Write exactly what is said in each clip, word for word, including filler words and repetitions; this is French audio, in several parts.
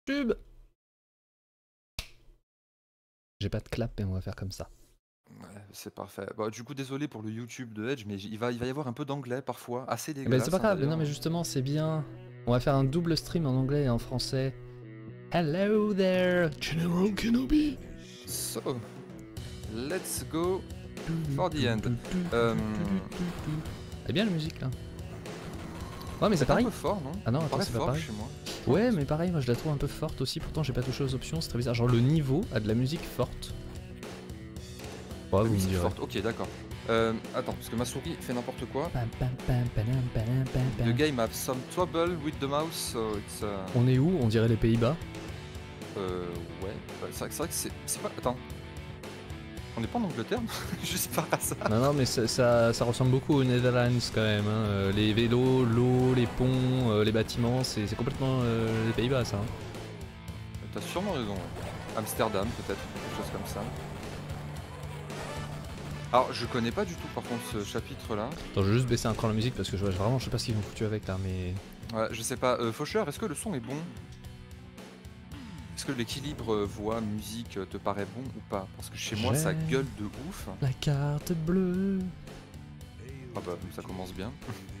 Tube. J'ai pas de clap, mais on va faire comme ça. Ouais, c'est parfait. Bah, du coup, désolé pour le YouTube de Edge, mais il va, il va y avoir un peu d'anglais parfois, assez Eh ben, c'est pas dégueulasse hein, grave, mais non, d'ailleurs. mais justement, c'est bien. On va faire un double stream en anglais et en français. Hello there, General Kenobi. So, let's go for the end. Euh... C'est bien la musique là. Ouais, mais c'est C'est un pareil. peu fort, non? Ah non, Ça attends, paraît c'est pas fort pareil. chez moi. Ouais, mais pareil, moi je la trouve un peu forte aussi. Pourtant, j'ai pas touché aux options, c'est très bizarre. Genre, le niveau a de la musique forte. Ouais, La vous me musique direz. forte, ok, d'accord. Euh, attends, parce que ma souris fait n'importe quoi. Pam, pam, pam, pam, pam, pam, pam. The game have some trouble with the mouse, so it's. Uh... On est où? On dirait les Pays-Bas. Euh, ouais. Ouais, c'est vrai, vrai que c'est. C'est pas. Attends. On n'est pas en Angleterre? Juste par hasard. Non, non, mais ça, ça, ça ressemble beaucoup aux Netherlands quand même. Hein. Euh, les vélos, l'eau, les ponts, euh, les bâtiments, c'est complètement euh, les Pays-Bas ça. Hein. T'as sûrement raison. Amsterdam, peut-être, quelque chose comme ça. Alors, je connais pas du tout par contre ce chapitre là. Attends, je vais juste baisser un cran la musique parce que je, vraiment je sais pas ce qu'ils ont foutu avec là, mais. Ouais, je sais pas. Euh, Faucheur, est-ce que le son est bon? Est-ce que l'équilibre euh, voix, musique euh, te paraît bon ou pas? Parce que chez moi ça gueule de ouf. La carte bleue. Ah bah, ça commence bien.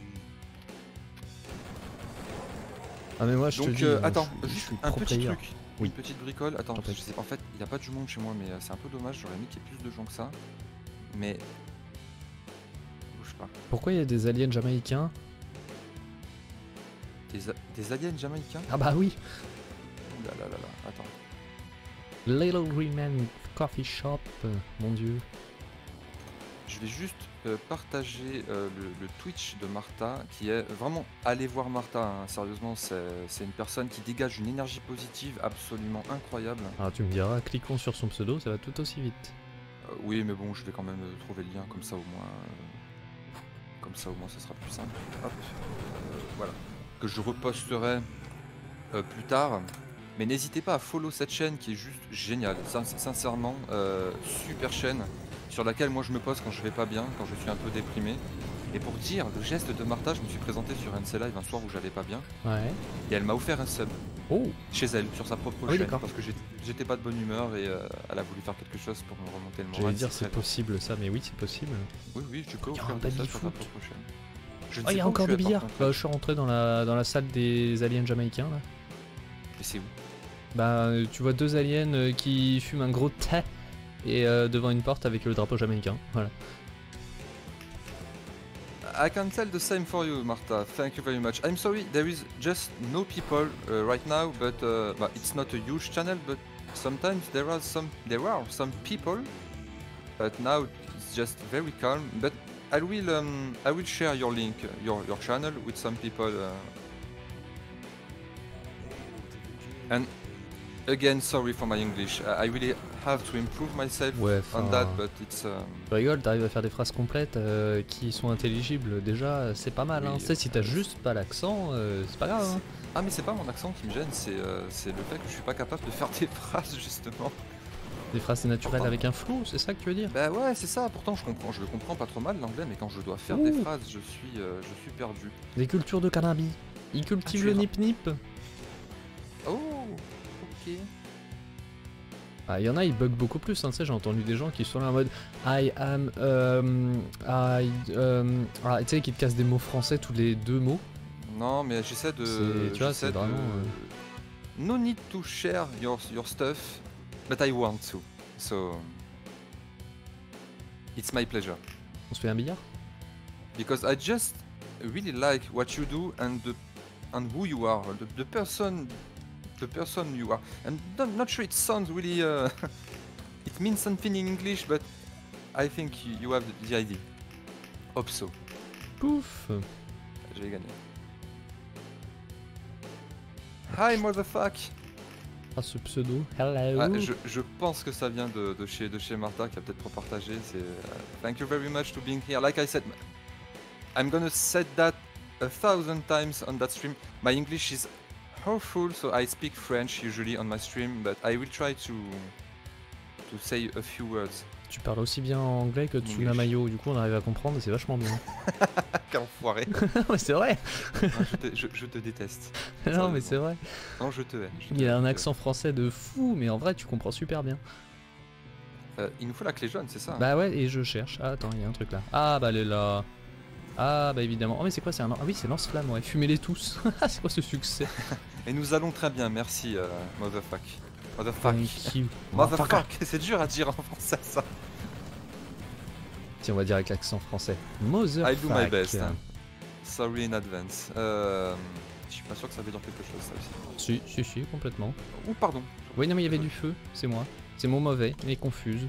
Ah, mais moi je Donc, te dis. euh, hein, attends, je, je juste suis un pro petit player. truc. Oui. Une petite bricole. Attends, je sais, en fait, il n'y a pas du monde chez moi, mais euh, c'est un peu dommage. J'aurais mis qu'il y ait plus de gens que ça. Mais. Bouge pas. Pourquoi il y a des aliens jamaïcains? Des, a des aliens jamaïcains? Ah bah oui. Ouh là là là là, attends. Little Green Man Coffee Shop, euh, mon dieu. Je vais juste euh, partager euh, le, le Twitch de Martha, qui est vraiment, allez voir Martha, hein, sérieusement, c'est une personne qui dégage une énergie positive absolument incroyable. Alors tu me diras, cliquons sur son pseudo, ça va tout aussi vite. Euh, oui, mais bon, je vais quand même euh, trouver le lien, comme ça au moins, euh, comme ça au moins, ça sera plus simple. Hop, euh, voilà, que je reposterai euh, plus tard. Mais n'hésitez pas à follow cette chaîne qui est juste géniale, Sin sincèrement, euh, super chaîne. Sur laquelle moi je me pose quand je vais pas bien, quand je suis un peu déprimé. Et pour dire, le geste de Martha, je me suis présenté sur N C Live un soir où j'allais pas bien. Ouais. Et elle m'a offert un sub. Oh. Chez elle, sur sa propre ah oui, chaîne. d'accord. Parce que j'étais pas de bonne humeur et euh, elle a voulu faire quelque chose pour me remonter le moral. J'allais dire c'est possible ça, mais oui c'est possible. Oui, oui, tu peux il y a offrir un des subs baby sur ta foot. propre chaîne. Je ne Oh, sais il y a pas où encore tu de es, par billard. contre. Euh, je suis rentré dans la, dans la salle des aliens jamaïcains là. Et c'est où? Bah euh, tu vois deux aliens euh, qui fument un gros thé et euh, devant une porte avec le drapeau jamaïcain. Voilà. I can tell the same for you, Martha. Thank you very much. I'm sorry, there is just no people uh, right now, but uh, well, it's not a huge channel, but sometimes there are some there are some people. But now it's just very calm. But I will um, I will share your link, your your channel with some people. Uh, and again, sorry for my English. I really have to improve myself ouais, on that, but it's. Um... Tu rigoles, t'arrives à faire des phrases complètes euh, qui sont intelligibles. Déjà, c'est pas mal. Oui, hein. Tu sais, si t'as juste pas l'accent, euh, c'est pas grave. Hein. Ah, mais c'est pas mon accent qui me gêne, c'est euh, le fait que je suis pas capable de faire des phrases justement. Des phrases naturelles Pourtant. avec un flow, c'est ça que tu veux dire? Bah ouais, c'est ça. Pourtant, je comprends, je le comprends pas trop mal l'anglais, mais quand je dois faire Ouh. des phrases, je suis, euh, je suis perdu. Des cultures de cannabis. Ils cultivent ah, le nip-nip. Oh, ok. Ah, il y en a, ils bug beaucoup plus. Hein, tu sais, j'ai entendu des gens qui sont là en mode I am, um, I, um, ah, tu sais, qui te cassent des mots français tous les deux mots. Non, mais j'essaie de. Tu vois, c'est vraiment. Euh... No need to share your your stuff, but I want to. So it's my pleasure. On se fait un billard? Because I just really like what you do and the and who you are, the, the person, the person you are. I'm not, not sure it sounds really. Uh, it means something in English, but I think you, you have the, the idea. Hope so. Pouf. J'ai gagné. Hi motherfuck. Ah, ce pseudo. Hello. Ah, je, je pense que ça vient de, de, chez, de chez Martha qui a peut-être repartagé. C'est uh, thank you very much to being here. Like I said, I'm gonna say that a thousand times on that stream. My English is awful, so I speak French usually on my stream, but I will try to to say a few words. tu parles aussi bien anglais que Tsunamayo, du coup on arrive à comprendre et c'est vachement bien. Quel enfoiré. Mais c'est vrai. Non, je, te, je, je te déteste. Non mais c'est vrai. Non, je te hais. je te Il a hais, un je te accent français de fou, mais en vrai tu comprends super bien. hais. Euh, il nous faut la clé jaune, c'est ça? Bah ouais, et je cherche. Ah, attends, il y a un truc là. Ah bah elle est là. Ah bah évidemment. Oh mais c'est quoi, c'est un... Ah oui, c'est lance-flamme, ouais. Fumez-les tous. C'est quoi ce succès? Et nous allons très bien, merci, euh, motherfuck. Motherfuck. Thank you. Motherfuck, c'est dur à dire en français ça. Tiens, on va dire avec l'accent français. Motherfuck. I do my best. Hein. Sorry in advance. Euh, je suis pas sûr que ça veut dire quelque chose ça aussi. Si, si, si, complètement. Ou pardon. Oui, non mais il y avait du feu, c'est moi. C'est mon mauvais, mais confuse.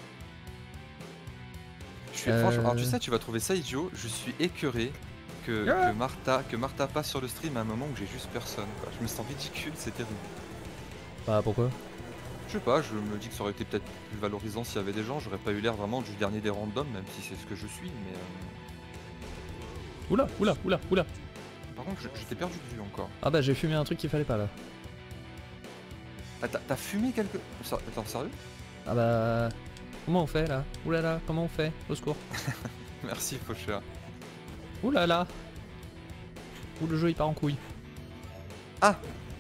Je suis, Euh... franchement, alors tu sais, tu vas trouver ça idiot. Je suis écœuré que, Ah que Martha, que Martha passe sur le stream à un moment où j'ai juste personne. Quoi. Je me sens ridicule, c'est terrible. Bah pourquoi? Je sais pas, je me dis que ça aurait été peut-être plus valorisant s'il y avait des gens. J'aurais pas eu l'air vraiment du dernier des randoms, même si c'est ce que je suis. Mais euh... Oula, oula, oula, oula. par contre, je, je t'ai perdu de vue encore. Ah bah j'ai fumé un truc qu'il fallait pas là. Ah, t'as fumé quelque... Ça- Attends, sérieux? Ah bah... Comment on fait là? Oula là, comment on fait? Au secours. Merci, Faucheur. Oula là. Ouh, le jeu il part en couille. Ah!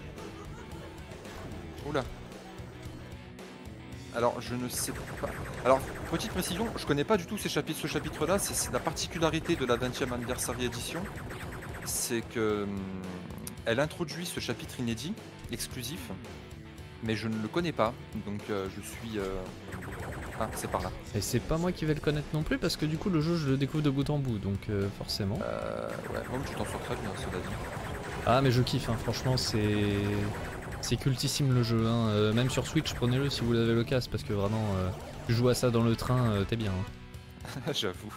Oula. Alors, je ne sais pas. Alors, petite précision, je connais pas du tout ces chapitres, ce chapitre-là. C'est la particularité de la vingtième Anniversary Edition. C'est que... hum, elle introduit ce chapitre inédit, exclusif. Mais je ne le connais pas. Donc, euh, je suis... Euh... Ah, c'est par là. Et c'est pas moi qui vais le connaître non plus parce que du coup le jeu je le découvre de bout en bout, donc euh, forcément. Euh... Ouais, bon, tu t'en sors très bien, cela dit. Ah mais je kiffe, hein. Franchement c'est... C'est cultissime le jeu, hein. Euh, même sur Switch, prenez-le si vous l'avez l'occasion, parce que vraiment, euh, tu joues à ça dans le train, euh, t'es bien. Hein. J'avoue.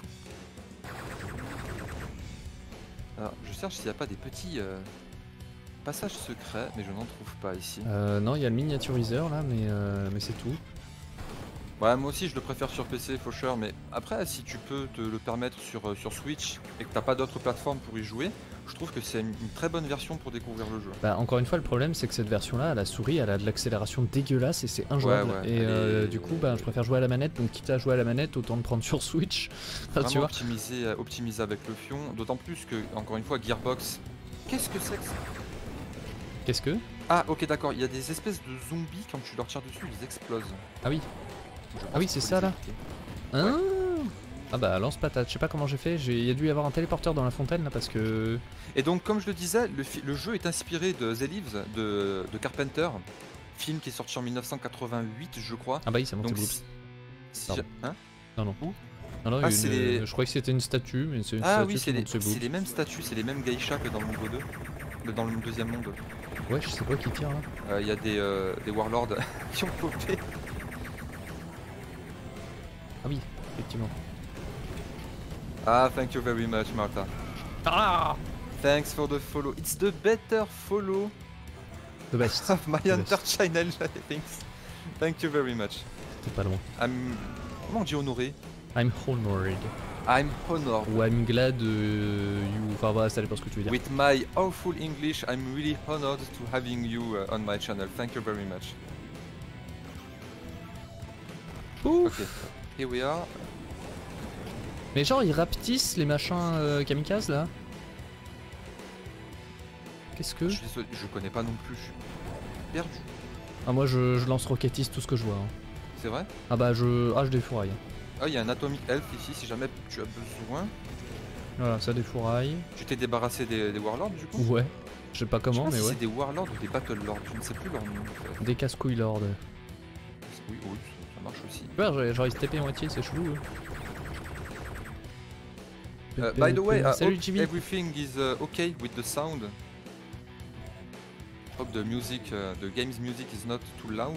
Alors, je cherche s'il n'y a pas des petits euh, passages secrets, mais je n'en trouve pas ici. Euh, non, il y a le miniaturiseur là, mais, euh, mais c'est tout. Ouais, moi aussi je le préfère sur P C, Faucheur, mais après, si tu peux te le permettre sur, euh, sur Switch et que t'as pas d'autres plateformes pour y jouer, je trouve que c'est une, une très bonne version pour découvrir le jeu. Bah encore une fois, le problème c'est que cette version là, la souris, elle a de l'accélération dégueulasse et c'est injouable. Ouais, ouais, et elle euh, est- du coup, bah, je préfère jouer à la manette, donc quitte à jouer à la manette, autant le prendre sur Switch. Enfin, tu Vraiment vois. optimisé, euh, optimisé avec le fion, d'autant plus que, encore une fois, Gearbox... Qu'est-ce que c'est que ça? Qu'est-ce que? Ah, ok, d'accord, il y a des espèces de zombies, quand tu leur tires dessus, ils explosent. Ah oui. Je pense Ah oui, qu'il c'est faut ça, les là. éviter. Hein Ah bah lance patate, je sais pas comment j'ai fait, j'ai- il y a dû y avoir un téléporteur dans la fontaine là parce que... Et donc, comme je le disais, le, fi- le jeu est inspiré de The Leaves de, de Carpenter, film qui est sorti en mille neuf cent quatre-vingt-huit, je crois. Ah bah oui, ça monte Donc, le si- si Pardon. j'a- hein Non non. Où Non, non, Ah, une- c'est les- je croyais que c'était une statue, mais c'est une Ah statue oui, c'est qui les, monte ses c'est boobs. les mêmes statues, c'est les mêmes geishas que dans le niveau deux, le- dans le deuxième monde. Ouais, je sais pas qui tire là. Euh, Il y a des, euh, des warlords qui ont popé. Ah oui, effectivement. Ah, thank you very much, Martha. Ah Thanks for the follow. It's the better follow The best. of my The Hunter best. channel, I think. Thank you very much. T'es pas loin. I'm... Comment on dit honoré? I'm honored. I'm honored. Ou I'm glad uh, you... Enfin voilà, ça dépend ce que tu veux dire. With my awful English, I'm really honored to having you uh, on my channel. Thank you very much. Ouf. Ok, here we are. Mais genre ils rapetissent les machins euh, kamikazes là. Qu'est-ce que... Je suis désolé, je connais pas non plus. Je suis perdu. Ah moi je, je lance rocketiste tout ce que je vois. Hein. C'est vrai? Ah bah je... Ah je défouraille. Ah, il y a un Atomic Elf ici si jamais tu as besoin. Voilà, ça défouraille. Tu t'es débarrassé des, des Warlords du coup? Ouais. Je sais pas Je sais comment pas mais si ouais. c'est des Warlords ou des Battle Lords, je ne sais plus leur nom. en fait. Des casse-couilles lord. Oui, oui, ça marche aussi. Ouais, genre ils se tapaient à moitié, c'est chelou. Hein. Uh, by the way, I Salut hope Jimmy. everything is uh, okay with the sound. Hope the music, uh, the game's music is not too loud.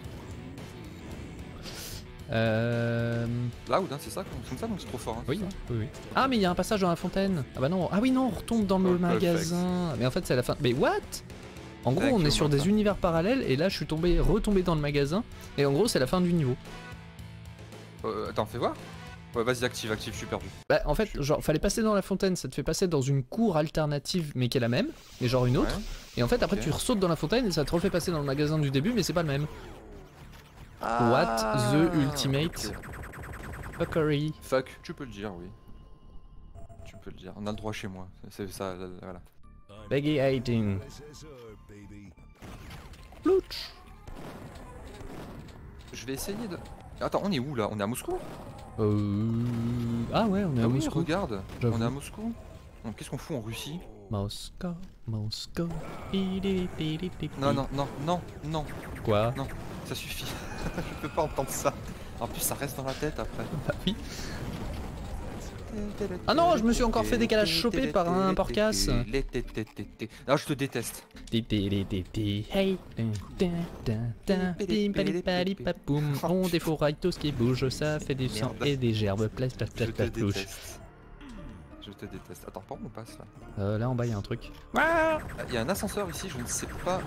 Euh... Loud, hein, c'est ça, c'est comme ça, donc c'est trop fort. Hein, Oui, c'est ça oui, oui. Ah mais il y a un passage dans la fontaine. Ah bah non, ah oui non, on retombe dans le Oh, perfect. magasin. Mais en fait c'est la fin. Mais what? En gros Thank on est you, sur des Martha. univers parallèles et là je suis tombé, retombé dans le magasin et en gros c'est la fin du niveau. Euh, attends, fais voir. Ouais, vas-y, active, active, je suis perdu. Bah en fait genre fallait passer dans la fontaine, ça te fait passer dans une cour alternative mais qui est la même, mais genre une autre. Ouais. Et en fait après Ok. tu ressautes dans la fontaine et ça te refait passer dans le magasin du début mais c'est pas le même. What the ultimate? ok. Fuckery. Fuck, tu peux le dire, oui. Tu peux le dire, on a le droit chez moi, c'est ça, là, là, voilà. Peggy dix-huit. Plouch. Je vais essayer de... Attends, on est où là? On est à Moscou? Euh... Ah ouais, on est Ah à oui, Moscou. regarde, J'avoue. on est à Moscou. Bon, qu'est-ce qu'on fout en Russie? Moscou, Moscou. Non, non, non, non, non, Quoi? non, ça suffit. Je peux pas entendre ça. En plus, ça reste dans la tête après. Bah oui. Ah non, je me suis encore fait décalage chopé par un porcasse. Non, je te déteste. Hey. On défouraille tout ce qui bouge, ça fait du sang et des gerbes. Place, place, Je place, te place, plouche. déteste. Je te déteste. Attends, par où on passe là? Euh, là en bas, il y a un truc. Ah, il y a un ascenseur ici, je ne sais pas.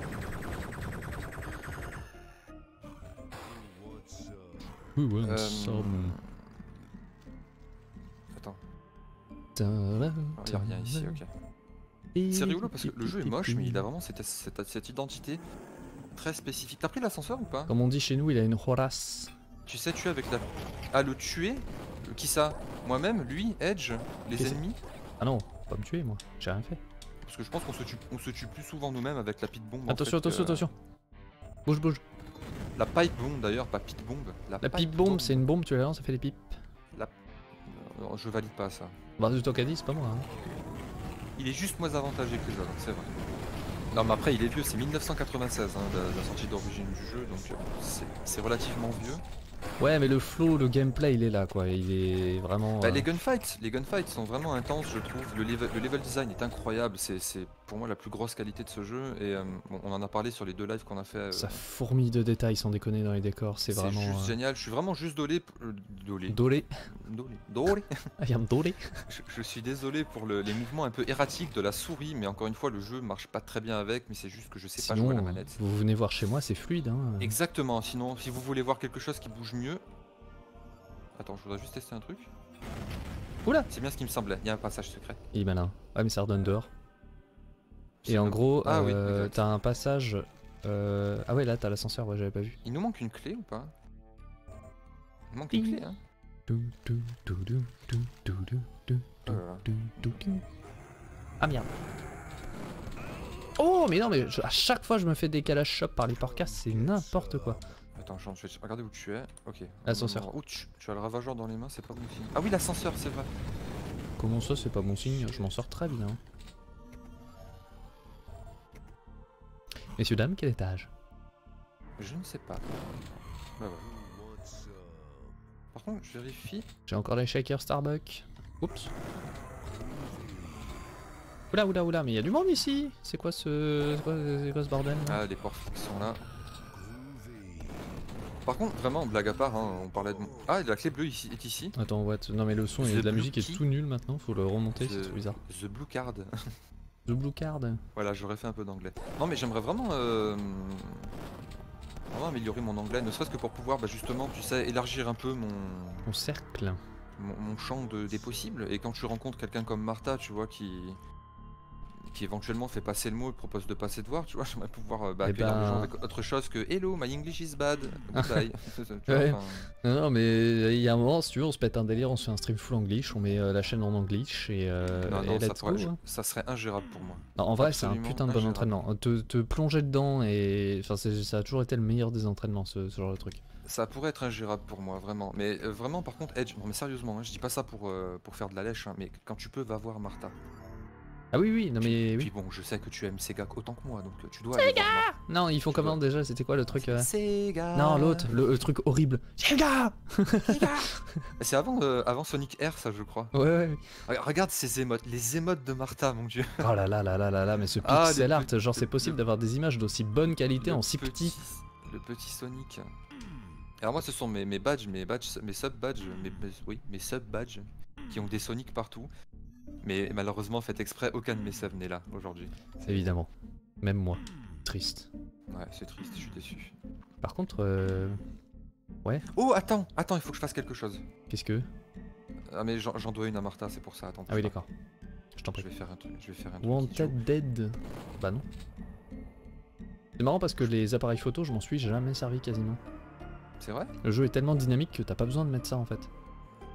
Ouh, ouais, Euh, somme. Attends, il n'y a rien ici, ok. C'est rigolo parce que le jeu est moche, mais il a vraiment cette, cette, cette identité très spécifique. T'as pris l'ascenseur ou pas? Comme on dit chez nous, il a une Horace. Tu sais tuer avec la... Ah, le tuer? Euh, Qui ça? Moi-même? Lui? Edge? Les Qu'est-ce- ennemis? Ah non, pas me tuer moi, j'ai rien fait. Parce que je pense qu'on se tue, on se tue plus souvent nous-mêmes avec la pit bombe. en Attention, fait, attention, que- attention. Bouge, bouge. La pipe bombe d'ailleurs, pas pit bombe. La pipe bombe, c'est une bombe, tu la lances, ça fait des pipes. La... Non, je valide pas ça. Bah, du temps qu'a dit, c'est pas moi. Hein. Il est juste moins avantagé que les autres, c'est vrai. Non mais après il est vieux, c'est mille neuf cent quatre-vingt-seize hein, la, la sortie d'origine du jeu, donc euh, c'est- c'est relativement vieux. Ouais, mais le flow, le gameplay, il est là quoi. Il est vraiment. Bah, euh, les gunfights, les gunfights sont vraiment intenses, je trouve. Le level, le level design est incroyable, c'est c'est pour moi la plus grosse qualité de ce jeu. Et euh, bon, on en a parlé sur les deux lives qu'on a fait. euh, Ça fourmille de détails sans déconner dans les décors, c'est c'est vraiment. juste euh, génial. Je suis vraiment juste dolé, p- euh, dolé, Dolé. dolé, dolé. I am dolé. Je, je suis désolé pour le- les mouvements un peu erratiques de la souris, mais encore une fois, le jeu marche pas très bien avec, mais c'est juste que je sais pas jouer à la Sinon, manette. vous venez voir chez moi, c'est fluide. Hein. Exactement. Sinon, si vous voulez voir quelque chose qui bouge mieux. Attends, je voudrais juste tester un truc. Oula. C'est bien ce qui me semblait, il y a un passage secret. Il est malin. Ah, mais ça redonne dehors. C'est Et en comme- gros, Ah oui, euh, exact. t'as un passage. euh, Ah ouais, là t'as l'ascenseur, ouais, j'avais pas vu. Il nous manque une clé ou pas? Il manque une Ding. clé, hein. Dou, dou, dou, dou, dou, dou, dou, dou, Oh là là. dou, dou, dou. Ah merde. Oh mais non mais je- à chaque fois je me fais décalage shop par les porcasses, c'est n'importe quoi. Attends, je je vais regarder où tu es. Ok. Ascenseur. Oh, tu, tu as le ravageur dans les mains, c'est pas bon signe. Ah oui, l'ascenseur, c'est vrai. Comment ça c'est pas bon signe? Je m'en sors très bien. Messieurs dames, quel étage? Je ne sais pas. Bah ouais. Par contre, je vérifie. J'ai encore les shakers Starbucks. Oups. Oula oula oula, mais il y a du monde ici. C'est quoi ce, c'est quoi, c'est quoi ce bordel là? Ah, les ports fixes sont là. Par contre, vraiment, blague à part, hein, on parlait de... Ah, la clé bleue ici, est ici. Attends, what? Non mais le son et The de la Blue musique Key. est tout nul maintenant, faut le remonter, c'est The- trop bizarre. The Blue Card. The Blue Card. Voilà, j'aurais fait un peu d'anglais. Non, mais j'aimerais vraiment... euh, Vraiment améliorer mon anglais, ne serait-ce que pour pouvoir, bah, justement, tu sais, élargir un peu mon... Mon cercle. mon, mon champ de, des possibles. Et quand tu rencontres quelqu'un comme Martha, tu vois, qui qui éventuellement fait passer le mot et propose de passer te voir, tu vois, j'aimerais pouvoir euh, bah, Eh accueillir les gens ben- avec autre chose que Hello, my English is bad, goodbye. Tu vois, Ouais. enfin, Non, non, mais il y a un moment, si tu veux, on se pète un délire, on se fait un stream full English, on met euh, la chaîne en English et, euh, non, et non, ça, let's pourrait- go. je- hein. ça serait ingérable pour moi. Non, en vrai, c'est un absolument putain de bon ingérable. entraînement. Te, te plonger dedans et. Enfin, c'est- ça a toujours été le meilleur des entraînements, ce, ce genre de truc. Ça pourrait être ingérable pour moi, vraiment. Mais euh, vraiment, par contre, Edge, non mais sérieusement, hein, je dis pas ça pour, euh, pour faire de la lèche, hein, mais quand tu peux, va voir Martha. Ah oui, oui, non mais Puis oui. bon, je sais que tu aimes Sega autant que moi, donc euh, tu dois aller voir Martha. Non, ils font Tu comment dois- déjà? C'était quoi le truc euh Sega. Non, l'autre, le, le truc horrible. Sega. C'est avant, euh, avant Sonic Air, ça, je crois. Ouais, ouais. Re- Regarde ces émotes, les émotes de Martha, mon dieu. Oh là là là là là là, mais ce Ah, pixel les art, petits- genre c'est possible d'avoir des images d'aussi bonne qualité Le en si petit. Le petit Sonic. Alors moi, ce sont mes, mes badges, mes badges, mes sub-badges, mes, mes- oui, mes sub-badges qui ont des Sonic partout. Mais malheureusement, fait exprès, aucun de mes subs n'est là aujourd'hui. Évidemment. Même moi. Triste. Ouais, c'est triste, je suis déçu. Par contre, euh... Oh, attends, attends, il faut que je fasse quelque chose. qu'est-ce que... Ah mais j'en j'en dois une à Martha, c'est pour ça. Attends. Ah oui, bouge pas. d'accord. Je t'en Je prie. vais faire un truc. Je vais faire un truc. idiot. Wanted Dead. Bah non. C'est marrant parce que les appareils photo, je m'en suis jamais servi quasiment. C'est vrai? Le jeu est tellement dynamique que t'as pas besoin de mettre ça en fait.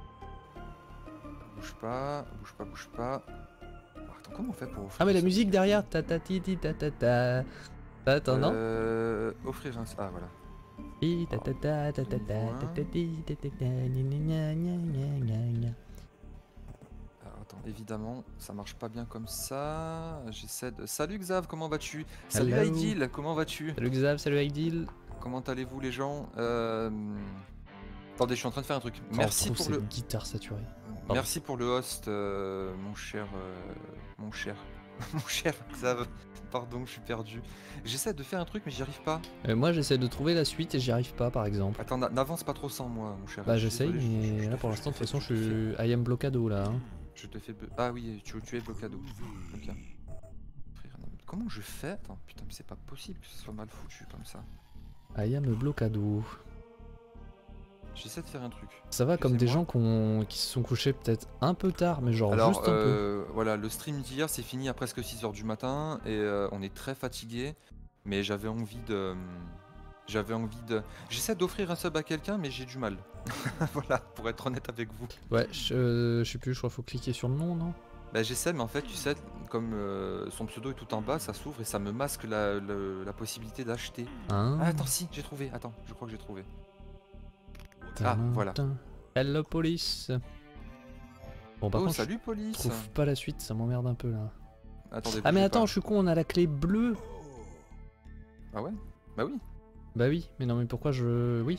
bouge pas, bouge pas, bouge pas. Attends, comment on fait pour offrir Ah mais la ça musique derrière, ta ta ti ti ta ta ta. Attends, non? euh, Offrir un... Ah voilà. Ti ta ta ta ta ta ta ta ta ti ta ta ta gna gna gna gna gna gna. Alors, attends, évidemment, ça marche pas bien comme ça. J'essaie de... Salut Xav, comment vas-tu? Salut Hello. Aidil, comment vas-tu? Salut Xav, salut Aidil. Comment allez-vous les gens? euh... Attendez, je suis en train de faire un truc. Oh, Merci pour le... guitare saturée. Merci pour le host, euh, mon cher... euh, Mon cher... mon cher Xav. Pardon, je suis perdu. J'essaie de faire un truc mais j'y arrive pas. Euh, moi j'essaie de trouver la suite et j'y arrive pas par exemple. Attends, n'avance pas trop sans moi, mon cher. Bah Je suis j'essaye désolé, je- je- mais je là te pour fais- l'instant de je toute te façon fais- je suis I am blockado là. Hein. Je te fais... blo- Ah oui, tu, tu es blockado. Ok. Comment je fais? Attends, putain, mais c'est pas possible que ce soit mal foutu comme ça. I am blockado. J'essaie de faire un truc. Ça va comme des Excusez-moi. gens qu'on- qui se sont couchés peut-être un peu tard mais genre Alors, juste un peu. euh, voilà, le stream d'hier c'est fini à presque six heures du matin et euh, on est très fatigué. Mais j'avais envie de... J'avais envie de... J'essaie d'offrir un sub à quelqu'un mais j'ai du mal. Voilà, pour être honnête avec vous. Ouais, je, euh, je sais plus, je crois qu'il faut cliquer sur le nom, non? Bah j'essaie mais en fait tu sais, comme euh, son pseudo est tout en bas, ça s'ouvre et ça me masque la, le- la possibilité d'acheter. Hein? Ah attends si, j'ai trouvé, attends, je crois que j'ai trouvé. Ah, Tadam, voilà. tadam. Hello police. Bon par Oh contre salut je police. trouve pas la suite, ça m'emmerde un peu là. Attendez, Ah mais bougez attends, pas. je suis con, on a la clé bleue. Ah ouais? Bah oui. Bah oui, mais non mais pourquoi je... Oui.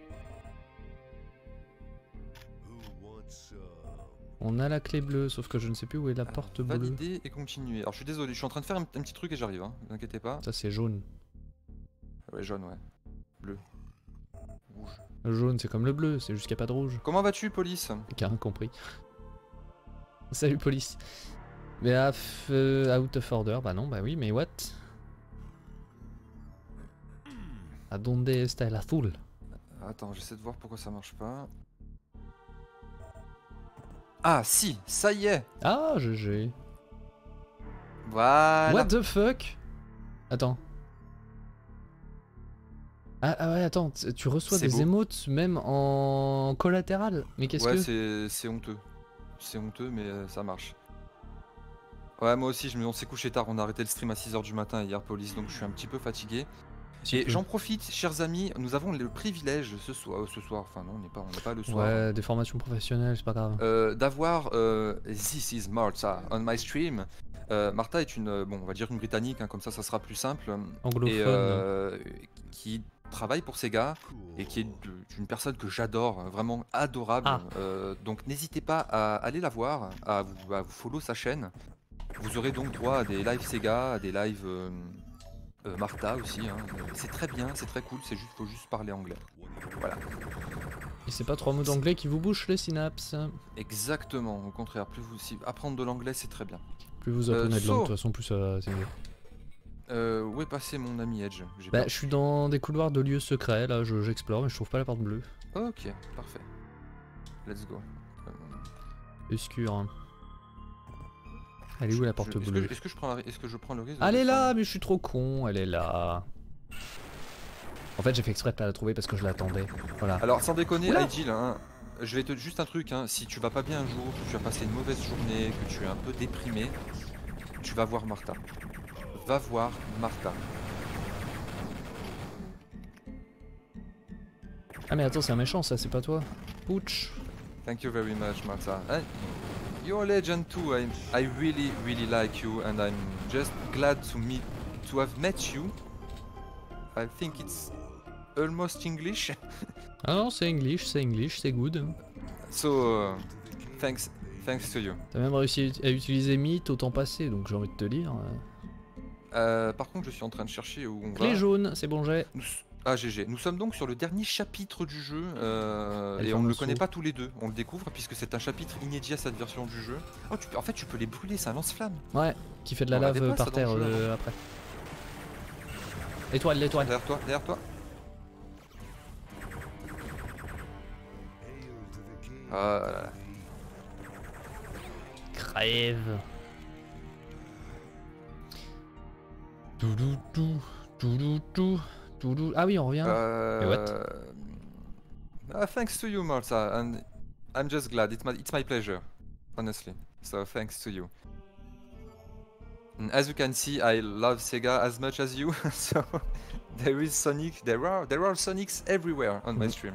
On a la clé bleue, sauf que je ne sais plus où est la Alors, porte bleue. valider et continuer. Alors je suis désolé, je suis en train de faire un, un petit truc et j'arrive, hein. Vous inquiétez pas. Ça c'est jaune. Ouais, jaune, ouais. Bleu. Rouge. Le jaune c'est comme le bleu, c'est juste qu'il n'y a pas de rouge. Comment vas-tu, police? Qui a rien compris. Salut police. Mais ah, f- euh, out of order, bah non, bah oui, mais what? A donde está el azul? Attends, j'essaie de voir pourquoi ça marche pas. Ah si, ça y est. Ah, G G. Voilà. What the fuck? Attends. Ah, ah ouais, attends, t- tu reçois C'est des beau. émotes même en collatéral. Mais qu'est-ce Ouais, que... c'est c'est honteux. C'est honteux, mais euh, ça marche. Ouais, moi aussi, je me... on s'est couché tard. On a arrêté le stream à six heures du matin hier, police, donc je suis un petit peu fatigué. Si Et peu. j'en profite, chers amis, nous avons le privilège ce soir, euh, ce soir, enfin non, on n'est pas, on n'est pas le soir, Ouais, des formations professionnelles, c'est pas grave. euh, d'avoir euh, This is Martha on my stream. Euh, Martha est une, euh, bon, on va dire une britannique, hein, comme ça, ça sera plus simple, Anglophone. et euh, qui travaille pour Sega et qui est de- une personne que j'adore, vraiment adorable. Ah. Euh, donc n'hésitez pas à aller la voir, à vous, à vous follow sa chaîne. Vous aurez donc droit à des lives Sega, à des lives euh, euh, Martha aussi. Hein. C'est très bien, c'est très cool, c'est juste, faut juste parler anglais. Voilà. Et c'est pas trois mots d'anglais qui vous bouchent les synapses. Exactement, au contraire, plus vous si apprendre de l'anglais c'est très bien. Plus vous Euh, apprenez de langue, de so- toute façon, plus ça, c'est mieux. Euh, où est passé mon ami Edge? J'ai Bah, peur. je suis dans des couloirs de lieux secrets, là, je- j'explore, mais je trouve pas la porte bleue. Ok, parfait. Let's go. Euh, Obscur. Hein. Elle est où la porte je- Est-ce bleue? que, est-ce que je prends, la- est-ce que je prends le risque de Elle est descendre là, mais je suis trop con, elle est là. En fait, j'ai fait exprès de pas la trouver parce que je l'attendais. Voilà. Alors sans déconner, Oula. Aidil, hein, je vais te juste un truc, hein, si tu vas pas bien un jour, que tu as passé une mauvaise journée, que tu es un peu déprimé, tu vas voir Martha. Va voir Martha. Ah, mais attends, c'est un méchant, ça, c'est pas toi. Pouch. Thank you very much, Martha. And you're a legend too. I, I really, really like you, and I'm just glad to meet, to have met you. I think it's almost English. Ah non, c'est English, c'est English, c'est good. So, uh, thanks, thanks to you. T'as même réussi à utiliser Meet au temps passé, donc j'ai envie de te dire. euh, Euh, par contre, je suis en train de chercher où on Clé va. jaune, c'est bon, j'ai. Nous... Ah G G, nous sommes donc sur le dernier chapitre du jeu euh, Elle et fait on un ne le morceau. connaît pas tous les deux, on le découvre puisque c'est un chapitre inédit à cette version du jeu. Oh, tu peux... En fait tu peux les brûler, c'est un lance-flamme. Ouais, qui fait de la On l'avait lave pas, ça, par dans terre le jeu, euh, après. Étoile, l'étoile. Derrière toi, derrière toi. Ah là là. Crève. Doudou, doudou, doudou, doudou. Ah oui, on revient. Euh... Ah, thanks to you Martha, and I'm just glad, it's my, it's my pleasure. honestly. So thanks to you. And as you can see, I love Sega as much as you. So there is Sonic. There are there are Sonics everywhere on my Mhm. stream.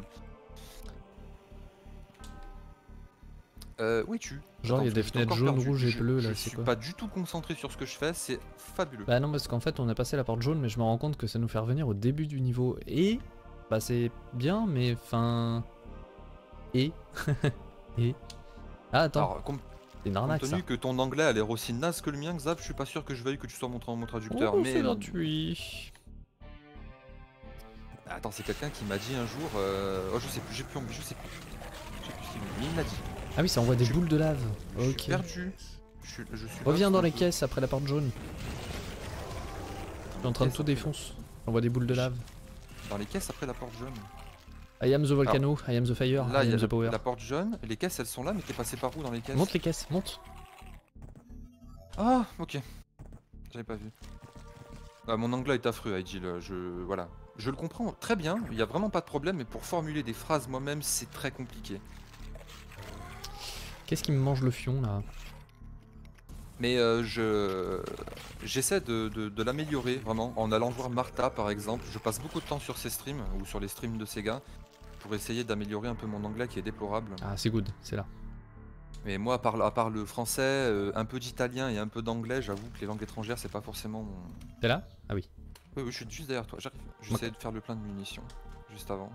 Euh, où es-tu? Genre, il y a Attends, des parce que j'étais fenêtres encore jaunes, perdu. rouges et Je- bleues, Je là, c'est suis quoi? pas du tout concentré sur ce que je fais, c'est fabuleux. Bah non, parce qu'en fait, on a passé la porte jaune, mais je me rends compte que ça nous fait revenir au début du niveau. Et, bah c'est bien, mais enfin... Et Et Ah, attends, Alors, com- c'est une compte arnaque, ça. tenu que ton anglais a l'air aussi naze que le mien, Xav, je suis pas sûr que je veuille que tu sois mon, tra- mon traducteur. Oh, mais c'est gratuit. attends, c'est quelqu'un qui m'a dit un jour. euh, Oh, je sais plus, j'ai plus, je sais plus. Je sais plus ce qu'il m'a dit, mais il m'a dit. Ah oui, ça envoie des Je- boules de lave. Je Ok. suis perdu. Je suis, je suis Reviens lost dans un les peu. caisses après la porte jaune. Je suis en train de Caisse tout après- défoncer. J'envoie des boules de lave. Dans les caisses après la porte jaune. I am the volcano, I am the fire, Là, I il y am a the la, power. la porte jaune. Les caisses, elles sont là, mais t'es passé par où dans les caisses? Monte les caisses, monte. Ah, ok. J'avais pas vu. Ah, mon anglais est affreux, Aidil. Je, voilà. Je le comprends très bien, il y a vraiment pas de problème, mais pour formuler des phrases moi-même, c'est très compliqué. Qu'est-ce qui me mange le fion là? Mais euh, je j'essaie de, de- de l'améliorer vraiment en allant voir Martha par exemple. Je passe beaucoup de temps sur ses streams ou sur les streams de Sega pour essayer d'améliorer un peu mon anglais qui est déplorable. Ah, c'est good, c'est là. Mais moi, à part, à part le français, euh, un peu d'italien et un peu d'anglais, j'avoue que les langues étrangères, c'est pas forcément mon. T'es là? Ah oui. Oui, oui, je suis juste derrière toi, j'arrive. J'essaie de faire le plein de munitions juste avant.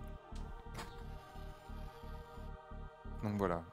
Donc voilà.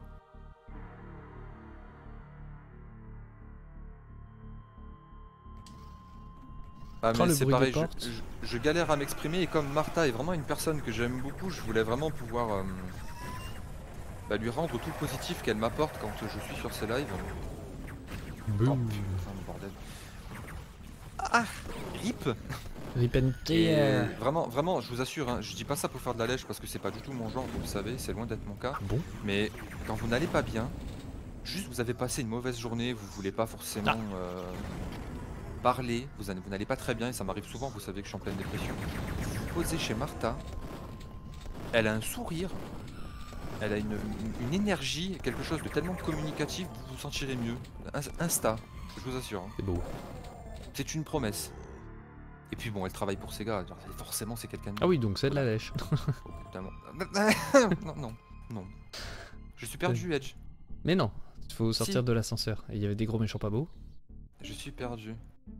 Ah Oh, mais le c'est bruit de pareil, je, porte. je- je galère à m'exprimer et comme Martha est vraiment une personne que j'aime beaucoup, je voulais vraiment pouvoir euh, bah, lui rendre tout le positif qu'elle m'apporte quand je suis sur ses lives. Oh Boum. putain de bordel. Ah rip. Repentir. Et vraiment, vraiment, je vous assure, hein, je dis pas ça pour faire de la lèche parce que c'est pas du tout mon genre, vous le savez, c'est loin d'être mon cas. Bon. Mais quand vous n'allez pas bien, juste vous avez passé une mauvaise journée, vous voulez pas forcément Ah. euh, parler, vous en- vous n'allez pas très bien et ça m'arrive souvent, vous savez que je suis en pleine dépression. Vous vous posez chez Martha, elle a un sourire, elle a une, une- une énergie, quelque chose de tellement communicatif, vous vous sentirez mieux. In- Insta, je vous assure. hein. C'est beau. C'est une promesse. Et puis bon, elle travaille pour Sega, genre, forcément c'est quelqu'un de Ah oui, donc c'est de la lèche. Au bout d'un moment- non, non, non. Je suis perdu, Edge. Mais non, il faut sortir Si. de l'ascenseur. Et il y avait des gros méchants pas beaux. Je suis perdu.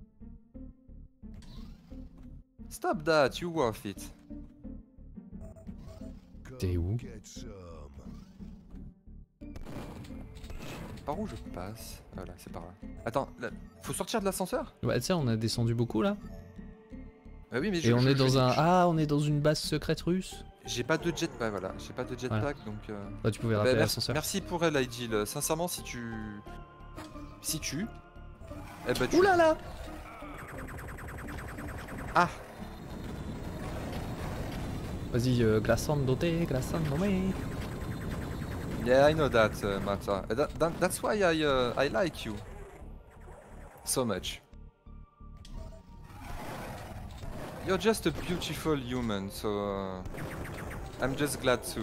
Stop that, you worth it. T'es où? Par où je passe? Voilà, c'est par là. Attends, là, faut sortir de l'ascenseur? Ouais, tu sais, on a descendu beaucoup là. Bah oui, mais Et je- on je- est je- dans un. je- Ah, on est dans une base secrète russe. J'ai pas de jetpack, voilà. J'ai pas de jetpack, donc. euh, Bah, tu pouvais bah, rappeler merci, l'ascenseur. merci pour elle, Aidil. Sincèrement, si tu. Si tu. Eh bah, tu. Ouh là là! Ah! Vas-y, euh, glaçant doté, glaçant nommé. Yeah, I know that, uh, Mata. Uh, that, that- that's why I, uh, I like you so much. You're just a beautiful human, so uh, I'm just glad to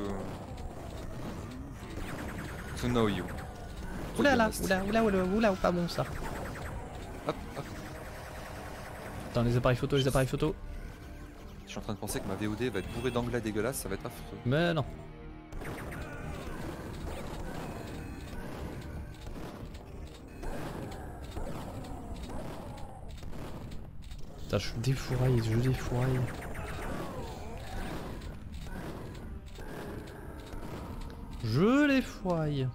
to know you. to Ouh be là là, honest. oula, oula, oula, oula, pas bon ça. Hop, hop. Attends, les appareils photo, les appareils photo. Je suis en train de penser que ma V O D va être bourrée d'anglais dégueulasse, ça va être affreux. Mais non. Putain, je suis défouraillé, je défouraille. Je les fourraille.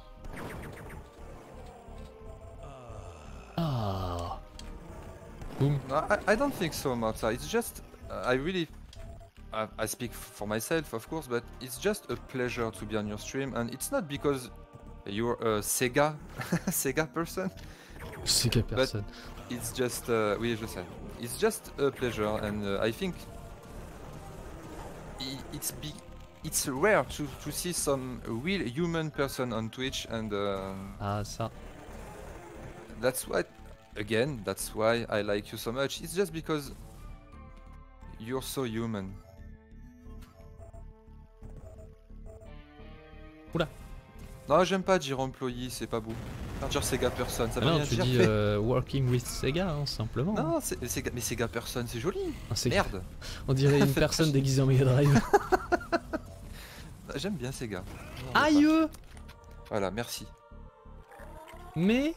Ah. Boum. No, I, I don't think so, Marta. It's just uh, I really I, I speak for myself, of course, but it's just a pleasure to be on your stream, and it's not because you're a Sega Sega person. C'est quelle personne. It's just uh, oui, je sais. It's just a pleasure, and uh, I think i- it's be it's rare to to see some real human person on Twitch, and uh, Ah, ça. that's why, again, that's why I like you so much. It's just because you're so human. Oula. Non, j'aime pas dire employee, c'est pas beau. Dire Sega Person, ça Ah veut non, rien tu dire. dis euh, working with Sega, hein, simplement. Non, c'est Sega... mais Sega Person, c'est joli. Ah, c'est- Merde. On dirait une personne déguisée en Mega Drive. J'aime bien Sega. Aïe. Voilà, merci. Mais...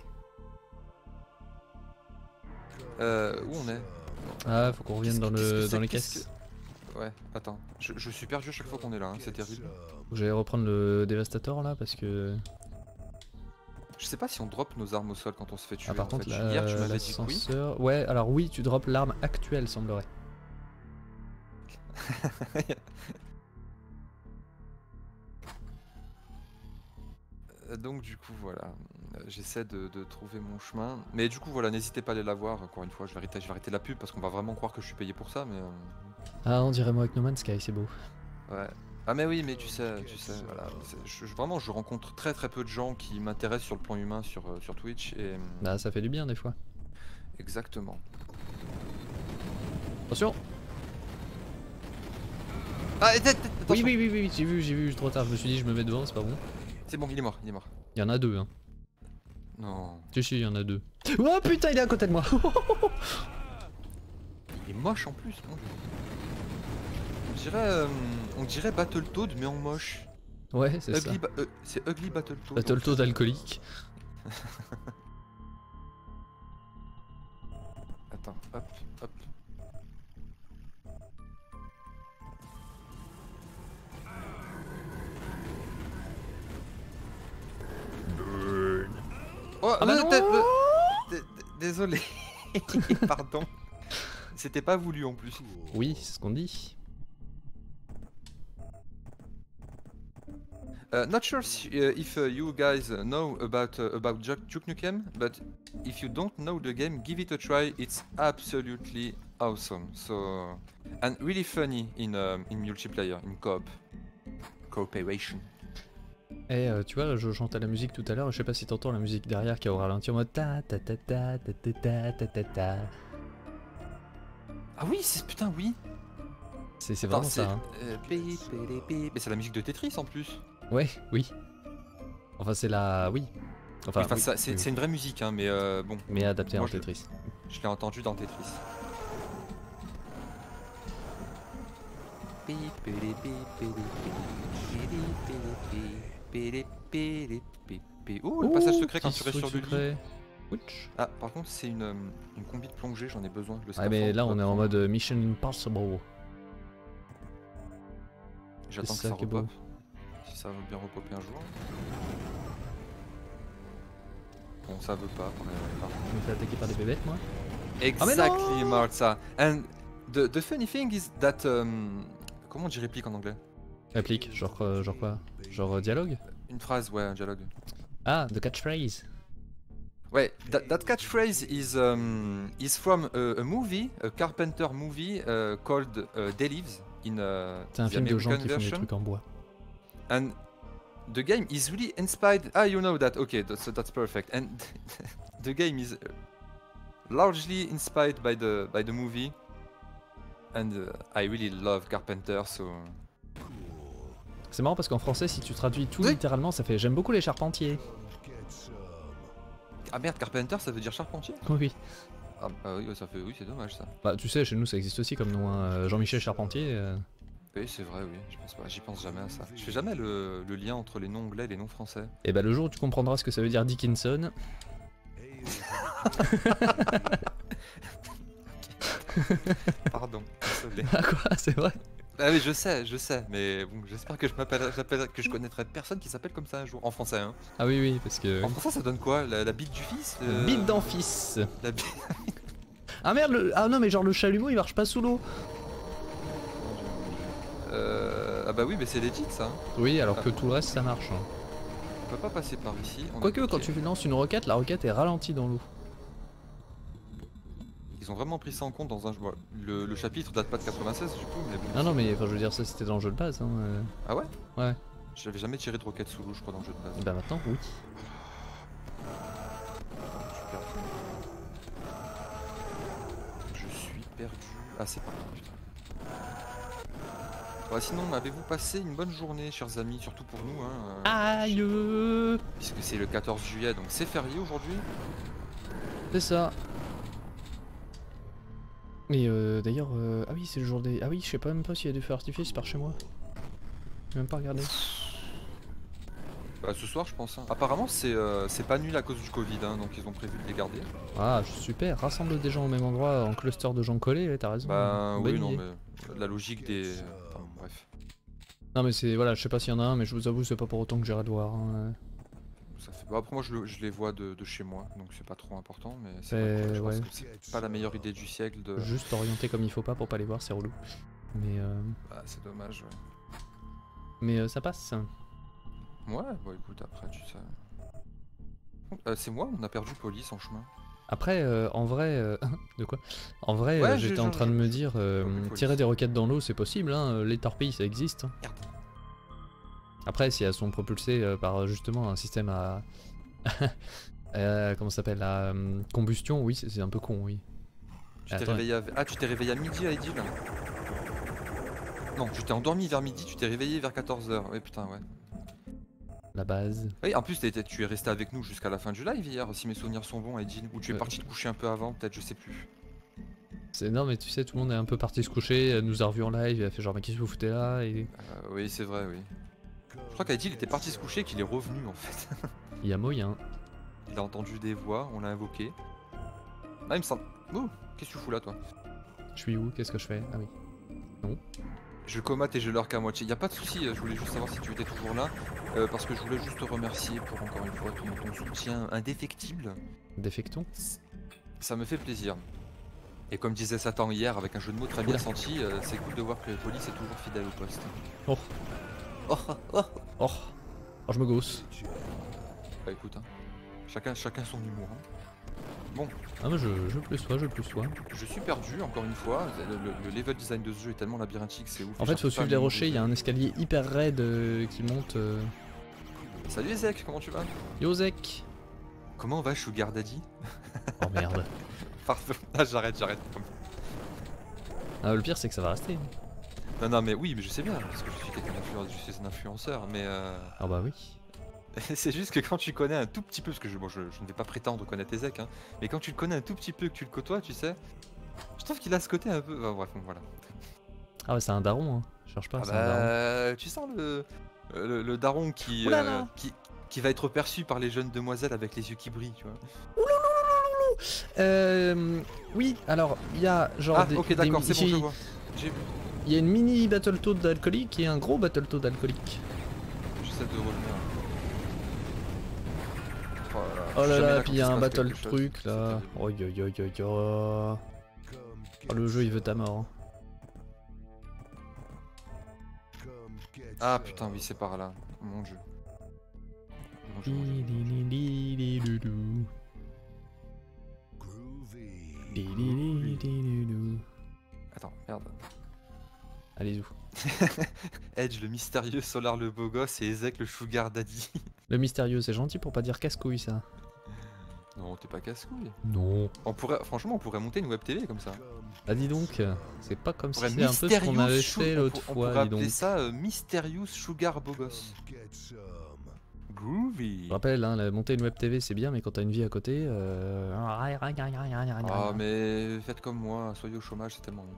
Euh, où on est? Ah, faut qu'on revienne Qu'est-ce dans, que- qu'est-ce que le, c'est- dans les qu'est-ce caisses. que- Ouais, attends. Je, je suis perdu à chaque fois qu'on est là, hein, c'est terrible. Faut que j'aille reprendre le Devastator là parce que... Je sais pas si on drop nos armes au sol quand on se fait tuer. Ah par en contre fait. la- Hier tu m'avais dit que oui. l'ascenseur... Ouais alors oui tu drops l'arme actuelle semblerait. Euh, Donc du coup voilà, Euh, j'essaie de, de trouver mon chemin. Mais du coup voilà, n'hésitez pas à aller la voir. Encore une fois, je vais arrêter, je vais arrêter la pub parce qu'on va vraiment croire que je suis payé pour ça. Mais euh, Ah on dirait moi avec No Man's Sky, c'est beau. ouais. Ah mais oui, mais tu sais, tu sais, voilà. c'est- Je, je- vraiment, je rencontre très très peu de gens qui m'intéressent sur le plan humain sur, euh, sur Twitch et euh, Bah ça fait du bien des fois. exactement. Attention. Ah, et tête, Oui attention. oui oui oui, j'ai vu, j'ai vu trop tard, je me suis dit je me mets devant, c'est pas bon. C'est bon, il est mort, il est mort. Il y en a deux hein. Non, Si si il y en a deux. Oh putain il est à côté de moi. il est moche en plus. Mon Dieu. On dirait, euh, on dirait Battletoad mais en moche. Ouais c'est ça. Ugly ba- euh, c'est Ugly Battletoad. Battletoad alcoolique. Attends, hop, hop. Oh, Ah bah euh, non. t'es- euh, d- d- désolé. Pardon. C'était pas voulu en plus. Oui c'est ce qu'on dit. Uh, not sure si- uh, if uh, you guys uh, know about uh, about Juk Duke Nukem, but if you don't know the game, give it a try. It's absolutely awesome. So and really funny in um, in multiplayer, in co-op, cooperation. Eh euh, tu vois je chantais la musique tout à l'heure, je sais pas si t'entends la musique derrière qui a au ralenti en mode ta ta ta ta ta ta ta ta ta ta. Ah oui, c'est putain oui. C'est c'est Attends, vraiment ça hein. euh, pi- pi- pi- Mais c'est la musique de Tetris en plus. Ouais, oui. Enfin, c'est la. Oui. Enfin, Enfin, oui, ça- c'est oui, c'est une vraie musique, hein, mais euh, bon. mais adapté Moi, en je- Tetris. Je l'ai entendu dans Tetris. Oh, le passage secret quand tu restes sur le lit. Ouch. Ah, par contre, c'est une, euh, une combi de plongée, j'en ai besoin. Le Ouais, mais scaphandre, là, on hop. est en mode euh, Mission Impossible. J'attends c'est que ça ça qui est beau. repop. Si ça veut bien repopper un jour. Bon, ça veut pas. On est pas. Je me fais attaquer par des bébêtes, moi. mais Exactly, non Martha. And the, the funny thing is that. um, comment on dit réplique en anglais? Réplique, genre, euh, genre quoi? Genre euh, dialogue? Une phrase, ouais, un dialogue. Ah, the catchphrase. Ouais, that, that catchphrase is um, is from a, a movie, a Carpenter movie uh, called uh, Day Lives in uh, C'est un the film de gens American qui font des version. trucs en bois. And the game is really inspired. Ah, you know that. Okay, that's that's perfect. And the game is largely inspired by the by the movie. And uh, I really love Carpenter, so. C'est marrant parce qu'en français, si tu traduis tout Oui. littéralement, ça fait j'aime beaucoup les charpentiers. Ah merde, Carpenter, ça veut dire charpentier? Oui. Ah bah oui, ça fait oui, c'est dommage ça. Bah, tu sais, chez nous, ça existe aussi comme nom. Hein. Euh, Jean-Michel Charpentier. euh, Oui, c'est vrai, oui. Je pense pas, j'y pense jamais à ça. Je fais jamais le, le lien entre les noms anglais et les noms français. Et bah, le jour où tu comprendras ce que ça veut dire Dickinson. Pardon, désolé. Ah, quoi? C'est vrai? Ah oui, je sais, je sais, mais bon, j'espère que je m'appelle, j'appelle- que je connaîtrai personne qui s'appelle comme ça un jour, en français. Hein. Ah, oui, oui, parce que. En français, ça donne quoi? La, la bite du fils? le- Bite d'en fils. La bite. Ah merde, le... ah non, mais genre le chalumeau il marche pas sous l'eau. Euh, ah bah oui, mais c'est legit ça. Hein. Oui, alors que tout le reste ça marche. hein. On peut pas passer par ici. on est Quoique, quand bloqué. tu lances une roquette, la roquette est ralentie dans l'eau. Ils ont vraiment pris ça en compte dans un jeu. Bon, le, le chapitre date pas de quatre-vingt-seize du coup, mais bon. Ah non, mais enfin, je veux dire, ça c'était dans le jeu de base. Hein. euh. Ah ouais? Ouais. J'avais jamais tiré de roquette sous l'eau, je crois, dans le jeu de base. Et bah maintenant, oui. Je suis perdu. Je suis perdu. Ah, c'est pas là, putain. Bah, sinon, avez-vous passé une bonne journée, chers amis, surtout pour nous, hein, euh, Aïe euh, puisque c'est le quatorze juillet, donc c'est férié aujourd'hui. C'est ça. Et euh, d'ailleurs, euh, ah oui, c'est le jour des. Ah oui, je sais pas même pas s'il y a des feux artifices par chez moi. J'ai même pas regardé. Bah, ce soir, je pense. Hein. Apparemment, c'est euh, c'est pas nul à cause du Covid, hein, donc ils ont prévu de les garder. Ah, super, rassemble des gens au même endroit en cluster de gens collés, ouais, t'as raison. Bah, Bonne oui, non, idée. mais la logique des. Enfin, bref. Non, mais c'est. Voilà, je sais pas s'il y en a un, mais je vous avoue, c'est pas pour autant que j'irai le voir. Hein. Ça fait... bah, après, moi, je, le- je les vois de, de chez moi, donc c'est pas trop important, mais c'est C'est- vrai que je pense ouais. que c'est pas la meilleure idée du siècle de. Juste orienté comme il faut pas pour pas les voir, c'est relou. Mais, euh... Bah, c'est dommage, ouais. mais euh, ça passe. Ouais, bon, écoute, après, tu sais. Euh, c'est moi, on a perdu police en chemin. Après, euh, en vrai, euh, de quoi? En vrai, Ouais, euh, j'ai- j'étais en j'en- train de me dire, euh, J'ai pas vu de police. tirer des roquettes dans l'eau, c'est possible, hein, les torpilles, ça existe. Merde. Après, si elles sont propulsées euh, par justement un système à. euh, comment ça s'appelle? À euh, combustion, oui, c'est c'est un peu con, oui. Tu t'es Attends. réveillé à... Ah, tu t'es réveillé à midi, Aidil? Non, tu t'es endormi vers midi, tu t'es réveillé vers quatorze heures. Ouais, putain, ouais. La base. Oui, en plus, t'es- t'es- tu es resté avec nous jusqu'à la fin du live hier, si mes souvenirs sont bons, Aidil. Ou tu es Euh. parti te coucher un peu avant, peut-être, je sais plus. C'est non, mais tu sais, tout le monde est un peu parti se coucher, elle nous a revus en live, il a fait genre, mais qu'est-ce que vous foutez là? Et Euh, oui, c'est vrai, oui. Je crois qu'Aidil était parti se coucher et qu'il est revenu, en fait. il y a moyen. Il a entendu des voix, on l'a invoqué. Ah, il me semble... Oh, qu'est-ce que tu fous là, toi? Je suis où? Qu'est-ce que je fais? Ah oui. Je comate et je leur qu'à moitié. Y a pas de souci, je voulais juste savoir si tu étais toujours là. euh, parce que je voulais juste te remercier pour encore une fois ton, ton soutien indéfectible. Défectons. Ça me fait plaisir. Et comme disait Satan hier, avec un jeu de mots très bien Oula. senti, euh, c'est cool de voir que la police est toujours fidèle au poste. Oh, Oh, oh, oh. oh, oh, je me gausse. Bah écoute, hein. chacun, chacun son humour. hein. Bon, Ah, moi je, je plus sois, je plus sois. je suis perdu encore une fois. Le, le- le level design de ce jeu est tellement labyrinthique, c'est ouf. En fait, faut suivre les rochers, il y a un escalier hyper raide euh, qui monte. Euh... Salut Ezek, comment tu vas? Yozek. Comment va Sugar Daddy? Oh merde. Pardon, ah, j'arrête, j'arrête. Ah, le pire, c'est que ça va rester. Non, non, mais oui, mais je sais bien, parce que je suis quelqu'un d'influence, je suis un influenceur, mais euh... Ah bah oui. c'est juste que quand tu connais un tout petit peu, parce que je, bon, je, je ne vais pas prétendre connaître Ezek, hein, mais quand tu le connais un tout petit peu, que tu le côtoies, tu sais, je trouve qu'il a ce côté un peu. Enfin, bref, bon, voilà. Ah ouais, c'est un daron, hein. Je cherche pas, Ah c'est un daron. bah, tu sens le, le, le daron qui, Ouh là euh, là. qui, qui va être perçu par les jeunes demoiselles avec les yeux qui brillent, tu vois. Euh. Oui, alors, il y a genre. Ah, des, ok, des- d'accord, c'est bon, ici, je vois. J'ai vu. Il y a une mini Battletoad alcoolique et un gros Battletoad alcoolique. J'essaie de revenir. Oh là là, Oh là jamais là, quand puis il y a se un passe battle quelque chose, truc c'est là. terrible. Oh yo yo yo yo. Oh, le jeu il veut ta mort. Ah putain, oui, c'est par là. Mon dieu. Mon dieu, mon dieu. Li-li-li-li-li-li-lou. Li-li-li-li-li-lou. Attends, merde. Allez où? Edge le mystérieux, Solar le beau gosse et Ezek le sugar daddy. Le mystérieux, c'est gentil pour pas dire casse-couille ça. Non, t'es pas casse-couille. Non. On pourrait, franchement, on pourrait monter une web T V comme ça. Ah dis donc, c'est pas comme On si pourrait c'était un peu ce qu'on Mysterious avait Shu- fait on l'autre pour- on fois, pourrait dis appeler donc. ça euh, Mysterious Sugar beau gosse. Groovy. Je rappelle, hein, la montée une web T V c'est bien, mais quand t'as une vie à côté. Euh... Ah mais faites comme moi, soyez au chômage, c'est tellement bon.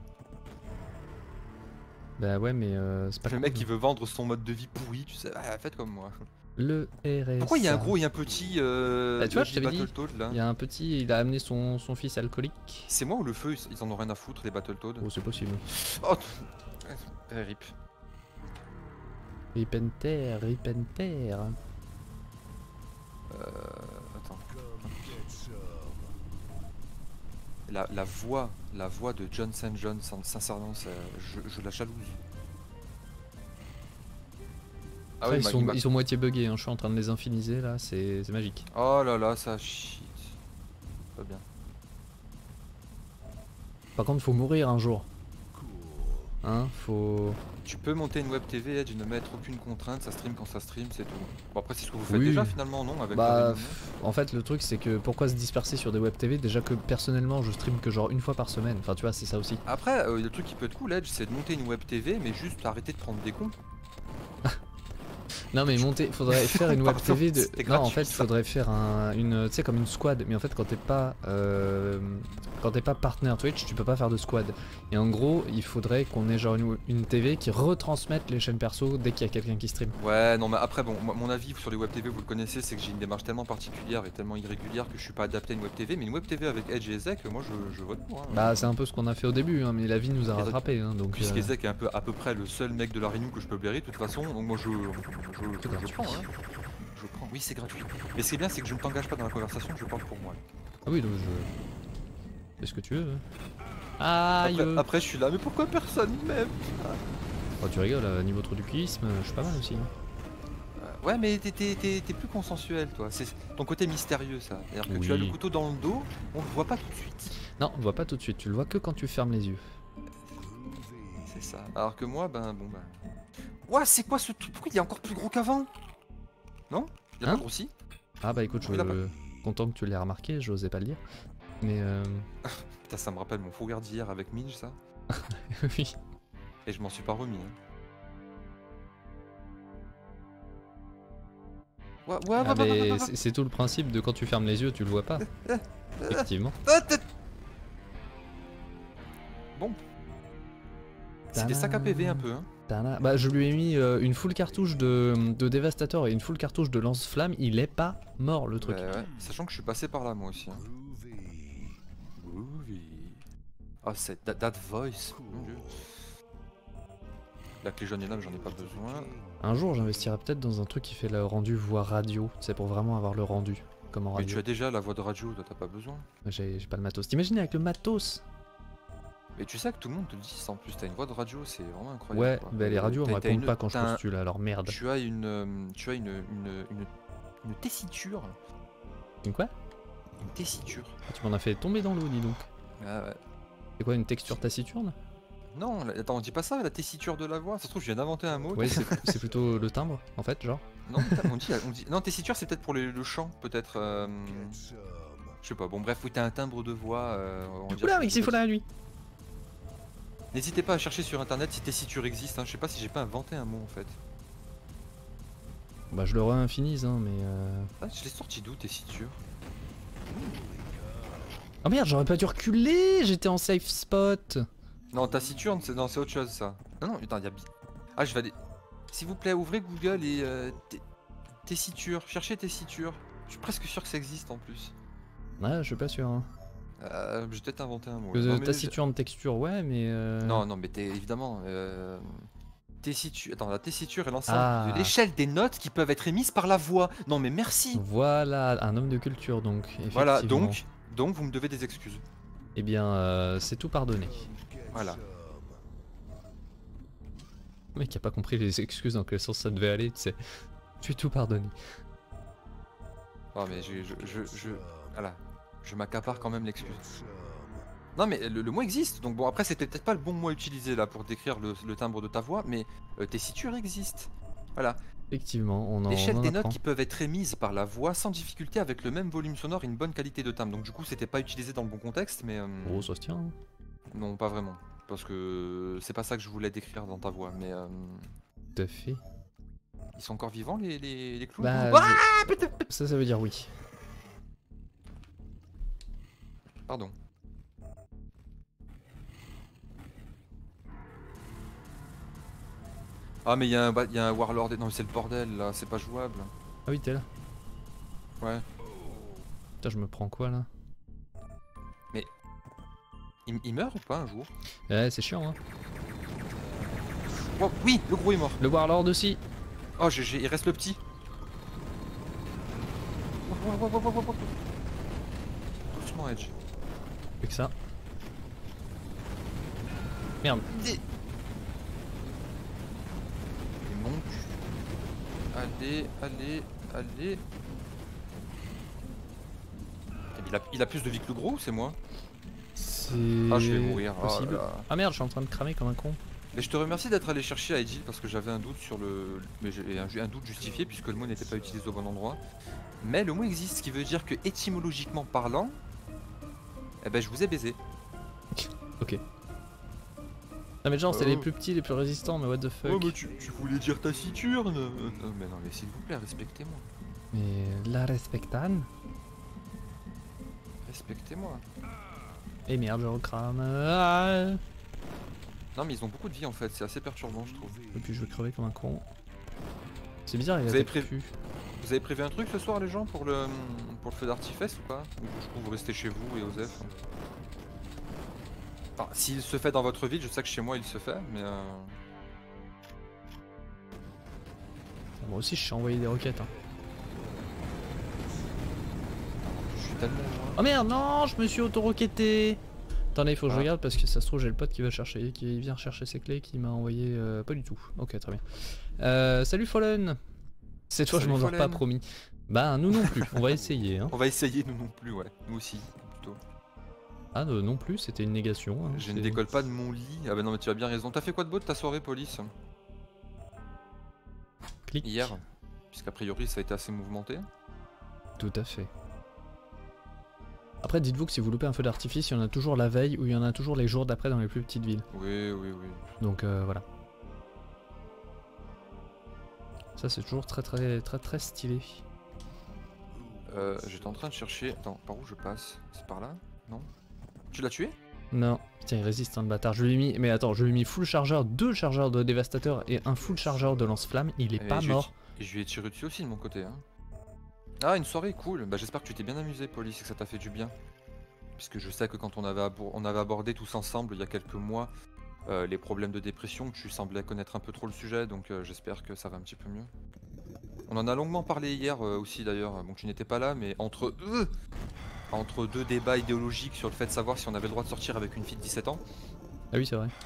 Bah ouais, mais euh, c'est pas Le cool. mec qui veut vendre son mode de vie pourri, tu sais, ah, faites comme moi. Le R S. Pourquoi il y a un gros et un petit euh, Bah, tu vois, Ugly je t'avais dit, Battletoad là? Il y a un petit, il a amené son, son fils alcoolique. C'est moi ou le feu, ils ils en ont rien à foutre les Battletoads? Oh, c'est possible. Oh t- eh, rip. Ripenter, Ripenter. Euh, attends. La, la voix, la voix de John Saint John, sin- sincèrement, c'est- je, je la jalouse. Ah Après, ouais, ils, ma- sont, il m'a- ils sont moitié buggés, hein. Je suis en train de les infiniser là, c'est c'est magique. Oh là là, ça shit. Pas bien. Par contre, faut mourir un jour. Hein, faut. Tu peux monter une web T V, Edge, ne mettre aucune contrainte, ça stream quand ça stream, c'est tout. Bon après c'est ce que vous faites Oui. déjà finalement, non avec Bah, la pff, en fait, le truc, c'est que pourquoi se disperser sur des web T V? Déjà que personnellement, je stream que genre une fois par semaine. Enfin, tu vois, c'est ça aussi. Après, euh, le truc qui peut être cool, Edge, c'est de monter une web T V, mais juste arrêter de prendre des cons. Non, mais monter, faudrait faire une web Pardon, T V de. c'était Non, en gratuit, fait, ça. faudrait faire un, une, tu sais, comme une squad. Mais en fait, quand t'es pas, euh, quand t'es pas partenaire Twitch, tu peux pas faire de squad. Et en gros, il faudrait qu'on ait genre une, une T V qui retransmette les chaînes perso dès qu'il y a quelqu'un qui stream. Ouais, non mais après bon, moi, mon avis sur les web T V, vous le connaissez, c'est que j'ai une démarche tellement particulière et tellement irrégulière que je suis pas adapté à une web T V, mais une web T V avec Edge et Ezek, moi je, je vote pour. Hein. Bah, c'est un peu ce qu'on a fait au début, hein, mais la vie nous a Et rattrapés. Hein, donc. Puisque euh, Ezek est un peu à peu près le seul mec de la Réunion que je peux blairer de toute façon, donc moi je, je, je, C'est je gratuit. prends. Hein. Je prends, oui c'est gratuit. Mais ce qui est bien c'est que je ne t'engage pas dans la conversation, je parle pour moi. Ah oui, donc je. Fais ce que tu veux. hein. Aïe. Après, après je suis là, mais pourquoi personne m'aime? Oh, tu rigoles, à niveau traductisme, je suis pas mal aussi. hein. Euh, Ouais mais t'es- t'es t'es- t'es plus consensuel toi, c'est ton côté mystérieux ça. C'est-à-dire que tu as le Oui. couteau dans le dos, on le voit pas tout de suite. Non, on le voit pas tout de suite, tu le vois que quand tu fermes les yeux. C'est ça. Alors que moi, ben bon ben. Ouah, c'est quoi ce truc? Pourquoi il est encore plus gros qu'avant? Non? Il a Hein pas grossi? Ah bah écoute, je Il a pas- suis content que tu l'aies remarqué, j'osais pas le dire. Mais euh... Putain, ça me rappelle mon fourrière d'hier avec Minge ça. oui. Et je m'en suis pas remis. Hein. Ouais, ouais, Ah, ouais, ouais, ouais, ouais, mais ouais. c'est c'est tout le principe de quand tu fermes les yeux, tu le vois pas. Effectivement. Ah, t'es- Bon. C'est des sacs à P V un peu, hein. Tada. Bah je lui ai mis euh, une full cartouche de, de dévastateur et une full cartouche de lance-flamme, il est pas mort le truc. Ouais, ouais. Sachant que je suis passé par là moi aussi. Hein. Groovy. Ah, c'est that, that voice. Mon Dieu. La clé jaune et lame, j'en ai pas besoin. Un jour j'investirai peut-être dans un truc qui fait le rendu voix radio, c'est pour vraiment avoir le rendu, comme en Mais tu radio. as déjà la voix de radio, toi t'as pas besoin. J'ai j'ai pas le matos. T'imagines avec le matos? Mais tu sais que tout le monde te le dit ça en plus, t'as une voix de radio, c'est vraiment incroyable. Ouais, quoi. bah les Euh, radios me t'as- t'as répondent une- pas quand je t'as un- postule, alors merde. Tu as une, euh, tu as une, une, une, une tessiture. Une quoi? Une tessiture. Ah, tu m'en as fait tomber dans l'eau, dis donc. Ah ouais. C'est quoi, une texture taciturne? Non, la- attends, on dit pas ça, la tessiture de la voix. Ça se trouve, je viens d'inventer un mot. Ouais, c'est c'est plutôt le timbre, en fait, genre. Non, on dit, on dit, non, tessiture, c'est peut-être pour les- le chant, peut-être. euh, Je sais pas. Bon, bref, oui, t'as un timbre de voix. Euh, on va dire Oula, que mais c'est qu'il faut la nuit. N'hésitez pas à chercher sur internet si tessiture existe. Hein. Je sais pas si j'ai pas inventé un mot en fait. Bah je le réinfinise, hein, mais... Euh... Ah, je l'ai sorti d'où tessiture? Oh merde, j'aurais pas dû reculer, j'étais en safe spot. Non, taciturne, c'est non, c'est autre chose ça. Non, non, attends, il y a bi- Ah, je vais aller. S'il vous plaît, ouvrez Google et euh, t- tessiture. Cherchez tessiture. Je suis presque sûr que ça existe en plus. Ouais, je suis pas sûr. Hein. Euh, je vais peut-être inventer un mot. Que là. de Non, mais taciturne texture, ouais, mais... Euh... Non, non, mais t'es évidemment. Euh... Tessiture. Attends, la tessiture est l'ensemble Ah. de l'échelle des notes qui peuvent être émises par la voix. Non, mais merci. Voilà, un homme de culture, donc. Voilà, effectivement. donc, donc vous me devez des excuses. Eh bien, euh, c'est tout pardonné. Voilà. Le mec qui a pas compris les excuses dans quel sens ça devait aller, tu sais. Tu es tout pardonné. Oh, mais je, je, je, je, voilà, je m'accapare quand même l'excuse. Non, mais le, le mot existe. Donc bon, après c'était peut-être pas le bon mot à utiliser là pour décrire le, le timbre de ta voix, mais euh, tessiture existe. Voilà. Effectivement, on en, L'échelle on en des apprend. notes qui peuvent être émises par la voix sans difficulté avec le même volume sonore et une bonne qualité de timbre. Donc du coup, c'était pas utilisé dans le bon contexte, mais euh, Oh, ça se tient. hein. non, pas vraiment, parce que c'est pas ça que je voulais décrire dans ta voix. Mais euh, Tout à fait. ils sont encore vivants les les, les clowns. Bah, Ah, je- ça, ça veut dire oui. Pardon. Ah mais il y, a un ba- y a un Warlord, non mais c'est le bordel là, c'est pas jouable. Ah oui, t'es là. Ouais. Putain, je me prends quoi là? Il, il meurt ou pas un jour? Ouais, c'est chiant, hein. Oh oui, le gros est mort. Le Warlord aussi. Oh G G, il reste le petit. Oh, oh, oh, oh, oh, oh, oh. Doucement Edge. Plus que ça. Merde. Il monte. Allez, allez, allez. Il a, il a plus de vie que le gros ou c'est moi? C'est Ah je vais mourir. Oh possible. là là. Ah merde, je suis en train de cramer comme un con. Mais je te remercie d'être allé chercher à Edil parce que j'avais un doute sur le. Mais j'ai un, un doute justifié puisque le mot n'était pas utilisé au bon endroit. Mais le mot existe, ce qui veut dire que étymologiquement parlant, eh ben je vous ai baisé. Ok. Non mais genre c'est Oh. les plus petits, les plus résistants, mais what the fuck. Oh mais tu, tu voulais dire taciturne. Non mais non mais s'il vous plaît, respectez-moi. Mais la respectan. Respectez-moi. Et merde, je recrame. Ah. Non mais ils ont beaucoup de vie en fait, c'est assez perturbant je trouve. Et puis je vais crever comme un con. C'est bizarre, il Vous a avez attaque prévu- plus. Vous avez prévu un truc ce soir les gens pour le pour le feu d'artifice ou pas? Ou du coup vous restez chez vous et Osef? Enfin, s'il se fait dans votre ville, je sais que chez moi il se fait, mais euh... Moi aussi je suis envoyé des roquettes. Hein. je suis tellement loin. Oh merde, non, je me suis auto-roquetté. Attendez, il faut que je Ah. regarde parce que ça se trouve j'ai le pote qui va chercher, qui vient chercher ses clés, qui m'a envoyé euh, pas du tout. Ok, très bien. Euh, salut Fallen. Cette fois je Salut, m'en dors pas Fallen. promis. Bah nous non plus. On va essayer. Hein. On va essayer nous non plus, ouais. Nous aussi, plutôt. Ah euh, non plus, c'était une négation. Hein. Je ne C'est- décolle pas de mon lit. Ah bah non mais tu as bien raison. T'as fait quoi de beau de ta soirée police? Clic. Hier? Puisqu'a priori ça a été assez mouvementé. Tout à fait. Après, dites-vous que si vous loupez un feu d'artifice, il y en a toujours la veille ou il y en a toujours les jours d'après dans les plus petites villes. Oui, oui, oui. Donc euh, voilà. Ça c'est toujours très très très très stylé. Euh, j'étais en train de chercher... Attends, par où je passe? C'est par là? Non? Tu l'as tué? Non, tiens il résiste un bâtard. Je lui ai mis, mais attends, je lui ai mis full chargeur, deux chargeurs de dévastateur et un full chargeur de lance-flamme. Il est Et pas je lui ai mort. ti- Et je lui ai tiré dessus aussi de mon côté. Hein. Ah, une soirée cool. Bah j'espère que tu t'es bien amusé, police, et que ça t'a fait du bien. Puisque je sais que quand on avait, abo- on avait abordé tous ensemble il y a quelques mois euh, les problèmes de dépression, tu semblais connaître un peu trop le sujet, donc euh, j'espère que ça va un petit peu mieux. On en a longuement parlé hier euh, aussi d'ailleurs, bon tu n'étais pas là, mais entre eux, entre deux débats idéologiques sur le fait de savoir si on avait le droit de sortir avec une fille de dix-sept ans, Ah oui c'est vrai.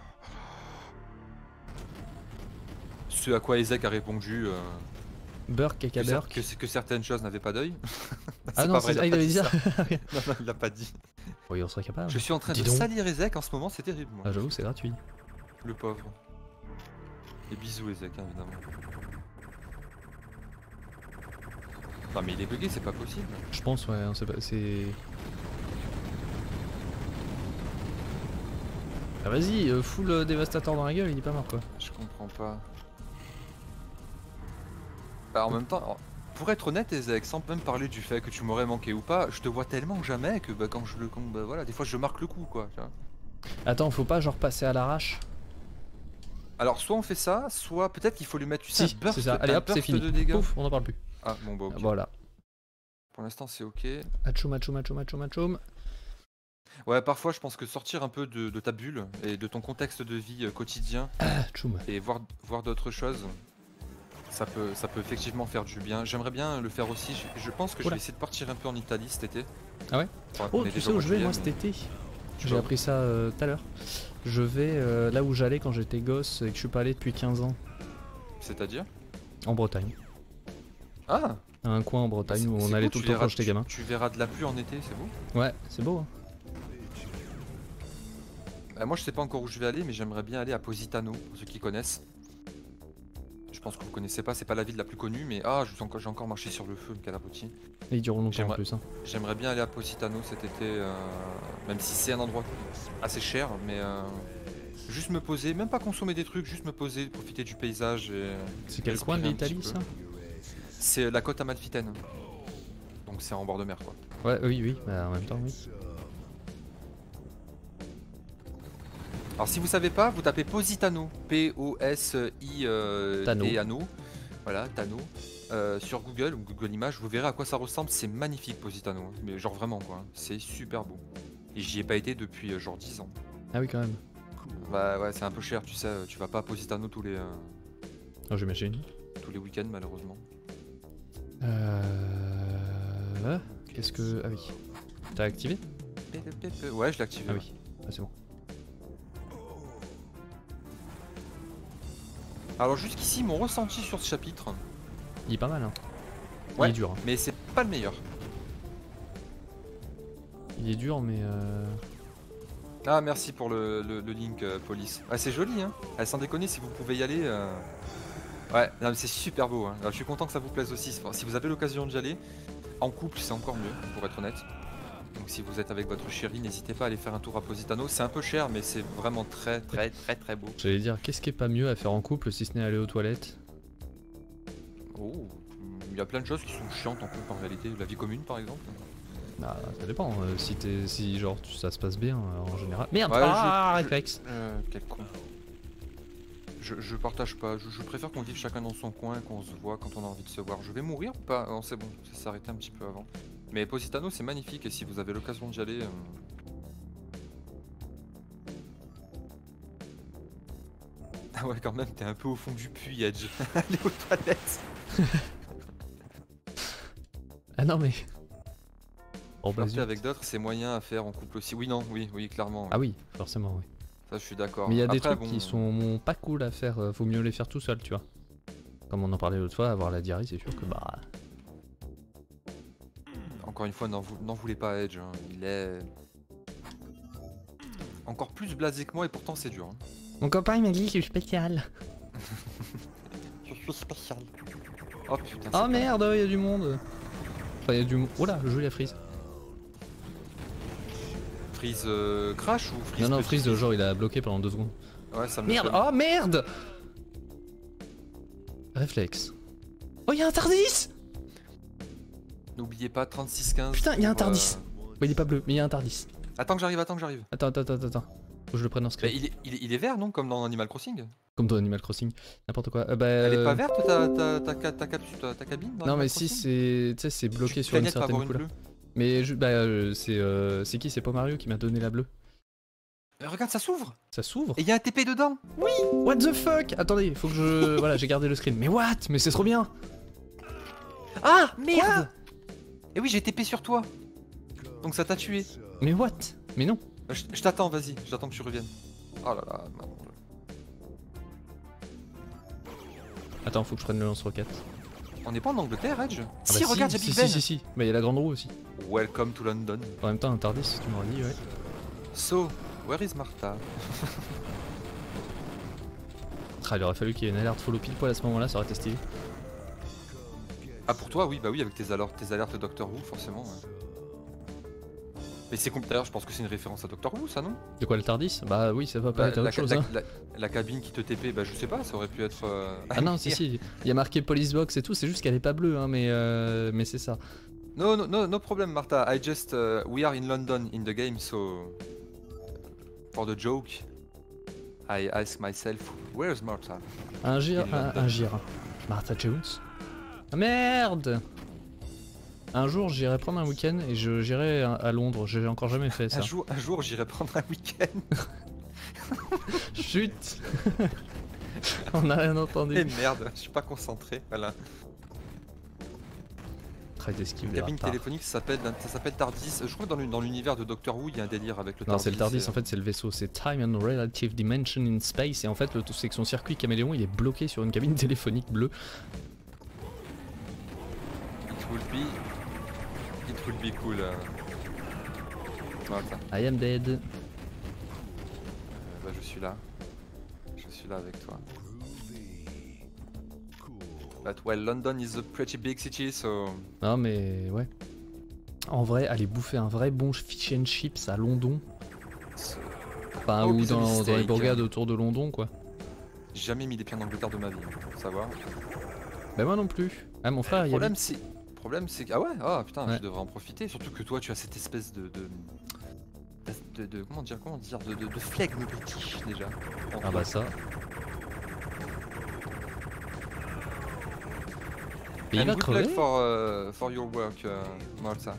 ce à quoi Ezek a répondu euh, Burk, que, caca cer- Burk. que, que certaines choses n'avaient pas d'œil. Ah C'est non, pas vrai, c'est- ah, a il pas avait dit dit ça. Non, non, il l'a pas dit. Oui, on serait capable. Je suis en train Dis de donc. salir Ezek en ce moment, c'est terrible moi. Ah j'avoue, c'est gratuit. Le pauvre. Et bisous Ezek, hein, évidemment. Non mais il est bugué, c'est pas possible. Je pense, ouais, on sait pas, c'est... Ah vas-y, euh, full euh, dévastateur dans la gueule, il est pas mort quoi. Je comprends pas. Bah en même temps, alors, pour être honnête Ezek, sans même parler du fait que tu m'aurais manqué ou pas, je te vois tellement jamais que bah, quand je le... Quand, bah, voilà, des fois je marque le coup quoi. Tu vois. Attends, faut pas genre passer à l'arrache. Alors soit on fait ça, soit peut-être qu'il faut lui mettre tu sais, Si, un burst, c'est ça. Allez un hop, c'est burst fini. de dégâts. Pouf, on en parle plus. Ah bon bah ok. Voilà. Pour l'instant c'est ok. Achou, achou, achou, achou, achou. Ouais parfois je pense que sortir un peu de, de ta bulle et de ton contexte de vie euh, quotidien Achou. et voir, voir d'autres choses, ça peut, ça peut effectivement faire du bien. J'aimerais bien le faire aussi, je, je pense que je Oula. vais essayer de partir un peu en Italie cet été. Ah ouais Faudra qu'on Oh, ait tu des sais où jours je vais en moi juillet, cet mais- été? Tu J'ai vas où? appris ça euh, tout à l'heure. Je vais euh, là où j'allais quand j'étais gosse et que je suis pas allé depuis quinze ans. C'est-à-dire? En Bretagne. Ah À un coin en Bretagne c'est- où on c'est allait beau, tout le tu temps verras- quand j'étais tu- gamin. Tu verras de la pluie en été, c'est beau. Ouais, c'est beau hein. Euh, moi je sais pas encore où je vais aller, mais j'aimerais bien aller à Positano, pour ceux qui connaissent. Je pense que vous connaissez pas, c'est pas la ville la plus connue, mais ah, j'ai encore, j'ai encore marché sur le feu, quel abruti. Et ils dureront longtemps en J'aimerais- plus hein. J'aimerais bien aller à Positano cet été, euh, même si c'est un endroit assez cher, mais euh, juste me poser, même pas consommer des trucs, juste me poser, profiter du paysage. et C'est quel coin de respirer un l'Italie petit ça? peu. C'est la côte amalfitaine, donc c'est en bord de mer quoi. Ouais, oui, oui, bah en même temps, oui. Alors si vous savez pas, vous tapez Positano, P O S I Tano. T A N O, voilà, Tano, euh, sur Google ou Google Images, vous verrez à quoi ça ressemble, c'est magnifique Positano, hein. Mais genre vraiment quoi, hein. C'est super beau. Et j'y ai pas été depuis euh, genre dix ans. Ah oui quand même. Bah ouais, c'est un peu cher, tu sais, tu vas pas à Positano tous les, euh, Oh j'imagine. tous les week-ends malheureusement. Euh... Qu'est-ce que... Ah oui. T'as activé? Ouais, je l'ai activé. Ah ouais. oui, ah, c'est bon. Alors jusqu'ici, mon ressenti sur ce chapitre, Il est pas mal hein. Ouais. Il est dur hein. mais c'est pas le meilleur. Il est dur mais euh... Ah merci pour le, le, le link euh, police. Ah c'est joli hein. Ah, sans déconner si vous pouvez y aller. Euh... Ouais, non, mais c'est super beau. Hein. Alors, je suis content que ça vous plaise aussi. Si vous avez l'occasion d'y aller, en couple c'est encore mieux pour être honnête. Donc si vous êtes avec votre chérie, n'hésitez pas à aller faire un tour à Positano. C'est un peu cher mais c'est vraiment très très très très beau. J'allais dire, qu'est-ce qui est pas mieux à faire en couple si ce n'est aller aux toilettes? Oh, il y a plein de choses qui sont chiantes en couple en réalité. La vie commune par exemple. Bah ça dépend, euh, si t'es si genre tu- ça se passe bien euh, en général. Merde, Ouais, ah, je- réflexe. Euh, quel con. Je, je partage pas, je, je préfère qu'on vive chacun dans son coin, qu'on se voit quand on a envie de se voir. Je vais mourir ou pas? Non, c'est bon, ça s'est arrêté un petit peu avant. Mais Positano c'est magnifique et si vous avez l'occasion d'y aller... Euh... Ah ouais quand même, t'es un peu au fond du puits, Edge. Allez aux toilettes. Ah non mais... Oh, bah, Flirter zut. avec d'autres, c'est moyen à faire en couple aussi. Oui, non, oui, oui, clairement. Oui. Ah oui, forcément oui. Ça je suis d'accord. Mais il y a des Après, trucs bon, qui sont pas cool à faire, euh, vaut mieux les faire tout seul, tu vois. Comme on en parlait l'autre fois, avoir la diarrhée, c'est sûr que bah... Encore une fois, n'en vou- n'en voulez pas Edge. Hein. Il est... encore plus blasé que moi et pourtant c'est dur. Hein. Mon copain il m'a dit que je suis spécial. Je suis spécial. Oh putain. Oh c'est merde, il y a du monde. Enfin, il y a du monde. Oh là, le jeu il a freeze. Freeze euh, crash ou freeze Non, non, petit freeze, genre il a bloqué pendant deux secondes. Ouais, ça me Merde, choque. oh merde. Réflexe. Oh, il y a un Tardis. N'oubliez pas trente-six quinze. Putain, il y a un pour, euh, Tardis. Bah, il est pas bleu, mais il y a un Tardis. Attends que j'arrive, attends que j'arrive. Attends, attends, attends, attends. Faut que je le prenne en Mais script. il est, il, est, il est vert non? Comme dans Animal Crossing? Comme dans Animal Crossing. N'importe quoi. Euh, bah, Elle est euh, pas verte ta, ta, ta, ta, ta, capsule- ta- ta cabine dans Non, Animal mais si, Crossing? c'est. Tu sais, c'est bloqué Tu sur une plaignais de pas certaine avoir une couleur. bleue. Mais je... bah, euh, c'est euh, c'est qui? C'est pas Mario qui m'a donné la bleue. Mais regarde, ça s'ouvre! Ça s'ouvre? Et il y a un T P dedans! Oui! What the fuck? Attendez, faut que je. Voilà, j'ai gardé le screen. Mais what? Mais c'est trop bien! Ah! Merde! Et oui, j'ai T P sur toi! Donc ça t'a tué! Mais what? Mais non! Je, je t'attends, vas-y, j'attends que tu reviennes. Oh là là, non. Attends, faut que je prenne le lance-roquette. On n'est pas en Angleterre, Edge? Ah Si, bah regarde, j'ai si, Big si, Ben! si, si, bah il y a la grande roue aussi. Welcome to London. En même temps, un Tardis, si tu m'aurais dit, ouais. So, where is Martha? Ah, il aurait fallu qu'il y ait une alerte follow pile poil à ce moment-là, ça aurait été stylé. Ah, pour toi, oui, bah oui, avec tes alertes, tes alertes Doctor Who, forcément. Ouais. Mais c'est compl- d'ailleurs, je pense que c'est une référence à Doctor Who, ça, non? De quoi le Tardis? Bah oui, ça va pas la, être autre la, chose, la, hein. la, la cabine qui te T P, bah je sais pas, ça aurait pu être. Euh... Ah non, si, si, il y a marqué Police Box et tout, c'est juste qu'elle est pas bleue, hein, mais, euh, mais c'est ça. No, no, no, no problem, Martha. I just uh, we are in London in the game, so for the joke, I ask myself, where's Martha? Un gire, In un, London. un gire. Martha Jones. Ah merde! Un jour, j'irai prendre un week-end et je j'irai à, à Londres. J'ai encore jamais fait ça. Un jour, un jour, j'irai prendre un week-end. Chut! On a rien entendu. Et merde, je suis pas concentré. Voilà. Très d'esquive Une des cabine retards. téléphonique, ça s'appelle, ça s'appelle TARDIS. Je crois que dans l'uni- dans l'univers de Doctor Who, il y a un délire avec le Non, TARDIS. c'est le TARDIS, euh, en fait, c'est le vaisseau. C'est Time and Relative Dimension in Space. Et en fait, le tout, c'est que son circuit caméléon, il est bloqué sur une cabine téléphonique bleue. It will be, it will be cool. euh. Voilà. I am dead. Euh, bah, je suis là. Je suis là avec toi. But well, London is a pretty big city, so. Non, mais ouais. En vrai, aller bouffer un vrai bon fish and chips à London. so- Enfin, Oh, ou pizza dans, dans les mistake. bourgades autour de London, quoi. J'ai jamais mis des pieds en Angleterre de ma vie, faut savoir. Bah, moi non plus. Ah, mon frère, Le il y problème, habite. c'est. Problème, c'est que. Ah ouais, ah putain, Ouais. je devrais en profiter. Surtout que toi, tu as cette espèce de. de... de, de- comment dire, comment dire, de, de, de flegme british déjà. en Ah, toi. bah, ça. Et il And va good crever? luck for, uh, for your work, uh, Malta.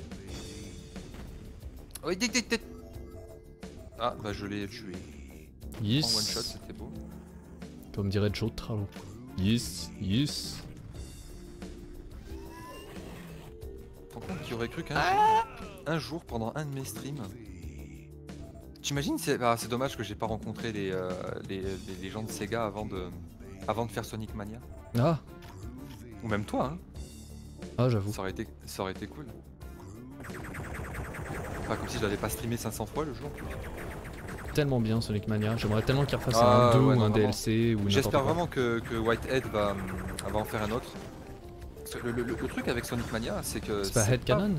Oh, dit, dit, dit. Ah, bah je l'ai tué. En one shot, Yes. c'était beau. Comme dirait Joe Tralo. Yes, yes. T'en compte qui aurait cru qu'un Ah jour, un jour, pendant un de mes streams. T'imagines, c'est ah, c'est dommage que j'ai pas rencontré les, euh, les, les, les gens de Sega avant de, avant de faire Sonic Mania. Ah, Ou même toi, hein. ah j'avoue. Ça aurait été, ça aurait été cool. Pas comme si je l'avais pas streamé cinq cents fois le jour. tellement bien Sonic Mania, j'aimerais tellement qu'il refasse Ah, un deux ouais, ou non, un vraiment. D L C ou n'importe J'espère quoi. vraiment que, que Whitehead va, va en faire un autre. Parce que Le, le- le truc avec Sonic Mania, c'est que C'est pas c'est Headcanon?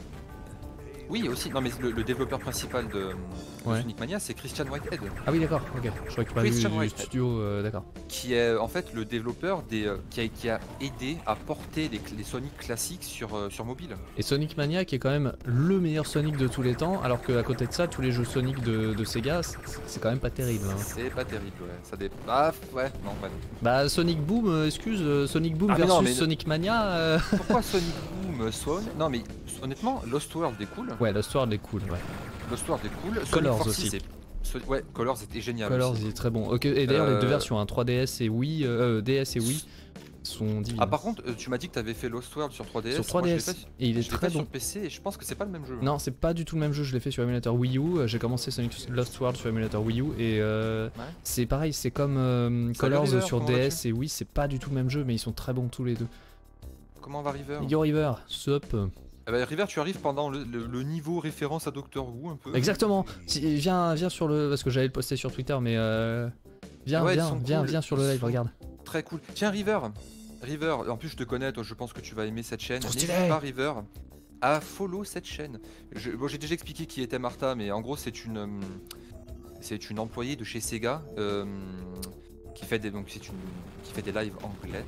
Oui, aussi. Non, mais le, le développeur principal de, de Ouais. Sonic Mania, c'est Christian Whitehead, Ah oui d'accord, ok. Je croyais que tu parlais du, Christian du Whitehead. studio, euh, d'accord. qui est en fait le développeur des, euh, qui, a, qui a aidé à porter les, les Sonic classiques sur, euh, sur mobile. Et Sonic Mania qui est quand même le meilleur Sonic de tous les temps, alors qu'à côté de ça, tous les jeux Sonic de, de Sega, c'est- c'est quand même pas terrible. Hein. C'est pas terrible, ouais. Ça dé... Ah, ouais, non, ouais. Bah Sonic Boom, euh, excuse, euh, Sonic Boom Ah, mais versus non, mais- Sonic Mania... euh, Pourquoi Sonic Boom, Swan Non, mais honnêtement, Lost World est cool. Ouais, Lost World est cool, ouais. Lost World est cool. Sonic Colors Forces, aussi. c'est- So- Ouais, Colors était génial. Colors aussi. il est très bon. Ok, et d'ailleurs les deux Euh, versions, hein, trois D S et Wii, euh, D S et Wii, sont divines. Ah, par contre, euh, tu m'as dit que t'avais fait Lost World sur trois D S. Sur trois Moi, D je S, l'ai fait- et il est je l'ai très fait bon. sur P C et je pense que c'est pas le même jeu. Non, c'est pas du tout le même jeu, je l'ai fait sur émulateur Wii U, euh, j'ai commencé Sonic Lost World sur émulateur Wii U et euh, Ouais. c'est pareil, c'est comme euh, Salut, Colors River, sur comment D vas-tu S et Wii, c'est pas du tout le même jeu mais ils sont très bons tous les deux. Comment va River Yo River, sup. Eh ben, River, tu arrives pendant le, le- le niveau référence à Doctor Who un peu. Exactement, si, viens, viens sur le... parce que j'allais le poster sur Twitter mais euh, viens, Ouais, ils viens, sont viens, cool, viens sur le ils live, sont regarde. Très cool. Tiens, River, River, en plus je te connais, toi je pense que tu vas aimer cette chaîne. Trop N'hésite stylé. pas, River, à follow cette chaîne. Je- Bon, j'ai déjà expliqué qui était Martha, mais en gros c'est une, hum, c'est une employée de chez Sega euh, qui fait des, donc c'est une, qui fait des lives anglais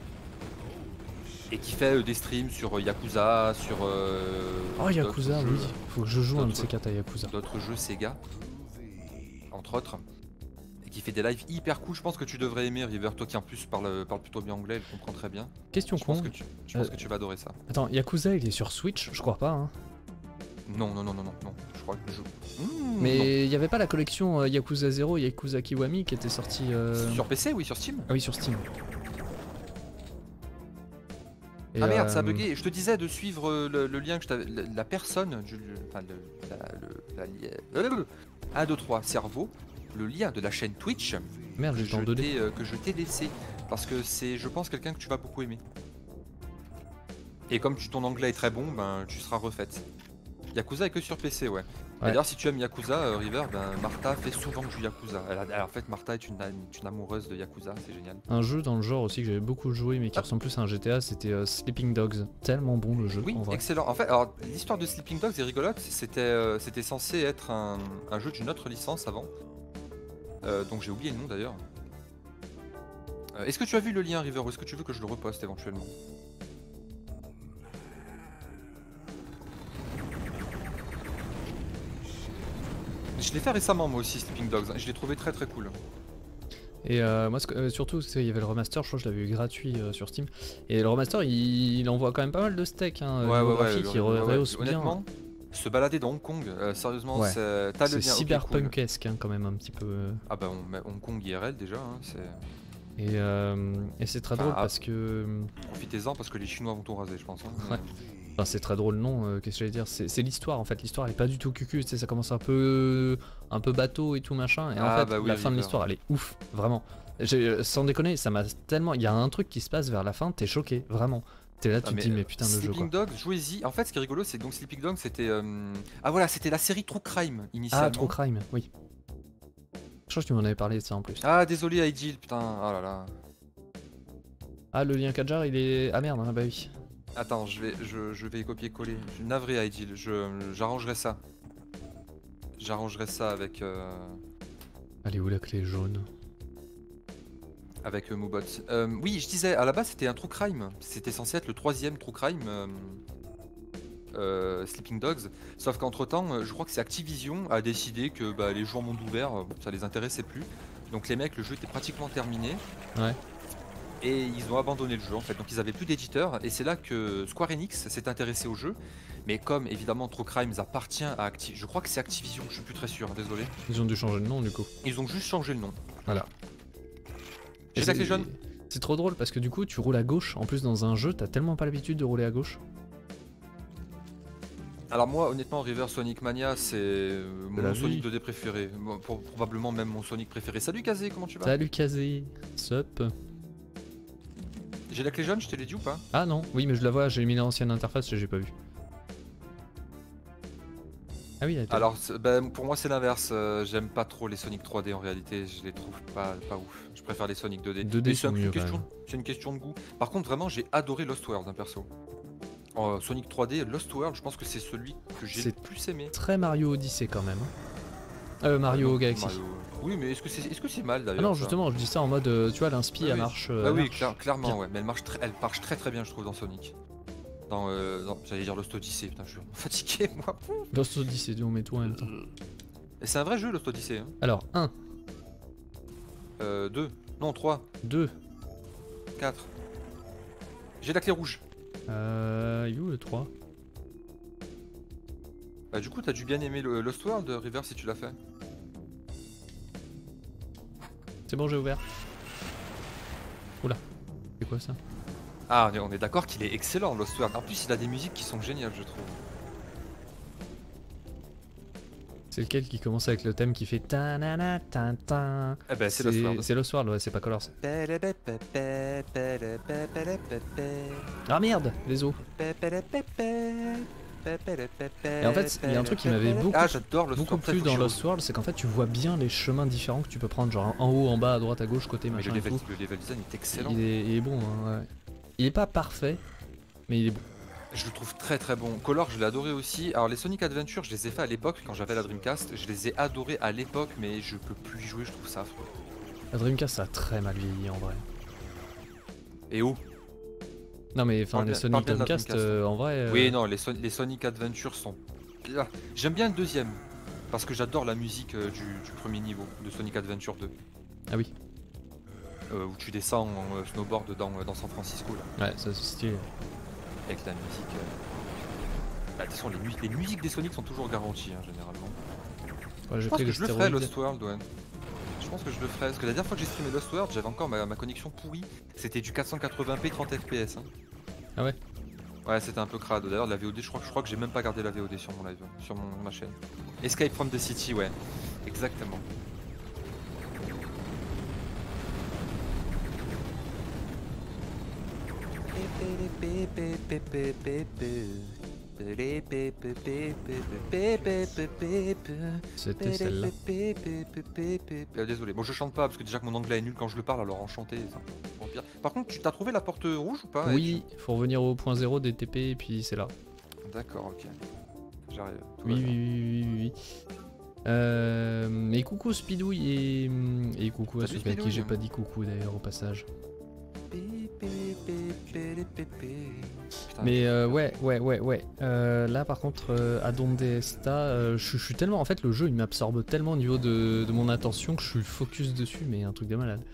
et qui fait euh, des streams sur euh, Yakuza, sur euh, Oh Yakuza, d'autres oui, jeux- faut que je joue un de d'autres- ces quatre à Yakuza. d'autres jeux Sega, entre autres, et qui fait des lives hyper cool. Je pense que tu devrais aimer River, toi qui en plus parle, parle plutôt bien anglais, elle comprend très bien. Question Je pense, con, que tu, je pense Euh, que tu vas adorer ça. attends, Yakuza il est sur Switch, je crois pas hein. Non, non, non, non, non, non, je crois que je... Mmh, non. Mais il y avait pas la collection euh, Yakuza zéro, Yakuza Kiwami qui était sortie... euh, Sur P C, oui, sur Steam. Ah oui, sur Steam. Et, Ah merde, ça a euh, bugué. Je te disais de suivre euh, le, le lien que je t'avais... La, la personne... du- le- Enfin, le... La, le, la li- euh, un, deux, trois, cerveau. Le lien de la chaîne Twitch Merde, que j'étais en je deux D. t'ai euh, que je t'ai laissé. Parce que c'est, je pense, quelqu'un que tu vas beaucoup aimer. Et comme tu- ton anglais est très bon, ben tu seras refaite. Yakuza est que sur P C, ouais. Et D'ailleurs, si tu aimes Yakuza, euh, River, ben Martha fait souvent du Yakuza. Elle a- elle- en fait, Martha est une, une, une amoureuse de Yakuza, c'est génial. Un jeu dans le genre aussi que j'avais beaucoup joué mais qui Ah. ressemble plus à un G T A, c'était euh, Sleeping Dogs. Tellement bon le jeu Oui, en vrai. excellent. En fait, alors l'histoire de Sleeping Dogs est rigolote. C'était, euh, c'était censé être un, un jeu d'une autre licence avant. Euh, donc j'ai oublié le nom d'ailleurs. Euh, est-ce que tu as vu le lien, River, ou est-ce que tu veux que je le reposte éventuellement? Je l'ai fait récemment moi aussi, Sleeping Dogs. Je l'ai trouvé très très cool. Et euh, moi, ce que- euh, surtout, c'est qu'il y avait le remaster, je crois que je l'avais eu gratuit euh, sur Steam. Et le remaster, il, il envoie quand même pas mal de steaks. Hein, Ouais, niveau ouais, ouais, graphique, il ouais, ouais, re- ouais. rehausse bien. Honnêtement, se balader dans Hong Kong, euh, sérieusement, Ouais. c'est... t'as le C'est lien. ok, cool. cyberpunk-esque hein, quand même un petit peu. euh. Ah bah on met Hong Kong I R L déjà, hein, c'est... Et, euh, et c'est très Enfin, drôle ah. parce que... Profitez-en parce que les Chinois vont tout raser, je pense. hein. Ouais. Enfin, c'est très drôle, non, euh, qu'est-ce que j'allais dire? C'est c'est l'histoire en fait, l'histoire elle est pas du tout cucu, tu sais, ça commence un peu un peu bateau et tout machin, et en Ah, fait bah oui, la fin de River. l'histoire elle est ouf, vraiment. J'ai- Sans déconner, ça m'a tellement. Il y a un truc qui se passe vers la fin, t'es choqué, vraiment. T'es là, tu Ah, te mais, dis, mais euh, putain, le jeu quoi. Sleeping Dogs, jouez-y. En fait, ce qui est rigolo, c'est que donc Sleeping Dogs, c'était... euh, Ah voilà, c'était la série True Crime, initialement. Ah, True Crime, oui. Je crois que tu m'en avais parlé de ça en plus. Ah, désolé, Aidil, putain, oh là là. Ah, le lien Kadjar il est. Ah merde, ah bah oui. Attends, je vais, je, je vais copier-coller. Je suis navré, Aidil, je, j'arrangerai ça. J'arrangerai ça avec... euh, Elle est où la clé jaune? Avec euh, Moobot. Euh, oui, je disais, à la base c'était un True Crime. C'était censé être le troisième True Crime, euh, euh, Sleeping Dogs. Sauf qu'entre temps, je crois que c'est Activision a décidé que bah, les jeux en monde ouvert, euh, ça les intéressait plus. Donc les mecs, le jeu était pratiquement terminé. Ouais. Et ils ont abandonné le jeu en fait. Donc ils avaient plus d'éditeur. Et c'est là que Square Enix s'est intéressé au jeu. Mais comme évidemment True Crimes appartient à Activision, je crois que c'est Activision, je suis plus très sûr, hein, désolé. Ils ont dû changer de nom du coup. Ils ont juste changé le nom. Voilà. J'ai Et ça que les c'est- jeunes. C'est trop drôle parce que du coup, tu roules à gauche. En plus, dans un jeu, t'as tellement pas l'habitude de rouler à gauche. Alors moi honnêtement River Sonic Mania c'est euh, la mon vie. Sonic deux D préféré, Moi, pour- probablement même mon Sonic préféré. Salut Kazé, comment tu vas? Salut Kazé, sup. J'ai la clé jaune, je te l'ai dit ou pas? Ah non, oui, mais je la vois, j'ai mis l'ancienne interface et j'ai pas vu. Ah oui, elle était- Alors c'est- ben, pour moi c'est l'inverse, euh, j'aime pas trop les Sonic trois D en réalité, je les trouve pas, pas ouf. Je préfère les Sonic deux D. deux D Mais c'est sont un peu une mieux quand question, même. c'est une question de goût. Par contre vraiment j'ai adoré Lost World hein, perso. En, euh, Sonic trois D, Lost World, je pense que c'est celui que j'ai le C'est plus aimé. Très Mario Odyssey quand même. hein. Euh, Mario Ah non, Galaxy. Mario- Oui mais est-ce que c'est est-ce que c'est mal Ah d'ailleurs non, ça justement, je dis ça en mode, euh, tu vois, l'inspi, Ah elle oui. marche. euh, Ah elle oui, marche cla- clairement bien. ouais, mais elle marche très, elle marche très très bien je trouve dans Sonic. Dans, euh, dans- j'allais dire Lost Odyssey, putain je suis vraiment fatigué moi. Lost Odyssey, on met tout en même temps. Et c'est un vrai jeu Lost Odyssey. Hein. Alors, un, Euh, deux, non trois, deux, quatre. J'ai la clé rouge. euh. Il est où le trois? Bah du coup t'as dû bien aimer le Lost World River si tu l'as fait. C'est bon, j'ai ouvert. Oula, c'est quoi ça? Ah on est, on est d'accord qu'il est excellent Lost World. En plus il a des musiques qui sont géniales je trouve. C'est lequel qui commence avec le thème qui fait ta na na ta ta? Eh ben c'est Lost World. C'est Lost World, ouais, c'est pas Colors. Ah merde, les os. Et en fait, il y a un truc qui m'avait beaucoup, Ah j'adore Lost beaucoup World. plu dans Lost World, c'est qu'en fait tu vois bien les chemins différents que tu peux prendre, genre en haut, en bas, à droite, à gauche, côté, Mais le machin et level, tout. le level design est excellent. Il est, il est bon, hein, ouais. Il est pas parfait, mais il est bon. Je le trouve très très bon. Color, je l'ai adoré aussi. Alors les Sonic Adventure, je les ai fait à l'époque quand j'avais la Dreamcast. Je les ai adorés à l'époque, mais je peux plus y jouer, je trouve ça affreux. La Dreamcast, ça a très mal vieilli en vrai. Et oh Non mais enfin Parle les bien- Sonic parle bien de la Dreamcast, Dreamcast. euh, en vrai. euh, Oui, non, les, Son- les Sonic Adventure sont bien. J'aime bien le deuxième, parce que j'adore la musique euh, du, du premier niveau de Sonic Adventure deux. Ah oui. Euh, où tu descends en euh, snowboard dans, dans San Francisco, là, Ouais, ça c'est stylé. avec la musique. euh. Bah, de toute façon, les, mu- les musiques des Sonic sont toujours garanties, hein, généralement. Ouais, Je j'ai pense pris que le je le ferai, stéroïde. Lost World, ouais. Je pense que je le ferai, parce que la dernière fois que j'ai streamé Lost World, j'avais encore ma, ma connexion pourrie. C'était du quatre cent quatre-vingts p trente F P S. Hein. Ah ouais. Ouais, c'était un peu crade. D'ailleurs, la V O D, je crois, que- je crois que j'ai même pas gardé la V O D sur mon live, sur mon, ma chaîne. Escape from the City, ouais. Exactement. C'était celle-là. Euh, Désolé, bon je chante pas parce que déjà que mon anglais est nul quand je le parle, alors en chanter c'est encore pire. Par contre, tu t'as trouvé la porte rouge ou pas Oui, faut revenir au point zéro des T P et puis c'est là. D'accord, ok. J'arrive. Tout Oui, va oui, bien. oui, oui, oui. Euh, mais coucou Speedouille et, et coucou à Salut, ceux à qui Speedouille. j'ai pas dit coucou d'ailleurs au passage. Putain, Mais euh, ouais, ouais, ouais, ouais. Euh, là par contre, euh, Adonde Esta, euh, je je suis tellement. En fait, le jeu il m'absorbe tellement au niveau de, de mon attention que je suis focus dessus, mais un truc de malade.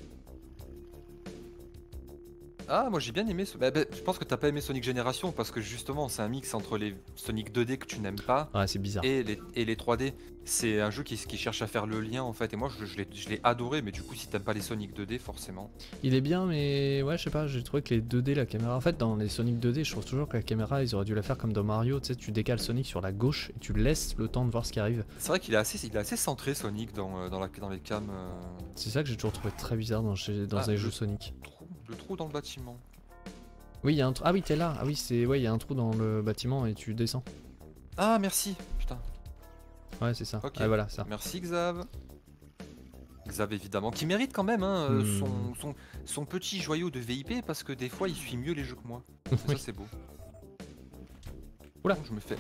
Ah, moi j'ai bien aimé ce. Bah, bah, je pense que t'as pas aimé Sonic Génération parce que justement c'est un mix entre les Sonic deux D que tu n'aimes pas Ouais, c'est bizarre. et les, et les trois D. C'est un jeu qui, qui cherche à faire le lien en fait. Et moi je, je l'ai- je l'ai adoré, mais du coup, si t'aimes pas les Sonic deux D, forcément. Il est bien, mais ouais, je sais pas, j'ai trouvé que les deux D, la caméra. En fait, dans les Sonic deux D, je trouve toujours que la caméra, ils auraient dû la faire comme dans Mario. Tu sais, tu décales Sonic sur la gauche et tu laisses le temps de voir ce qui arrive. C'est vrai qu'il est assez, il est assez centré Sonic dans, euh, dans, la, dans les cams. euh, C'est ça que j'ai toujours trouvé très bizarre dans, chez- dans Ah, les le- jeux Sonic. trou, le trou dans le bâtiment. Oui, il y a un trou. Ah oui, t'es là. Ah oui, c'est ouais, il y a un trou dans le bâtiment et tu descends. Ah merci, putain. Ouais, c'est ça. Ok. Ah voilà, ça. Merci Xav. Xav évidemment, qui mérite quand même hein, euh, Hmm. son, son, son petit joyau de V I P parce que des fois il suit mieux les jeux que moi. Et Oui. ça c'est beau. Oula. Bon, je me fais.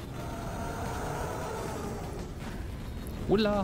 Oula.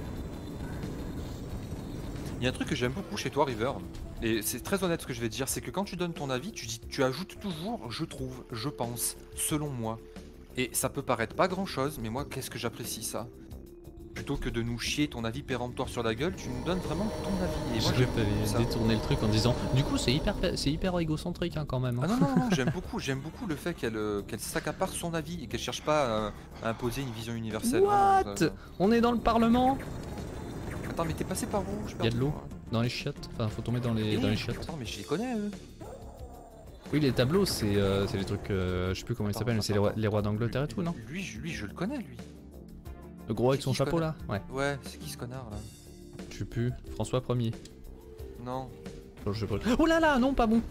Il y a un truc que j'aime beaucoup chez toi River, et c'est très honnête ce que je vais te dire, c'est que quand tu donnes ton avis, tu dis, tu ajoutes toujours je trouve, je pense, selon moi. Et ça peut paraître pas grand chose, mais moi qu'est-ce que j'apprécie ça. Plutôt que de nous chier ton avis péremptoire sur la gueule, tu nous donnes vraiment ton avis. Et moi Je j'aime vais beaucoup ça. détourner le truc en disant. Du coup, c'est hyper, c'est hyper égocentrique hein, quand même. Ah hein. non non non, j'aime beaucoup, j'aime beaucoup le fait qu'elle euh, qu'elle s'accapare son avis et qu'elle cherche pas à, à imposer une vision universelle. What Vraiment, ça- On est dans le Parlement. Attends, mais t'es passé par où? Je Il y a de perds l'eau moi. dans les chiottes. Enfin, faut tomber dans les, Eh, dans les chiottes. Attends, mais je les connais eux. Oui, les tableaux, c'est euh, c'est les trucs. euh, je sais plus comment ils Attends, s'appellent, mais c'est les rois, attends. les rois d'Angleterre et tout, non? Lui, je- lui, je le connais lui. Le gros avec C'est son qui ce chapeau connard là? Ouais. Ouais, c'est qui ce connard là? Je sais plus. François Ier. Non. Oh, je sais pas. Oh là là, non, pas bon.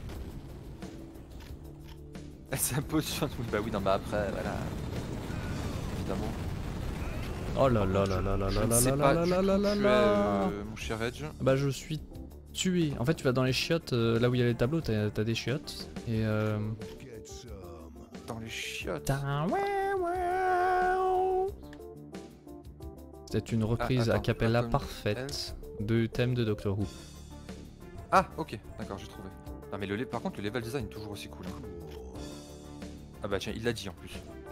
C'est un peu sur nous. Bah oui, non, mais après, voilà. Évidemment. Oh là là là là là Je là ne là sais là pas là du là tout là où là tu es, là. euh, mon cher Edge. Bah je suis tué. En fait tu vas dans les chiottes, euh, là où il y a les tableaux, t'as as des chiottes. Et euh... Dans les chiottes. C'est une reprise attends, a cappella Malcolm parfaite du thème de Doctor Who. Ah, ok, d'accord, j'ai trouvé. Non mais le, le- par contre le level design est toujours aussi cool. hein. Ah bah tiens, il l'a dit en plus.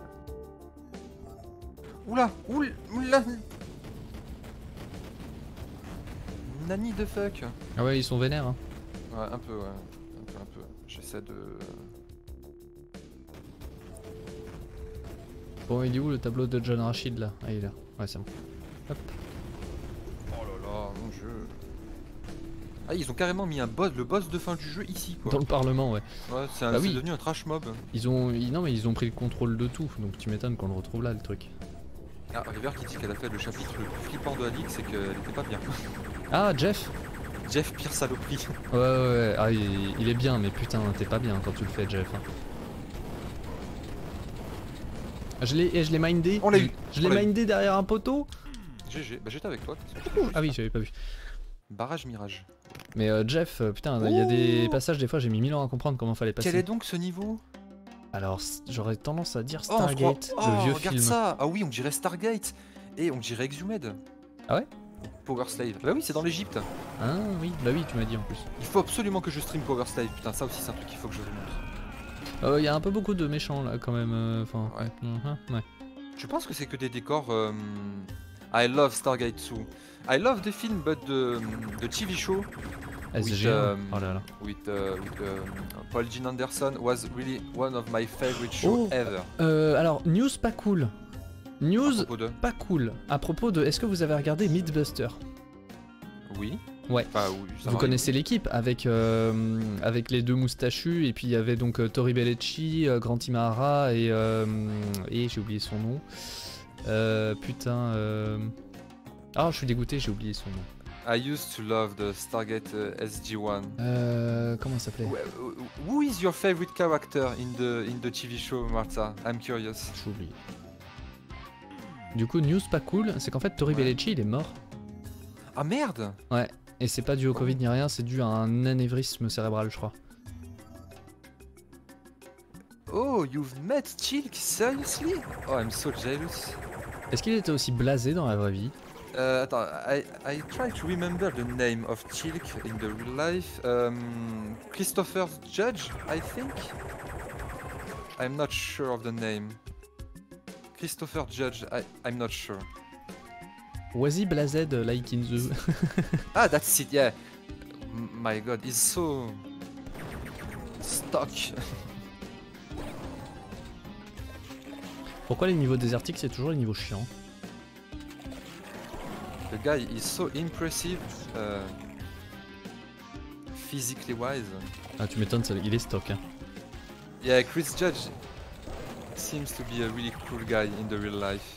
Oula, oula, oula. Nani de fuck. Ah ouais ils sont vénères hein. Ouais, un peu, ouais. Un peu, un peu. J'essaie de... Bon il est où le tableau de John Rachid là? Ah il est là. Ouais c'est bon. Hop. Oh là là, mon dieu. Ah, ils ont carrément mis un boss, le boss de fin du jeu ici, quoi. Dans le parlement ouais. Ouais, c'est un- Bah c'est oui. devenu un trash mob. Ils ont. ils- Non mais ils ont pris le contrôle de tout, donc tu m'étonnes qu'on le retrouve là le truc. Ah, River qui dit qu'elle a fait le chapitre le plus flippant de Alix et qu'elle était pas bien. Ah Jeff. Jeff, pire saloperie. Ouais ouais ouais, ah, il, il est bien mais putain t'es pas bien quand tu le fais Jeff. hein. Je l'ai et je l'ai mindé. On l'a Je- eu. Je On l'ai l'a eu. mindé derrière un poteau. G G, bah j'étais avec toi. de toute façon. Ah oui j'avais pas vu. Barrage Mirage. Mais euh, Jeff, euh, putain, il y a des Oh. passages des fois j'ai mis mille ans à comprendre comment fallait passer. Quel est donc ce niveau? Alors c- j'aurais tendance à dire Oh, on se croit- Stargate, oh, le vieux regarde film. ça. Ah oui, on dirait Stargate. Et on dirait Exhumed. Ah ouais? Power Slave. Bah oui, c'est dans l'Egypte. Ah oui, bah oui tu m'as dit en plus. Il faut absolument que je stream Power Slave. Putain, ça aussi c'est un truc qu'il faut que je vous montre. Euh, Il y a un peu beaucoup de méchants là quand même. euh, Enfin. Ouais. mhm, ouais. Je pense que c'est que des décors. euh, I love Stargate two. I love the film, but the, the T V show S G, um, oh là là. with, uh, with um, Paul Gene Anderson was really one of my favorite shows Oh. ever. Euh, alors news pas cool. À News propos de... pas cool. À propos de, est-ce que vous avez regardé Mythbuster? Oui. Ouais. Enfin, oui, ça Vous m'arrive. connaissez l'équipe avec, euh, avec les deux moustachus et puis il y avait donc euh, Tori Bellecci, euh, Grant Imahara et, euh, et j'ai oublié son nom. Euh, putain. Euh... Ah je suis dégoûté, j'ai oublié son nom. I used to love the Stargate uh, S G one. Euh, comment ça s'appelait? Wh- wh- Who is your favorite character in the in the T V show, Martha? I'm curious. J'ai oublié. Du coup news pas cool, c'est qu'en fait Tori Ouais. Bellecci il est mort. Ah merde! Ouais. Et c'est pas dû au Covid ni rien, c'est dû à un anévrisme cérébral je crois. Oh, you've met Chilk? Seriously? Oh, I'm so jealous. Est-ce qu'il était aussi blasé dans la vraie vie? Uh, attends, I, I try to remember the name of Chilk in the real life. Um, Christopher Judge, I think? I'm not sure of the name. Christopher Judge, I, I'm not sure. Was he blased like in the... Ah, that's it, yeah. M- My god, he's so... stuck. Pourquoi les niveaux désertiques c'est toujours les niveaux chiants? The guy is so impressive, uh, physically wise. Ah tu m'étonnes, ça- il est stock hein. Yeah, Chris Judge seems to be a really cool guy in the real life.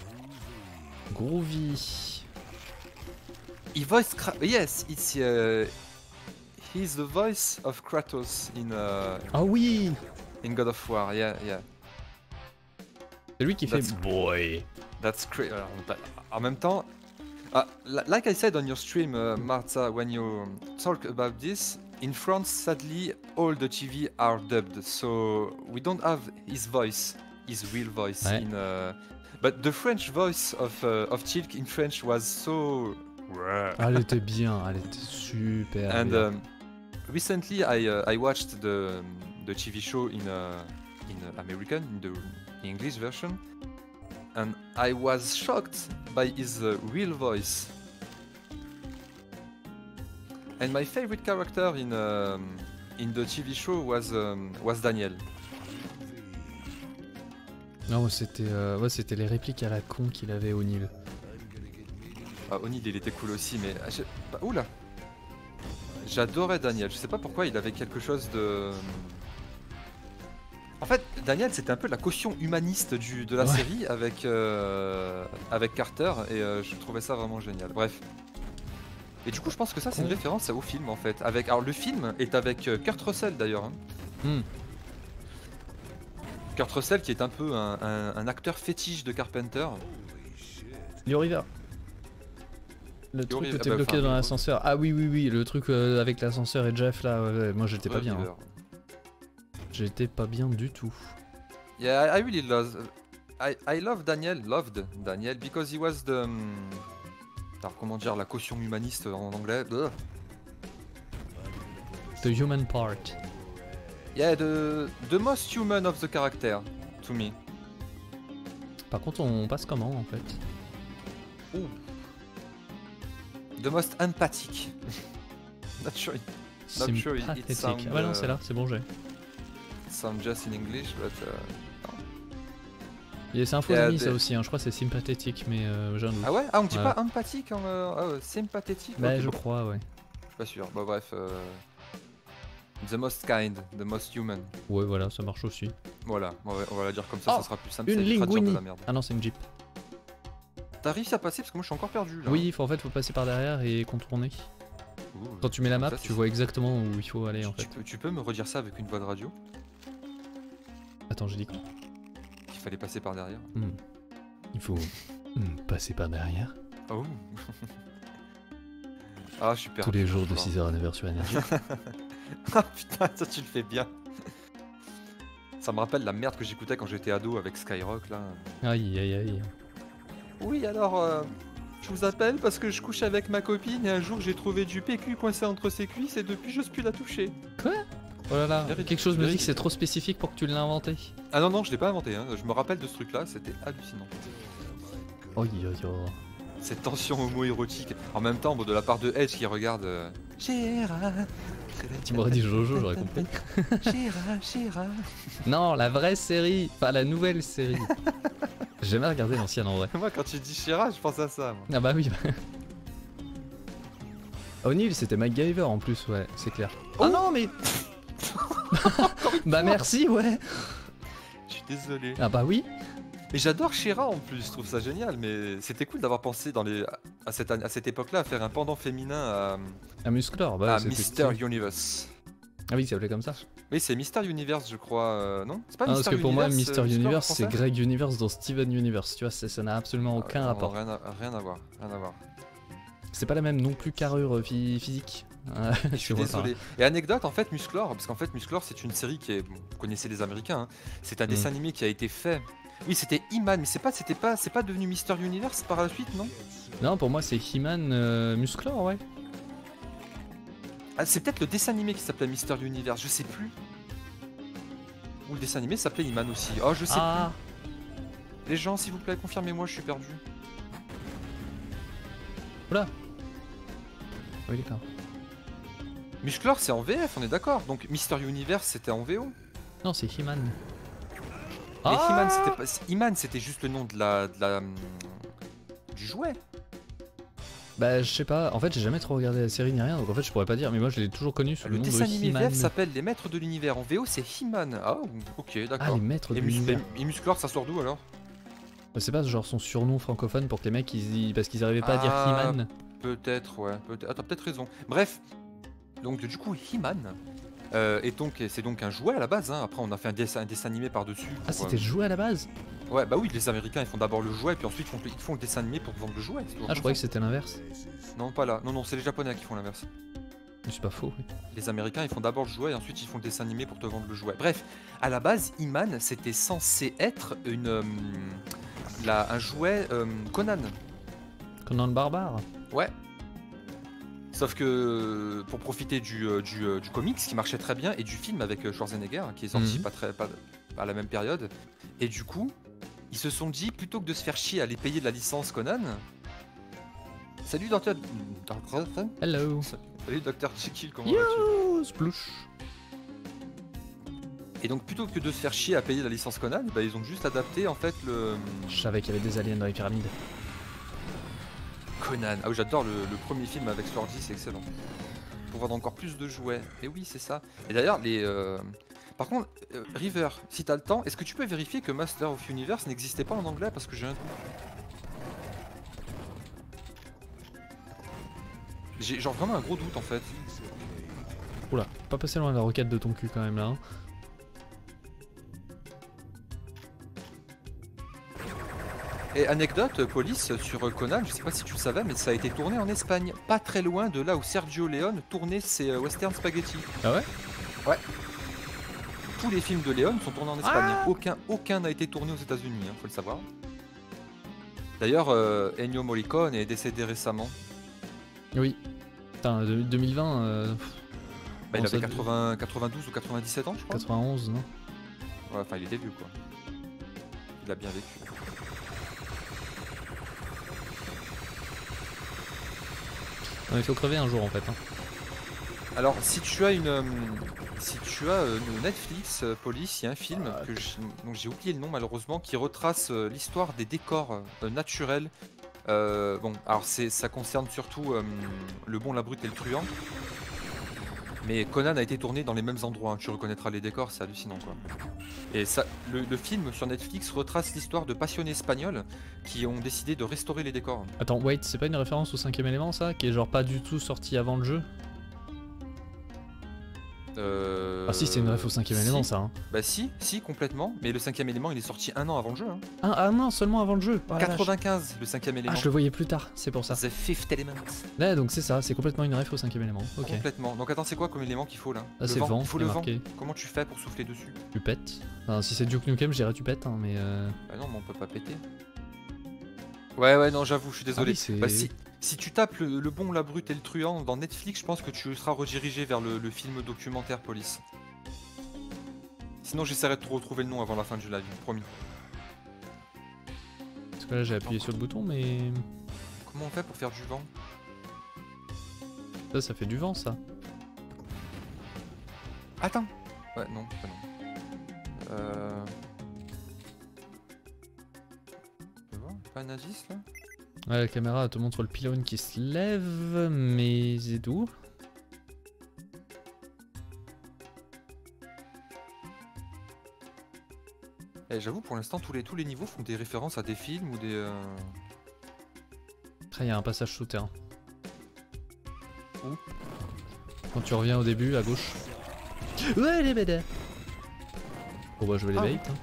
Groovy. He voiced Kra yes, it's uh, he's the voice of Kratos in uh, Ah oui. in God of War. Yeah, yeah. C'est lui qui fait That's- boy. That's crazy. En même temps, uh, li- like I said on your stream, uh, Martha, when you talk about this, in France, sadly, all the T V are dubbed, so we don't have his voice, his real voice. Ouais. In, uh, but the French voice of uh, of Chilk in French was so. Ah, elle était bien, elle était super And bien. um, recently, I uh, I watched the the T V show in uh, in uh, American, in the English version, and I was shocked by his uh, real voice. And my favorite character in um, in the T V show was um, was Daniel. Non, c'était euh, ouais, c'était les répliques à la con qu'il avait au Nil. Ah, Onid, il était cool aussi, mais ah, je- bah, oula. J'adorais Daniel. Je sais pas pourquoi il avait quelque chose de. En fait, Daniel, c'était un peu la caution humaniste du, de la Ouais. série avec, euh, avec Carter, et euh, je trouvais ça vraiment génial. Bref. Et du coup, je pense que ça, c'est une Ouais. référence au film en fait. Avec, alors, le film est avec euh, Kurt Russell d'ailleurs. hein. Hmm. Kurt Russell qui est un peu un, un- un acteur fétiche de Carpenter. Leo River. Le Leo truc River, où t'es ah bah, bloqué enfin, dans Leo- l'ascenseur. Ah oui, oui, oui, le truc euh, avec l'ascenseur et Jeff là, ouais, ouais, moi j'étais pas bien. River. Hein. J'étais pas bien du tout. Yeah, I really love. I, I love Daniel, loved Daniel, because he was the. um, Alors, comment dire, la caution humaniste en anglais. Ugh. The human part. Yeah, the, the most human of the character, to me. Par contre, on passe comment en fait? Ooh. The most empathic. Not sure it Not sure it- it Sympathétique. sound, Ah bah non, euh, c'est là, c'est bon, j'ai. sound just in English, but. Uh... Et c'est un faux Yeah, ami the- ça aussi, hein. Je crois que c'est sympathétique, mais euh, j'ai un doute. Ah ouais? Ah, on dit Ouais. pas empathique en. euh, Ah, euh, sympathétique? Bah, Ok, je bon, crois, ouais. je suis pas sûr. Bah, bref. euh, The most kind, the most human. Ouais, voilà, ça marche aussi. Voilà, on va, on va la dire comme ça, Oh, ça sera plus simple. Une ça évitera de dire de linguini. la merde. Ah non, c'est une Jeep. T'as réussi à passer parce que moi je suis encore perdu là. Oui, faut, en fait, faut passer par derrière et contourner. Ouh. Quand tu mets la map, Ça, c'est tu ça. vois exactement où il faut aller Tu, en tu fait. peux, tu peux me redire ça avec une voix de radio? Attends, j'ai dit quoi? Qu'il fallait passer par derrière. Hmm. Il faut hmm, passer par derrière. Oh. Ah, je suis perdu. Tous les jours de Voilà. six heures à neuf heures sur énergie. Ah putain, ça tu le fais bien. Ça me rappelle la merde que j'écoutais quand j'étais ado avec Skyrock là. Aïe aïe aïe. Oui, alors euh, je vous appelle parce que je couche avec ma copine et un jour j'ai trouvé du P Q coincé entre ses cuisses et depuis j'ose plus la toucher. Oh là là, Véridique, quelque chose me dit que véridique. c'est trop spécifique pour que tu l'aies inventé. Ah non, non, je l'ai pas inventé, hein. Je me rappelle de ce truc là, c'était hallucinant. Aïe aïe aïe. Cette tension homo-érotique. En même temps, bon, de la part de Edge qui regarde. Euh... Gérard. Tu m'aurais dit Jojo, j'aurais compris. Gérard, Gérard. Non, la vraie série, pas la nouvelle série. J'ai jamais regardé l'ancienne en vrai. Moi, quand tu dis Gérard, je pense à ça. Moi. Ah bah oui. O'Neill, c'était MacGyver en plus, ouais, c'est clair. Oh Ah non, mais. Bah merci, ouais. Je suis désolé. Ah bah oui. Mais j'adore Shira en plus, je trouve ça génial. Mais c'était cool d'avoir pensé dans les... à cette, à cette époque-là à faire un pendant féminin à, Un musclor, bah à c'était Mister stylé. Universe. Ah oui, il s'appelait comme ça. Oui, c'est Mister Universe, je crois. euh, non C'est pas Ah, parce Mister que pour moi, Universe, Mister euh, Musclor Universe, en c'est français Greg Universe dans Steven Universe. Tu vois, ça ça n'a absolument Ah, aucun non, rapport. Rien à, rien à voir, rien à voir. C'est pas la même non plus carrure euh, phy- physique. Ah, Je tu suis vois, par là. désolé. Et anecdote, en fait, Musclor, parce qu'en fait, Musclor, c'est une série qui est. Bon, vous connaissez les Américains, hein, c'est un Mm. dessin animé qui a été fait. Oui, c'était He-Man, mais c'est pas, c'était pas, c'est pas devenu Mister Universe par la suite, non? Non, pour moi, c'est He-Man euh, Musclor, ouais. Ah, c'est peut-être le dessin animé qui s'appelait Mister Universe, je sais plus. Ou le dessin animé s'appelait He-Man aussi. Oh, je sais Ah, plus. Les gens, s'il vous plaît, confirmez-moi, je suis perdu. oui, d'accord. Musclor, c'est en V F, on est d'accord. Donc Mister Universe, c'était en V O. Non, c'est He-Man. Mais Ah He-Man, c'était pas. He-Man, c'était juste le nom de la, de la, hum, du jouet. Bah, je sais pas. En fait, j'ai jamais trop regardé la série ni rien, donc en fait, je pourrais pas dire. Mais moi, je l'ai toujours connu sous le, Le nom dessin de animé He-Man. V F s'appelle Les Maîtres de l'Univers. En V O, c'est He-Man. Ah, ok, Ah, d'accord. les maîtres de et, Mus- l'univers. et Musclor, ça sort d'où alors? Bah, c'est pas genre son surnom francophone pour que les mecs, ils... parce qu'ils arrivaient pas à dire Ah. He-Man. Peut-être, ouais. Peut-être. Ah, t'as peut-être raison. Bref. Donc, du coup, He-Man. Euh, et donc, c'est donc un jouet à la base. Hein. Après, on a fait un dessin, un dessin animé par-dessus. Ah, pour, c'était euh, joué à la base? Ouais, bah oui, les Américains, ils font d'abord le jouet, puis ensuite, ils font, ils font le dessin animé pour vendre le jouet. c'est toujours Ah, je comme croyais que ça. c'était l'inverse. Non, pas là. Non, non, c'est les Japonais qui font l'inverse. Mais c'est pas faux. Oui. Les Américains, ils font d'abord le jouet et ensuite ils font le dessin animé pour te vendre le jouet. Bref, à la base, He-Man, c'était censé être une, euh, la- un jouet euh, Conan. Conan le barbare. Ouais. Sauf que pour profiter du, euh, du, euh, du comics qui marchait très bien et du film avec euh, Schwarzenegger qui est sorti Mhm. pas très, pas, à la même période. Et du coup, ils se sont dit plutôt que de se faire chier à les payer de la licence Conan. Salut Docteur Hello. Salut Docteur Jekyll, comment vas-tu? Yo, splouche. Et donc plutôt que de se faire chier à payer la licence Conan, bah, ils ont juste adapté en fait le Je savais qu'il y avait des aliens dans les pyramides. Conan. Ah oui, j'adore le, le premier film avec Swordy, c'est excellent. Pour vendre encore plus de jouets. Et oui, c'est ça. Et d'ailleurs, les. euh, Par contre, euh, River, si t'as le temps, est-ce que tu peux vérifier que Master of Universe n'existait pas en anglais parce que j'ai un doute. J'ai genre vraiment un gros doute en fait. Oula, pas passer loin de la roquette de ton cul quand même là. Hein. Et anecdote, Police, sur Conan, je sais pas si tu le savais, mais ça a été tourné en Espagne, pas très loin de là où Sergio Leone tournait ses euh, western spaghetti. Ah ouais? Ouais. Tous les films de Leone sont tournés en Espagne. Ah aucun aucun n'a été tourné aux États-Unis, hein, faut le savoir. D'ailleurs, euh, Ennio Morricone est décédé récemment. Oui. Putain, de- deux mille vingt, euh, Bah, il bon, avait ça- quatre-vingts, quatre-vingt-douze ou quatre-vingt-dix-sept ans, je crois. quatre-vingt-onze, non? Ouais, enfin, il était vieux, quoi. Il a bien vécu. Non, il faut crever un jour en fait. Hein. Alors, si tu as une, euh, si tu as euh, une Netflix, euh, Police, il y a un film Ah, que je- dont j'ai oublié le nom malheureusement, qui retrace euh, l'histoire des décors euh, naturels. Euh, bon, alors c'est, ça concerne surtout euh, Le Bon, la Brute et le Truand. Mais Conan a été tourné dans les mêmes endroits, hein. Tu reconnaîtras les décors, c'est hallucinant quoi. Et ça, le, le film sur Netflix retrace l'histoire de passionnés espagnols qui ont décidé de restaurer les décors. Attends, wait, c'est pas une référence au cinquième élément ça? Qui est genre pas du tout sorti avant le jeu? Euh... Ah si, c'est une ref au cinquième si. élément ça. Hein. Bah si, si, complètement. Mais le cinquième élément, il est sorti un an avant le jeu. Hein. Ah, ah non, seulement avant le jeu. Oh, la vache. quatre-vingt-quinze, le cinquième élément. Ah, je le voyais plus tard, c'est pour ça. The Fifth Element. Là, donc c'est ça, c'est complètement une ref au cinquième élément. Ok. Complètement. Donc attends, c'est quoi comme élément qu'il faut là? Ah, Le c'est vent, Il faut il est le vent. marqué. Comment tu fais pour souffler dessus? Tu pètes. Enfin, si c'est Duke Nukem, je dirais tu pètes, hein, mais euh... Bah non, mais on peut pas péter. Ouais, ouais, non, j'avoue, je suis désolé. Ah oui, c'est- bah, si, si tu tapes le, le Bon, la Brute et le Truand dans Netflix, je pense que tu seras redirigé vers le, le film documentaire Police. Sinon, j'essaierai de te retrouver le nom avant la fin du live, promis. Parce que là j'ai appuyé sur le bouton, mais Comment on fait pour faire du vent? ça, ça fait du vent ça. Attends. Ouais, non, pas non. Euh... Tu vois, pas un indice là? Ouais, la caméra te montre le pylône qui se lève, mais c'est tout. Eh, j'avoue, pour l'instant, tous les, tous les niveaux font des références à des films ou des... Euh... Après, il y a un passage souterrain. Où? Quand tu reviens au début, à gauche. Ouais, les bêtes. Bon bah je vais les Ah, bait. oui. Hein.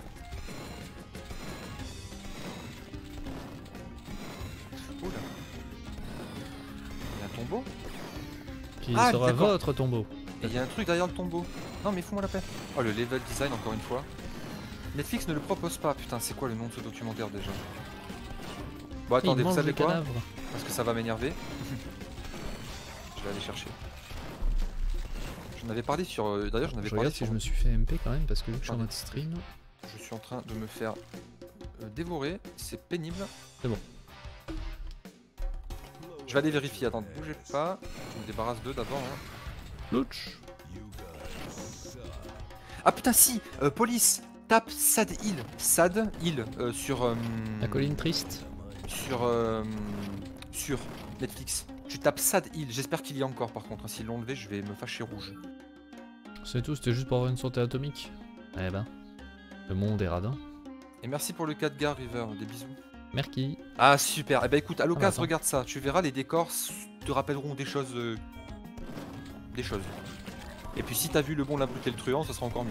Oula. Il y a un tombeau? Qui Ah, sera d'accord. votre tombeau. Et il y a un truc derrière le tombeau. Non mais fous-moi la paix. Oh le level design encore une fois. Netflix ne le propose pas. Putain, c'est quoi le nom de ce documentaire déjà? Bon Il attendez, vous mange savez les quoi? cadavres. Parce que ça va m'énerver. Je vais aller chercher. J'en avais parlé sur... euh, D'ailleurs j'en avais Je parlé regarde si sur... je me suis fait M P quand même parce que vu que je suis en Attendez. mode stream. Je suis en train de me faire euh, dévorer. C'est pénible. C'est bon. Je vais aller vérifier. Attends, bougez pas. Je me débarrasse d'eux d'abord. Hein. Louch. Ah putain si, euh, Police, tape Sad Hill, Sad Hill euh, sur euh, La colline triste. sur euh, sur Netflix. Tu tapes Sad Hill, j'espère qu'il y a encore par contre. S'ils l'ont enlevé, je vais me fâcher rouge. C'est tout, c'était juste pour avoir une santé atomique. Eh ben. Le monde est radin. Et merci pour le Khadgar River, des bisous. Merci. Ah super. Eh ben écoute, à bah, l'occasion, attends. regarde ça. Tu verras les décors s- te rappelleront des choses, euh, des choses. Et puis si t'as vu Le Bon, la Brute et le Truand, ça sera encore mieux.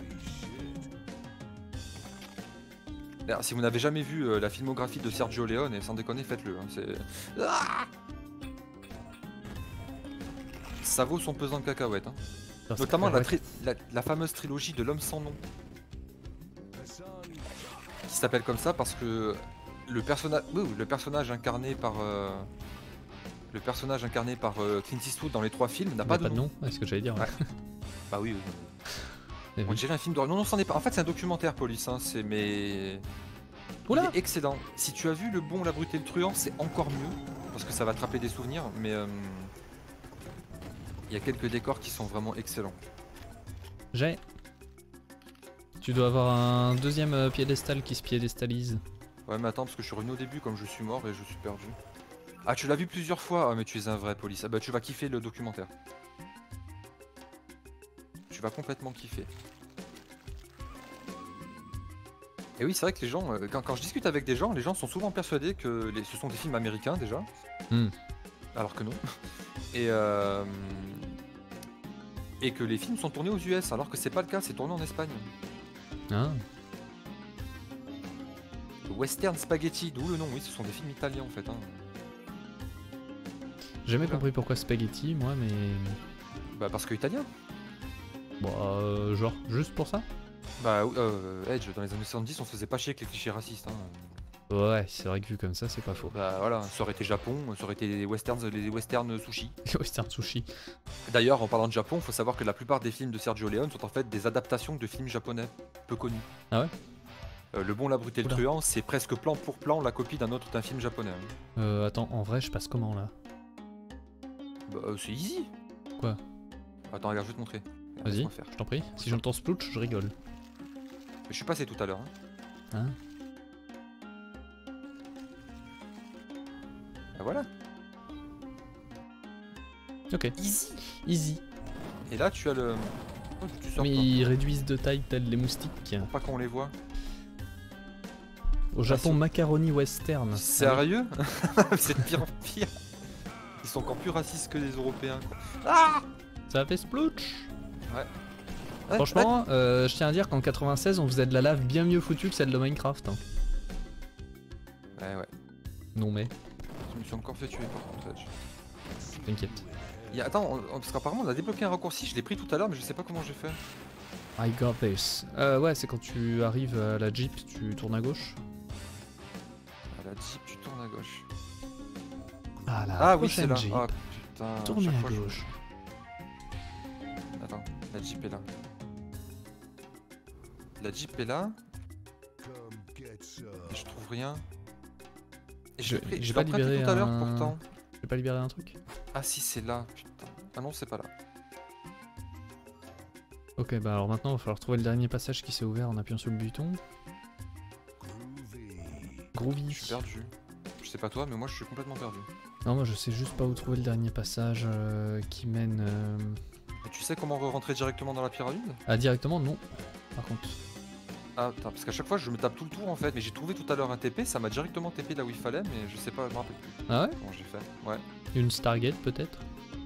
D'ailleurs, si vous n'avez jamais vu euh, la filmographie de Sergio Leone, et sans déconner, faites-le. Hein, c'est... Ah ça vaut son pesant de cacahuètes. Hein. Alors, Notamment c'est- la, ouais. tri- la, la fameuse trilogie de l'homme sans nom. Qui s'appelle comme ça parce que le personnage, oui, oui, le personnage incarné par euh, le personnage incarné par euh, Clint Eastwood dans les trois films n'a Il pas a de pas de nom. nom, ouais, c'est ce que j'allais dire. Ouais. Bah oui, oui. Eh On oui. dirait un film d'horreur. Non, non, c'en est pas. En fait, c'est un documentaire, Police. Hein. C'est mais Oula. il est excellent. Si tu as vu Le Bon, la Brute et le Truand, c'est encore mieux parce que ça va te rappeler des souvenirs. Mais euh, il y a quelques décors qui sont vraiment excellents. J'ai. Tu dois avoir un deuxième euh, piédestal qui se piédestalise. Ouais, mais attends, parce que je suis revenu au début comme je suis mort et je suis perdu. Ah, tu l'as vu plusieurs fois? Ah, mais tu es un vrai, Police. Ah, bah, tu vas kiffer le documentaire. Tu vas complètement kiffer. Et oui, c'est vrai que les gens, euh, quand, quand je discute avec des gens, les gens sont souvent persuadés que les- ce sont des films américains déjà. Hmm. Alors que non. Et, euh, et que les films sont tournés aux U S, alors que c'est pas le cas, c'est tourné en Espagne. Ah. Western Spaghetti, d'où le nom, oui, ce sont des films italiens en fait. Hein. J'ai jamais Voilà. compris pourquoi spaghetti, moi, mais. Bah parce que italien. Bon, euh, genre, juste pour ça? Bah euh, Edge, dans les années soixante-dix, on se faisait pas chier avec les clichés racistes. Hein. Ouais, c'est vrai que vu comme ça, c'est pas faux. Bah voilà, ça aurait été Japon, ça aurait été les westerns, les westerns sushi. Les western sushi. D'ailleurs, en parlant de Japon, il faut savoir que la plupart des films de Sergio Leone sont en fait des adaptations de films japonais peu connus. Ah ouais? Euh, le bon, la brute et le Oula. truand, c'est presque plan pour plan la copie d'un autre d'un film japonais. Hein. Euh, attends, en vrai, je passe comment là? Bah euh, c'est easy. Quoi? Attends, regarde, je vais te montrer. Regarde, Vas-y, laisse-moi faire. je t'en prie. Si j'entends splooch, je rigole. Je suis passé tout à l'heure. Hein. Hein? Bah voilà. Ok. Easy. Easy. Et là, tu as le. Oh, tu sors Mais pas. ils réduisent de taille tels les moustiques. Pour pas qu'on les voit. Au Japon, si. macaroni western. Sérieux? C'est de pire en pire. Ils sont encore plus racistes que les Européens. Quoi. Ah Ça a fait splooch. ouais. Ouais, Franchement, euh, je tiens à dire qu'en quatre-vingt-seize, on faisait de la lave bien mieux foutue que celle de Minecraft. Hein. Ouais, ouais. Non mais, Je me suis encore fait tuer par contre. Edge. t'inquiète. Il y a- Attends, on- parce qu'apparemment on a débloqué un raccourci, je l'ai pris tout à l'heure, mais je sais pas comment j'ai fait. I got this. Euh, ouais, c'est quand tu arrives à la Jeep, tu tournes à gauche. À la Jeep, tu tournes à gauche. Ah la Ah oui, c'est prochaine là. Jeep. Ah putain. Tournez chaque à fois, je- gauche. Attends, la Jeep est là. La Jeep est là. Et je trouve rien. Et je Je- l'ai pris- j'ai je l'ai pas emprunté libéré tout à l'heure un- pourtant. Je vais pas libérer un truc? Ah si, c'est là, putain. Ah non, c'est pas là. Ok, bah alors maintenant, il va falloir trouver le dernier passage qui s'est ouvert en appuyant sur le bouton. Groovy. Je suis perdu. Je sais pas toi, mais moi je suis complètement perdu. Non, moi je sais juste pas où trouver le dernier passage euh, qui mène. Euh... Et tu sais comment rentrer directement dans la pyramide? Ah, directement, non. Par contre. Ah, attends, parce qu'à chaque fois je me tape tout le tour en fait, mais j'ai trouvé tout à l'heure un T P, ça m'a directement T P là où il fallait, mais je sais pas, je me rappelle plus Ah ouais? comment j'ai fait. Ouais. Une Stargate peut-être?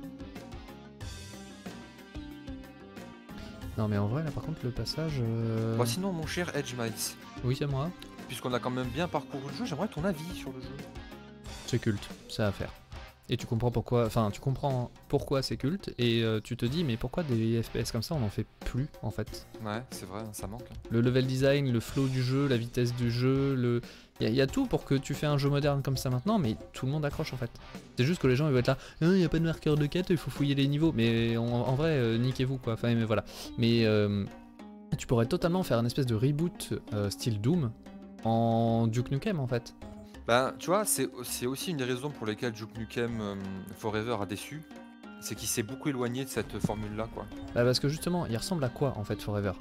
Non, mais en vrai, là par contre, le passage. Euh... Bon, sinon, mon cher Edge Miles, Oui, c'est moi. puisqu'on a quand même bien parcouru le jeu, j'aimerais ton avis sur le jeu. C'est culte, c'est à faire. Et tu comprends pourquoi, enfin tu comprends pourquoi c'est culte et euh, tu te dis mais pourquoi des F P S comme ça on en fait plus en fait. Ouais, c'est vrai, ça manque. hein. Le level design, le flow du jeu, la vitesse du jeu, le... Il y, y a tout pour que tu fais un jeu moderne comme ça maintenant mais tout le monde accroche en fait. C'est juste que les gens ils vont être là, il n'y a pas de marqueur de quête, il faut fouiller les niveaux mais en, en vrai euh, niquez-vous quoi, enfin mais voilà. Mais euh, tu pourrais totalement faire une espèce de reboot euh, style Doom en Duke Nukem en fait. Ben, tu vois, c'est c'est aussi une des raisons pour lesquelles Duke Nukem euh, Forever a déçu. C'est qu'il s'est beaucoup éloigné de cette formule-là, quoi. Bah parce que justement, il ressemble à quoi en fait Forever?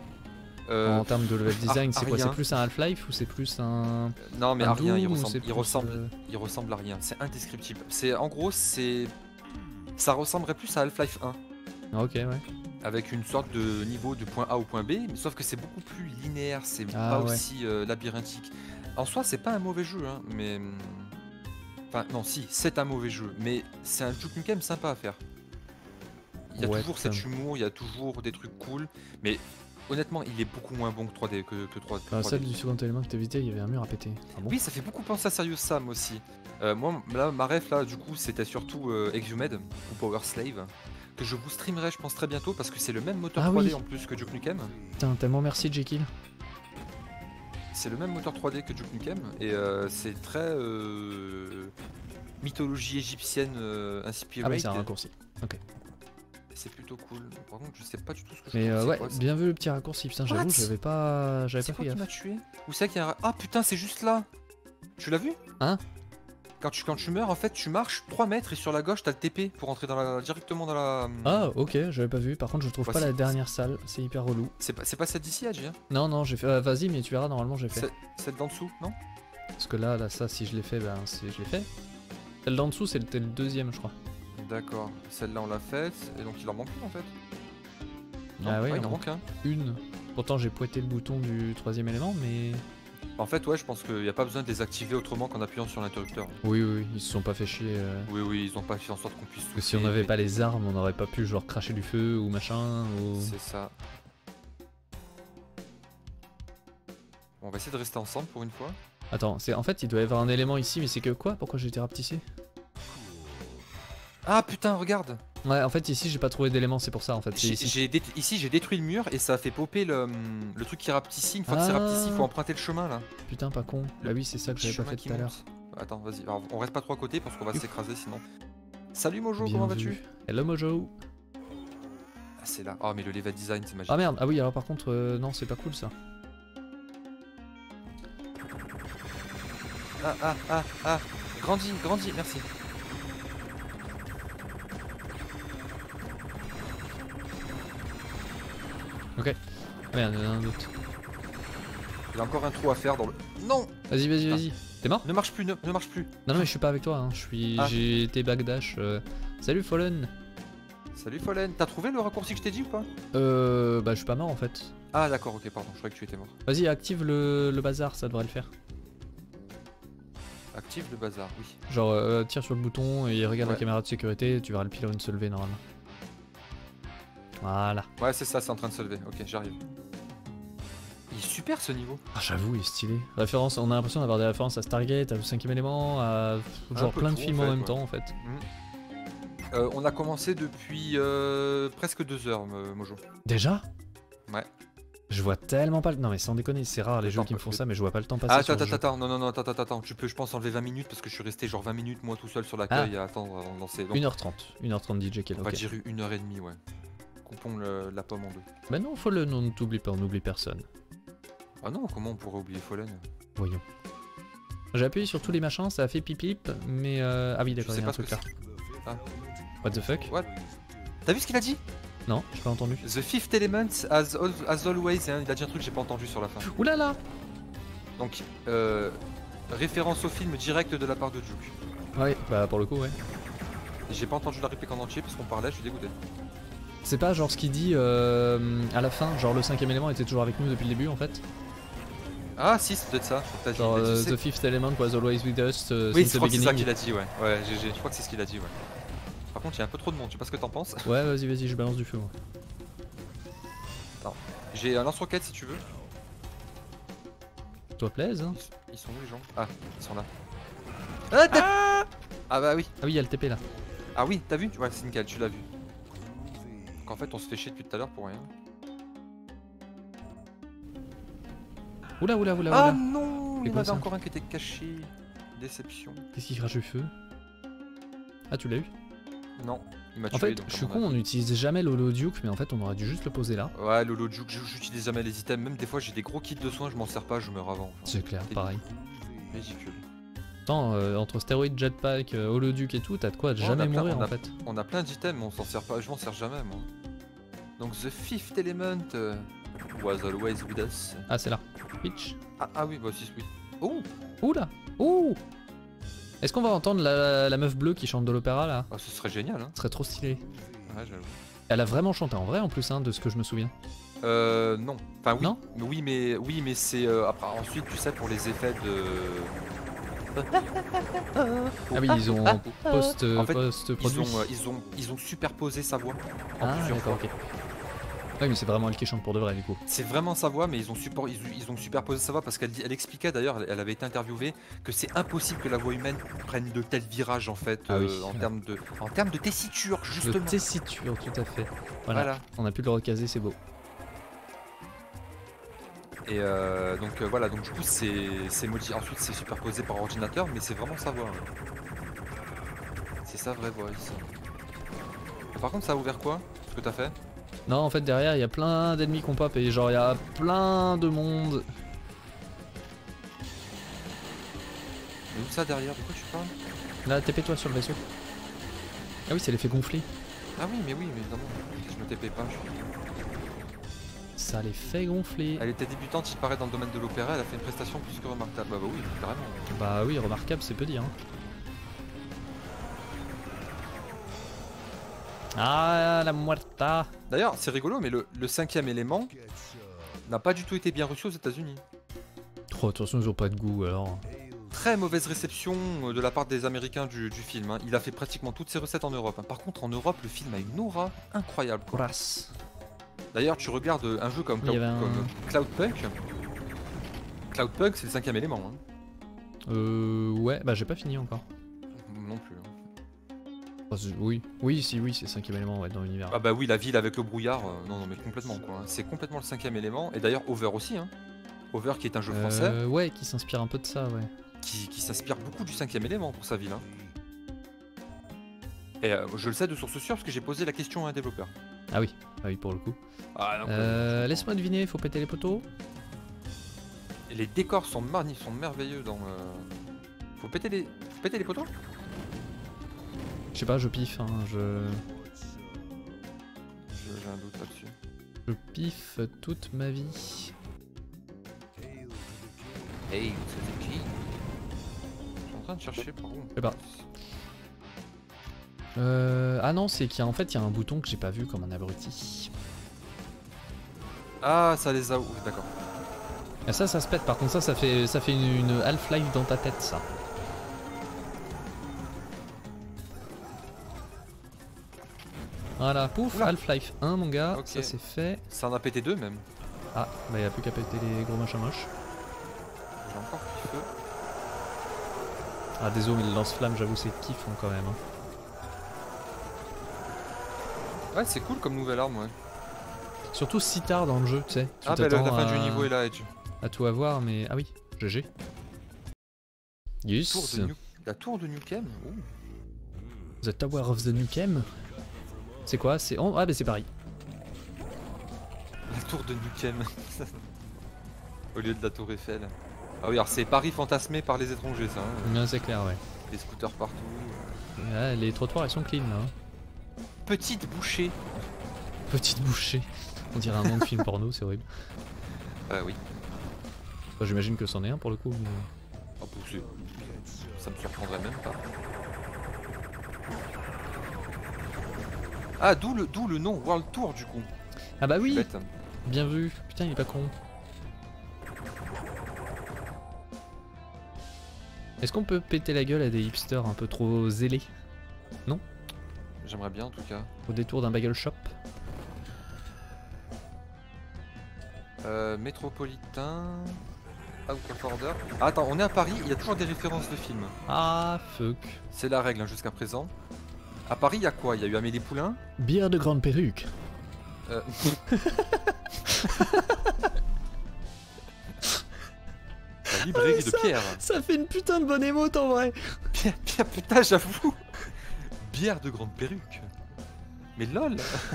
Euh, En termes de level design, à c'est quoi? C'est rien. plus un Half-Life ou c'est plus un. Non, mais un à rien, il Doom, ou ressemble, c'est il plus, ressemble, euh, il ressemble à rien. C'est indescriptible. C'est, en gros, c'est, ça ressemblerait plus à Half-Life un, Ah, ok, ouais. avec une sorte de niveau de point A au point B, mais sauf que c'est beaucoup plus linéaire, c'est Ah, pas ouais. aussi euh, labyrinthique. En soi, c'est pas un mauvais jeu, hein, mais, hum, enfin, non, si, c'est un mauvais jeu, mais c'est un Duke Nukem sympa à faire. Il y a Ouais, toujours cet putain. humour, il y a toujours des trucs cool, mais honnêtement, il est beaucoup moins bon que trois D que, que trois D. Bah, celle du second élément que t'as visité, il y avait un mur à péter. Ah bon? Oui, ça fait beaucoup penser à Serious Sam aussi. Euh, moi, là, ma ref, là, du coup, c'était surtout euh, Exhumed ou Power Slave, que je vous streamerai, je pense, très bientôt, parce que c'est le même moteur Ah trois D oui. en plus que Duke Nukem. Putain, tellement merci Jekyll. C'est le même moteur trois D que Duke Nukem, et euh, c'est très euh, mythologie égyptienne euh, inspirée. Ah, bah c'est un raccourci. C'est plutôt cool. Par contre, je sais pas du tout ce que je Mais trouve, euh, c'est ouais, quoi, ça bien vu le petit raccourci. Putain, j'avoue, What j'avais pas. J'avais C'est pas quoi fait qui m'a gaffe. tué? Où c'est qu'il y a un... Ah putain, c'est juste là. Tu l'as vu? Hein? Quand tu, quand tu meurs, en fait, tu marches trois mètres et sur la gauche, t'as le T P pour entrer dans la, directement dans la... Ah, ok, j'avais pas vu. Par contre, je trouve Bah, pas si. la dernière salle. C'est hyper relou. C'est pas, c'est pas celle d'ici, Adji, hein? Non, non, j'ai fait. euh, Vas-y, mais tu verras, normalement, j'ai fait. C'est celle d'en dessous, non? Parce que là, là, ça, si je l'ai fait, ben, c'est- je l'ai fait. Celle d'en dessous, c'était le deuxième, je crois. D'accord. Celle-là, on l'a faite, et donc il en manque une, en fait. Non, Ah ouais, il il en en manque un. Une. Pourtant, j'ai pointé le bouton du troisième élément, mais. En fait, ouais, je pense qu'il n'y a pas besoin de les activer autrement qu'en appuyant sur l'interrupteur. Oui, oui, oui, ils se sont pas fait chier. euh. Oui, oui, ils ont pas fait en sorte qu'on puisse... Parce que si souffler, on n'avait mais- pas les armes, on n'aurait pas pu genre cracher du feu ou machin. Ou... C'est ça. Bon, on va essayer de rester ensemble pour une fois. Attends, c'est en fait il doit y avoir un élément ici, mais c'est que quoi? Pourquoi j'ai été rapetissé? Ah putain, regarde. Ouais, en fait ici j'ai pas trouvé d'élément, c'est pour ça en fait. J'ai- Ici, j'ai dé- Ici j'ai détruit le mur et ça a fait popper le, le truc qui rapetissit. Une fois que c'est Ah. rapetissi, il faut emprunter le chemin là. putain, pas con. Le Bah oui, c'est ça que j'avais pas chemin fait qui tout à l'heure. monte. Attends, vas-y. Alors, on reste pas trop à côté parce qu'on va s'écraser sinon. Salut Mojo, Bien comment vu. vas-tu? Hello Mojo. Ah, c'est là. Oh, mais le level design, c'est magique. Ah merde, ah oui, alors par contre, euh, non, c'est pas cool ça. Ah, ah, ah, ah. Grandis, grandis, merci. Ok. Ah merde, il y en a un autre. Il y a encore un trou à faire dans le. Non! Vas-y, vas-y, Ah. vas-y. T'es mort? Ne marche plus, ne, ne marche plus. Non, non, mais je suis pas avec toi, hein. Je suis. Ah. J'ai été backdash. Euh... Salut Fallen. Salut Follen. T'as trouvé le raccourci que je t'ai dit ou pas? Euh. Bah, je suis pas mort en fait. Ah, d'accord, ok, pardon, je croyais que tu étais mort. Vas-y, active le, le bazar, ça devrait le faire. Active le bazar, oui. Genre, euh, tire sur le bouton et regarde Ouais. la caméra de sécurité, tu verras le pylône se lever normalement. Voilà. Ouais, c'est ça, c'est en train de se lever. Ok, j'arrive. Il est super ce niveau. Ah, j'avoue, il est stylé. Référence, on a l'impression d'avoir des références à Stargate, au cinquième élément, à genre peu plein de tout, en films en fait, même ouais. temps en fait. Euh, on a commencé depuis euh, presque deux heures, euh, Mojo. Déjà? Ouais. Je vois tellement pas le. Non, mais sans déconner, c'est rare les jeux Attends, qui me parce font que- ça, mais je vois pas le temps passer. Ah, sur attends, le jeu. attends, attends, non, non, non, attends, attends, attends, tu peux, je pense, enlever vingt minutes parce que je suis resté genre vingt minutes moi tout seul sur l'accueil à attendre avant de lancer. Donc, une heure trente. une heure trente D J Kill, on va ok. dire une heure et demie, ouais. Coupons le- la pomme en deux. Bah non, faut le non, t'oublies pas, on n'oublie personne. Ah non, comment on pourrait oublier Fallen? Voyons. J'ai appuyé sur tous les machins, ça a fait pipip, mais euh... ah oui, Je d'accord, il sais y a pas un ce que truc là. c'est. Ah. What the fuck? What? T'as vu ce qu'il a dit? Non, j'ai pas entendu. The fifth element as, al- as always, hein, il a dit un truc que j'ai pas entendu sur la fin. Oulala! Donc, euh, référence au film direct de la part de Duke. Ouais, bah pour le coup, ouais. J'ai pas entendu la réplique en entier parce qu'on parlait, je suis dégoûté. C'est pas genre ce qu'il dit euh, à la fin, genre le cinquième élément était toujours avec nous depuis le début en fait. Ah si, c'est peut-être ça. T'as dit- Genre il a dit, euh, c'est- the fifth element was always with us uh, Oui, since je the crois que c'est ça beginning. qu'il a dit, ouais. Ouais, G G, je crois que c'est ce qu'il a dit, ouais. Par contre, il y a un peu trop de monde, je sais pas ce que t'en penses. Ouais, vas-y, vas-y, je balance du feu moi. J'ai un lance-roquette si tu veux. Toi plaise, hein. Ils, ils sont où les gens? Ah, ils sont là. Ah, t'as- ah bah oui. Ah oui, il y a le T P là. Ah oui, t'as vu? Ouais, c'est nickel, tu l'as vu. Donc en fait, on se fait chier depuis tout à l'heure pour rien. Oula, oula, oula, Ah oula. non, il y C'est en quoi avait ça? encore un qui était caché. Déception. Qu'est-ce qui crache du feu? Ah, tu l'as eu? Non, il m'a tué. En fait, donc, je à suis mon con, on avis. n'utilise jamais l'Holo Duke, mais en fait, on aurait dû juste le poser là. Ouais, Lolo Juke, j'utilise jamais les items. Même des fois, j'ai des gros kits de soins, je m'en sers pas, je meurs avant. Enfin, C'est clair, c'est pareil. ridicule. Attends, euh, entre stéroïdes, jetpack, euh, Holo Duke et tout, t'as de quoi on a jamais plein- mourir on en a- fait. On a plein d'items, mais on s'en sert pas. Je m'en sers jamais, moi. Donc, the fifth element euh, was always with us. Ah, c'est là. Pitch. Ah, ah oui, bah si, oui. Oh, Oula! Ouh! Est-ce qu'on va entendre la, la meuf bleue qui chante de l'opéra là? ah, ce serait génial, hein. Ce serait trop stylé. Ouais, j'avoue. Elle a vraiment chanté en vrai en plus, hein, de ce que je me souviens. Euh, non. Enfin, oui. Non Mais oui, mais, oui, mais c'est. euh, après, ensuite, tu sais, pour les effets de. Ah oui, ils ont post, En fait, post Ils produit. ont, euh, ils, ont, ils ont superposé sa voix en Ah, plusieurs d'accord, fois. ok. Oui, mais c'est vraiment elle qui chante pour de vrai du coup. C'est vraiment sa voix, mais ils ont, support, ils, ils ont superposé sa voix parce qu'elle dit- elle expliquait d'ailleurs, elle, elle avait été interviewée, que c'est impossible que la voix humaine prenne de tels virages en fait, Ah oui. euh, en termes de, en termes de tessiture Le justement. tessiture, tout à fait. Voilà. Voilà. On a pu le recaser, c'est beau. Et euh, donc euh, voilà, donc du coup c'est c'est modi- ensuite c'est superposé par ordinateur, mais c'est vraiment sa voix. ouais. C'est sa vraie voix ici. Et par contre, ça a ouvert quoi? Ce que t'as fait? Non, en fait, derrière, il y a plein d'ennemis qu'on pop et genre, il y a plein de monde. Mais où ça derrière? De quoi tu parles? Là, T P-toi sur le vaisseau. Ah oui, c'est l'effet gonflé. Ah oui, mais oui, mais évidemment. Je me T P pas. je- Ça les fait gonfler. Elle était débutante, il paraît, dans le domaine de l'opéra, elle a fait une prestation plus que remarquable. Bah, bah oui, carrément. Bah oui, remarquable, c'est peu dire. hein. Ah, la muerta. D'ailleurs, c'est rigolo, mais le, le cinquième élément n'a pas du tout été bien reçu aux États-Unis. Oh, de toute façon, ils ont pas de goût alors. Très mauvaise réception euh, de la part des Américains du, du film. hein. Il a fait pratiquement toutes ses recettes en Europe. hein. Par contre, en Europe, le film a une aura incroyable. quoi. Crasse. D'ailleurs, tu regardes euh, un jeu comme, Il y Cloud, avait un- comme Cloudpunk. Cloudpunk, c'est le cinquième élément. hein. Euh, ouais, bah j'ai pas fini encore. Non plus. Hein. Oh, oui, oui, si, oui, c'est le cinquième élément ouais, dans l'univers. Ah bah oui, la ville avec le brouillard, euh, non, non, mais complètement quoi. C'est complètement le cinquième élément. Et d'ailleurs, Over aussi. Hein. Over qui est un jeu français. Euh, ouais, qui s'inspire un peu de ça, ouais. Qui, qui s'inspire beaucoup du cinquième élément pour sa ville. Hein. Et euh, je le sais de source sûre parce que j'ai posé la question à un développeur. Ah oui, ah oui, pour le coup. Ah, euh, Laisse-moi deviner, faut péter les poteaux. Et les décors sont, sont merveilleux dans. Euh... Faut péter les, faut péter les poteaux. Je sais pas, je piffe, hein, je. J'ai un doute là-dessus. Je piffe toute ma vie. Hey, c'était qui? Je suis en train de chercher par où? Je sais pas. Euh... Ah non, c'est qu'il y a en fait il y a un bouton que j'ai pas vu comme un abruti. Ah, ça les a. D'accord. Et ça, ça se pète. Par contre, ça, ça fait, ça fait une, une Half-Life dans ta tête, ça. Voilà, pouf, Half-Life un, mon gars. Okay. Ça c'est fait. Ça en a pété deux même. Ah, bah y a plus qu'à péter les gros machins moches. J'ai encore petit feu. Ah, désolé, mais le lance-flamme, j'avoue, c'est kiffant quand même. Hein. Ouais, c'est cool comme nouvelle arme, ouais. Surtout si tard dans le jeu, tu sais. Ah, bah la, la fin à... du niveau est là, Edge. À tout avoir, mais. Ah oui, G G. Yes. Tour de New... La tour de Nukem. Ouh. The Tower of the Nukem. C'est quoi? C'est. Oh, ah, bah c'est Paris. La tour de Nukem. Au lieu de la tour Eiffel. Ah oui, alors c'est Paris fantasmé par les étrangers, ça. Hein. Non, c'est clair, ouais. Les scooters partout. Ouais, les trottoirs, ils sont clean, là. Hein. Petite bouchée. Petite bouchée. On dirait un nom de film porno, c'est horrible. Ah oui. Enfin, j'imagine que c'en est un pour le coup. Mais... Oh, poussé. Ça me surprendrait même pas. Ah, d'où le, d'où le nom World Tour du coup. Ah bah oui. Bien vu. Putain, il est pas con. Est-ce qu'on peut péter la gueule à des hipsters un peu trop zélés? Non? J'aimerais bien en tout cas. Au détour d'un bagel shop. Euh, métropolitain. Out of order. Ah, attends, on est à Paris, il y a toujours des références de films. Ah, fuck. C'est la règle hein, jusqu'à présent. À Paris, il y a quoi? Il y a eu Amélie Poulain. Bière de grande perruque. Euh... La librairie ah, ça, de Pierre. Ça fait une putain de bonne émote en vrai. Pierre, Pierre putain, j'avoue. Bière de grande perruque. Mais lol.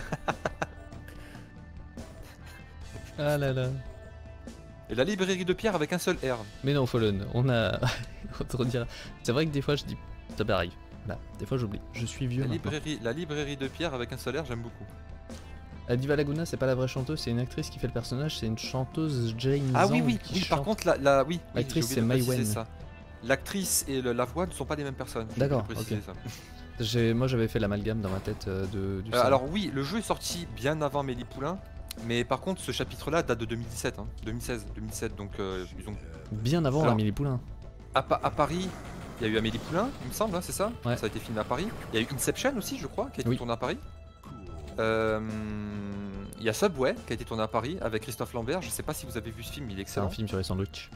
Ah là là. Et la librairie de Pierre avec un seul R. Mais non, Fallen, on a. C'est vrai que des fois je dis. Ça m'arrive. Là, des fois j'oublie. Je suis vieux. La librairie, la librairie de Pierre avec un seul R, j'aime beaucoup. La Diva Laguna, c'est pas la vraie chanteuse, c'est une actrice qui fait le personnage, c'est une chanteuse Jane Ah Zhang oui, oui, qui oui chante. par contre, la, la, oui, l'actrice c'est Mai Wen. L'actrice et le, la voix ne sont pas les mêmes personnes. D'accord, ok. Moi j'avais fait l'amalgame dans ma tête euh, de, du euh, Alors oui, le jeu est sorti bien avant Amélie Poulain, mais par contre ce chapitre-là date de deux mille dix-sept, hein, deux mille seize, deux mille sept, donc euh, ils ont... Bien avant Amélie Poulain. À, à Paris, il y a eu Amélie Poulain, il me semble, hein, c'est ça ouais. Ça a été filmé à Paris. Il y a eu Inception aussi, je crois, qui a été oui. tourné à Paris. Euh... Il y a Subway qui a été tourné à Paris avec Christophe Lambert. Je sais pas si vous avez vu ce film, il est excellent. C'est un film sur les sandwichs.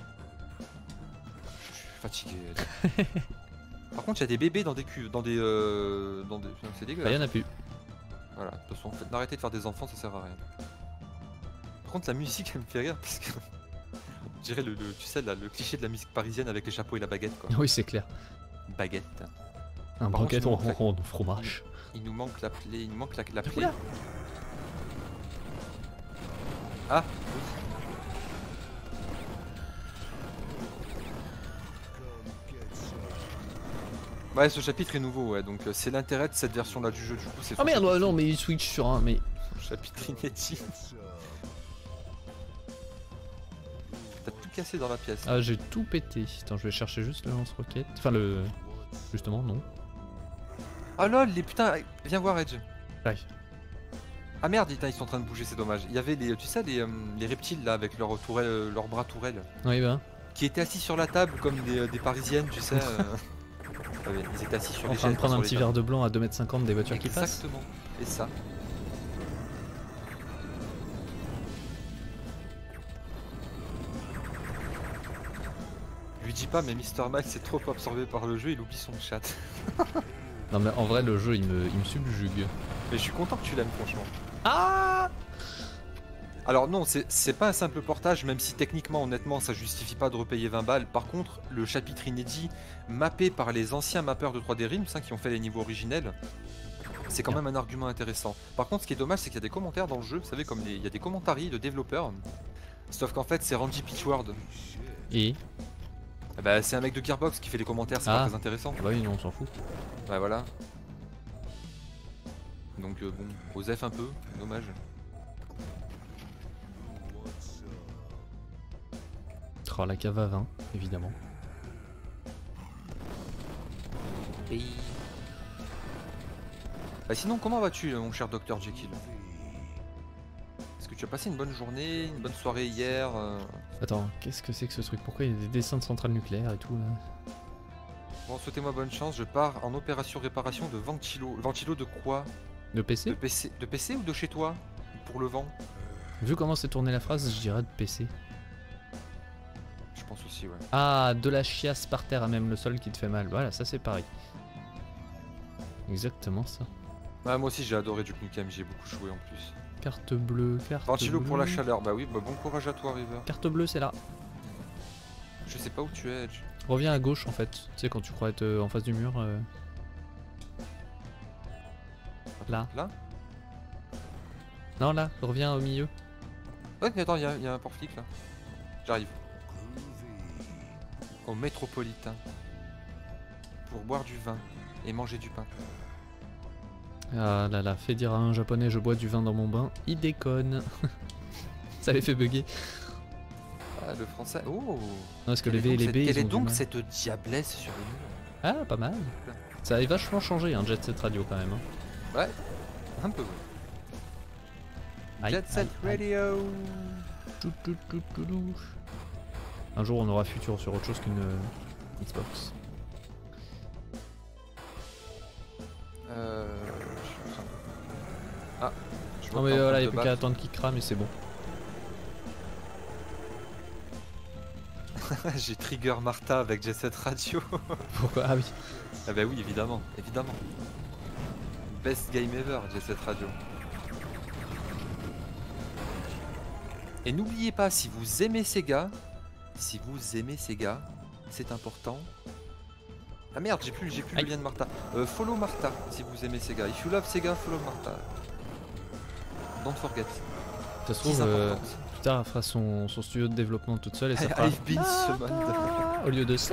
Je suis fatigué. Par contre, il y a des bébés dans des cuves, dans des, euh, dans des... c'est dégueulasse. Il y en a plus. Voilà, de toute façon, arrêtez de faire des enfants, ça sert à rien. Par contre, la musique, elle me fait rire parce que je dirais le, le, tu sais, là, le cliché de la musique parisienne avec les chapeaux et la baguette, quoi. Oui, c'est clair. Baguette. Un baguette en rond de fromage. Il nous manque la plaie, il nous manque la, la plaie. Ah oui. Ouais, ce chapitre est nouveau, ouais, donc euh, c'est l'intérêt de cette version-là du jeu, du coup c'est... Oh merde, non, mais il switch sur un, mais... Chapitre inédit. T'as tout cassé dans la pièce. Ah, j'ai tout pété. Attends, je vais chercher juste le lance-roquette. Enfin, le... Justement, non. Ah lol, les putains... Viens voir, Edge. Ouais. Ah merde, ils sont en train de bouger, c'est dommage. Il y avait les, tu sais, les, euh, les reptiles là avec leurs tourelles, leurs bras tourelles. Oui, bah. Qui étaient assis sur la table comme des, des parisiennes, tu sais. euh... ouais, ils étaient assis sur en les train de prendre un petit verre de blanc à deux mètres cinquante des voitures qui passent. Exactement. Et ça. Lui dis pas, mais Mister Mike c'est trop absorbé par le jeu, il oublie son chat. Non mais en vrai le jeu il me, il me subjugue. Mais je suis content que tu l'aimes franchement. Ah Alors non, c'est pas un simple portage, même si techniquement, honnêtement, ça justifie pas de repayer vingt balles. Par contre, le chapitre inédit, mappé par les anciens mappeurs de trois D Realms, hein, qui ont fait les niveaux originels, c'est quand même un argument intéressant. Par contre, ce qui est dommage, c'est qu'il y a des commentaires dans le jeu, vous savez, comme les... il y a des commentaries de développeurs. Sauf qu'en fait, c'est Randy Pitchword. Et Bah, c'est un mec de Gearbox qui fait les commentaires, c'est ah. pas très intéressant. Bah oui, non, on s'en fout. Bah voilà. Donc euh, bon, Osef un peu, dommage. Oh, la cave à vin, évidemment. Et... Bah sinon, comment vas-tu, mon cher docteur Jekyll? Est-ce que tu as passé une bonne journée, une bonne soirée hier euh... Attends, qu'est-ce que c'est que ce truc? Pourquoi il y a des dessins de centrales nucléaires et tout là? Bon, souhaitez-moi bonne chance, je pars en opération réparation de ventilo. Ventilo de quoi? De P C? De P C, de P C ou de chez toi? Pour le vent? Vu comment c'est tourné la phrase, je dirais de P C. Je pense aussi, ouais. Ah, de la chiasse par terre à même le sol qui te fait mal. Voilà, ça c'est pareil. Exactement ça. Ah, moi aussi j'ai adoré Duke Nukem, j'y ai beaucoup joué en plus. Carte bleue, carte Ventilo bleue. pour la chaleur, bah oui, bah bon courage à toi River. Carte bleue, c'est là. Je sais pas où tu es, Edge. Reviens à gauche en fait. Tu sais, quand tu crois être euh, en face du mur. Euh... Là. Là? Non, là, reviens au milieu. Ouais, mais attends, il y, y a un portique là. J'arrive. Au métropolitain. Pour boire du vin et manger du pain. Ah là là, fais dire à un japonais je bois du vin dans mon bain, il déconne. Ça les fait bugger. Ah, le français. Oh! Non, parce que Quelle les V et est donc les cette- B, Quelle ils est ont du donc mal. cette diablesse sur le mur? Ah, pas mal. Ça a vachement changé, hein, Jet Set Radio quand même. Hein. Ouais, un peu. Aïe, Jet Set aïe, aïe. Radio. Tout, tout, tout, tout, tout. Un jour, on aura futur sur autre chose qu'une euh, Xbox. Euh... je suis en train- Ah, je vois Non que mais t'es en voilà, train il de n'y a plus te qu'à attendre qu'il crame et c'est bon. battre. J'ai trigger Martha avec Jet Set Radio. Pourquoi? Ah oui. Ah bah oui, évidemment, évidemment. Best game ever, Jet Set Radio. Et n'oubliez pas, si vous aimez Sega, si vous aimez Sega, c'est important. Ah merde, j'ai plus, j'ai plus le Aïe. lien de Martha. Euh, follow Martha, si vous aimez Sega. If you love Sega, follow Martha. Don't forget. Ça se Dix trouve, euh, importantes. plus tard, elle fera son, son studio de développement toute seule et ça fera I've been summoned. au lieu de ça.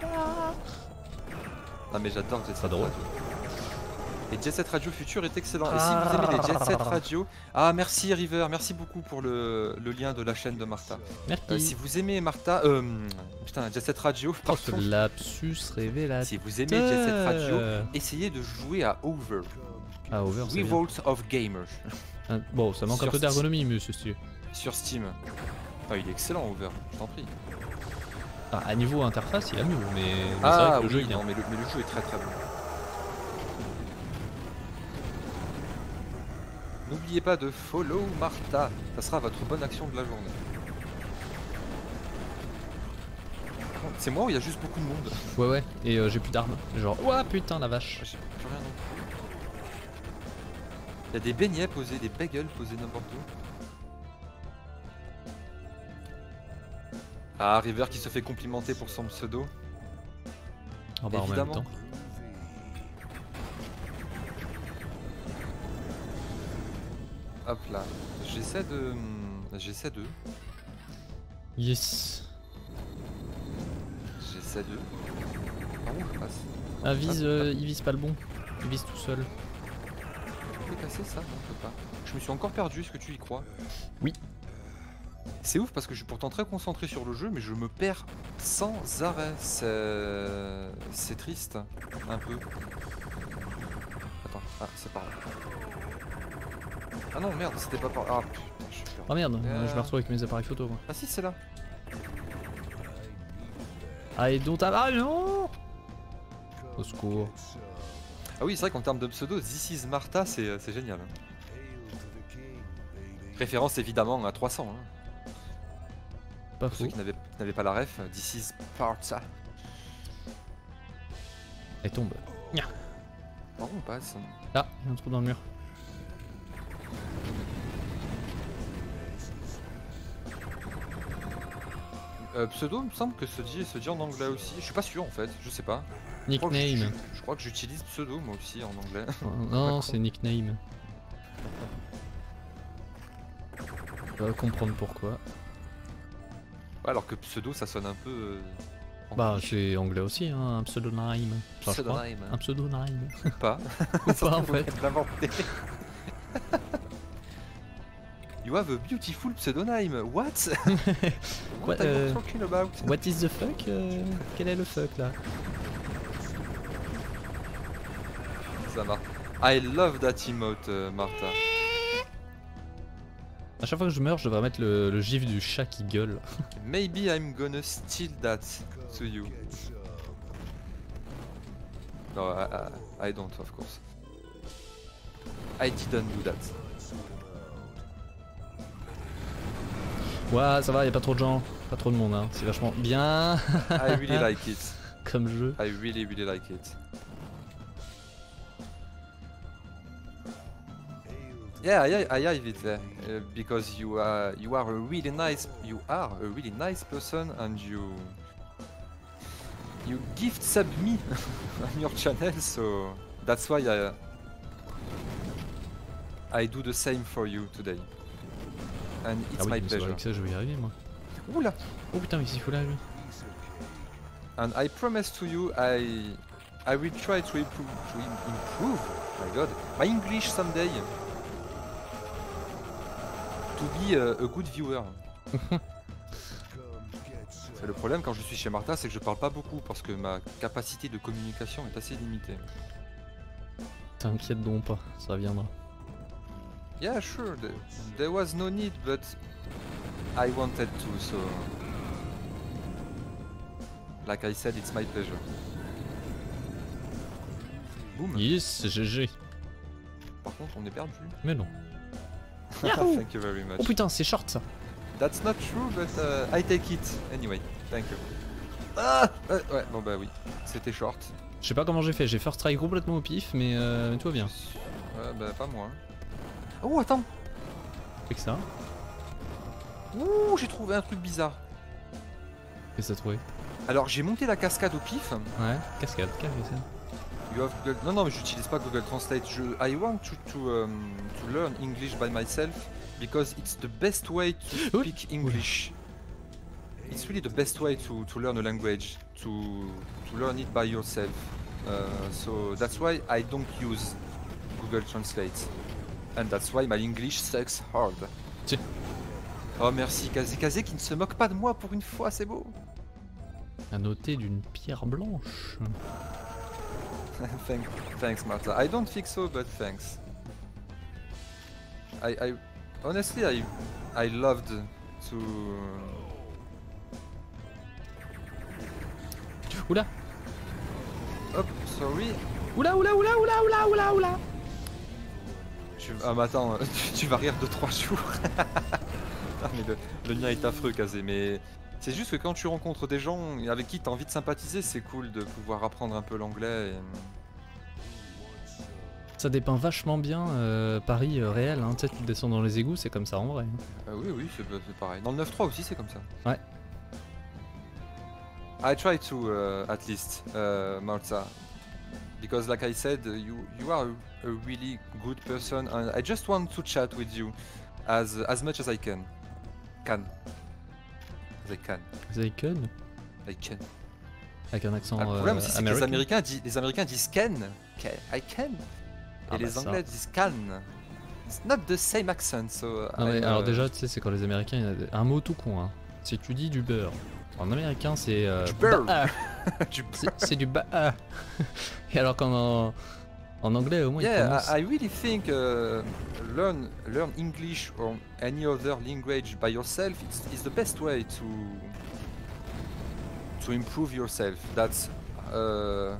Ah mais j'adore Jet Set Pas drôle. Radio. Et Jet Set Radio Future est excellent. Et si Ah. vous aimez les Jet Set Radio... Ah merci River, merci beaucoup pour le, le lien de la chaîne de Martha. Merci. Euh, si vous aimez Martha... Euh, putain, Jet Set Radio, Oh, ce pardon. lapsus révélateur. Si vous aimez Jet Set Radio, essayez de jouer à Over. Ah, Over, c'est bien. Revolt of Gamers. Ah, bon, ça manque Sur un peu Steam. d'ergonomie, mais c'est sûr. Sur Steam. Ah, il est excellent Over, je t'en prie. Ah, à niveau interface, il a mieux, mais, mais c'est vrai Ah que le oui, jeu il est non, mais le, mais le jeu est très très bon. N'oubliez pas de follow Martha, ça sera votre bonne action de la journée. C'est moi ou il y a juste beaucoup de monde? Ouais, ouais, et euh, j'ai plus d'armes. Genre, ouah putain la vache. J'ai plus rien non plus. Il y a des beignets posés, des bagels posés n'importe où. Ah, River qui se fait complimenter pour son pseudo. Ah bah en même Évidemment. temps. Hop là, j'essaie de... J'essaie de... Yes. J'essaie de... Par où je passe? Ah, vise, Hop, euh, hop. il vise pas le bon. Il vise tout seul. On peut casser ça? Non, on peut pas. Je me suis encore perdu, est-ce que tu y crois? Oui. C'est ouf parce que je suis pourtant très concentré sur le jeu, mais je me perds sans arrêt. C'est... C'est triste, un peu. Attends, ah, c'est par là. Ah non, merde, c'était pas par... Ah, putain, je suis perdu. Oh merde, Euh. je me retrouve avec mes appareils photo. Moi. Ah si, c'est là. Ah, et dont ah non. Au secours. Ah oui, c'est vrai qu'en termes de pseudo, This is Martha, c'est c'est génial. Référence évidemment à trois cents. Hein. Pas Pour ceux faux. qui n'avaient qui n'avaient pas la ref, This is Sparta. Elle tombe. Par où on passe? Ah, il y a un trou dans le mur. Euh, pseudo, il me semble que se dit, se dit en anglais aussi. Je suis pas sûr en fait, je sais pas. Je crois que Nickname. j'utilise- Je crois que j'utilise pseudo moi aussi en anglais. Non, c'est nickname. On va comprendre pourquoi. Ouais, alors que pseudo ça sonne un peu. Euh, Bah, anglais. c'est anglais aussi, hein, un pseudonyme. Enfin, je crois. Pseudonyme. Un pseudonyme. Ou pas. Ou pas en fait. L'inventer. You have a beautiful pseudonym. What? Quoi, What are euh, you talking about? What is the fuck euh, Quel est le fuck là? Ça marche. I love that emote, euh, Martha. À chaque fois que je meurs, je devrais mettre le, le gif du chat qui gueule. Maybe I'm gonna steal that to you. No, I, I, I don't, of course. I didn't do that. Ouais, ça va, y a pas trop de gens, pas trop de monde, hein. C'est vachement bien I really like it. comme jeu. I really, really like it. Yeah, I, I have it there uh, because you are you are a really nice you are a really nice person and you you gift sub me on your channel, so that's why I I do the same for you today. And it's Ah oui, my mais c'est vrai pleasure. que ça, je vais y arriver moi. Oula! Oh putain, mais s'il faut là, lui. And I promise to you, I I will try to improve, to im- improve, my God, my English someday. To be a, a good viewer. C'est le problème quand je suis chez Martha, c'est que je parle pas beaucoup parce que ma capacité de communication est assez limitée. T'inquiète donc pas, ça viendra. Yeah, sure, the- there was no need, but I wanted to, so... Like I said, it's my pleasure. Boom. Yes, G G. Par contre, on est perdu. Mais non. Yahoo! Thank you very much. Oh putain, c'est short ça. That's not true, but uh, I take it anyway. Thank you. Ah ouais, ouais, bon bah oui, c'était short. Je sais pas comment j'ai fait, j'ai first try complètement au pif, mais euh, tout va bien. Ouais, bah pas moi. Oh attends. C'est que ça. Ouh, j'ai trouvé un truc bizarre. Qu'est-ce que t'as trouvé? Alors j'ai monté la cascade au pif. Ouais, cascade, qu'est-ce que c'est? You have Google... Non non, mais j'utilise pas Google Translate. Je... I want to to, um, to learn English by myself because it's the best way to Ouh. speak English. It's really the best way to, to learn a language, to to learn it by yourself. Uh, so that's why I don't use Google Translate. And that's why my English sucks hard. Tiens. Oh merci Kazé, Kazé qui ne se moque pas de moi pour une fois, c'est beau. À noter d'une pierre blanche. Thank, thanks Martha. I don't think so, but thanks. I, I honestly I I loved to. Oula! Hop, sorry. Oula, oula, oula, oula, oula, oula, oula! Tu... Ah mais attends, tu, tu vas rire de trois jours. Ah, mais le, le mien est affreux Kazé, mais c'est juste que quand tu rencontres des gens avec qui tu as envie de sympathiser, c'est cool de pouvoir apprendre un peu l'anglais. Et... Ça dépeint vachement bien euh, Paris euh, réel, hein. Tu sais, tu descends dans les égouts, c'est comme ça en vrai. Ah oui, oui, c'est c'est pareil. Dans le neuf trois aussi, c'est comme ça. Ouais. I try to, uh, at least, uh, Martha. Because like I said, uh, you, you are a, a really good person and I just want to chat with you as, as much as I can. Can. As I can. Zyken, I can. avec un accent Ah, le problème euh, aussi, c'est que les américain. Américains, disent, les Américains disent can. Can. I can. Et Ah bah les ça. Anglais disent can. It's not the same accent, so... Non, mais I'm, alors uh, déjà, tu sais, c'est quand les Américains, il y a des- un mot tout con, hein. Si tu dis du beurre, en américain c'est euh, Du beurre. bah, du c'est- c'est du bah. Et alors qu'en en anglais au moins ils Yeah, prononcent. I, I really think uh, learn learn English or any other language by yourself. It's, it's the best way to to improve yourself. That's uh,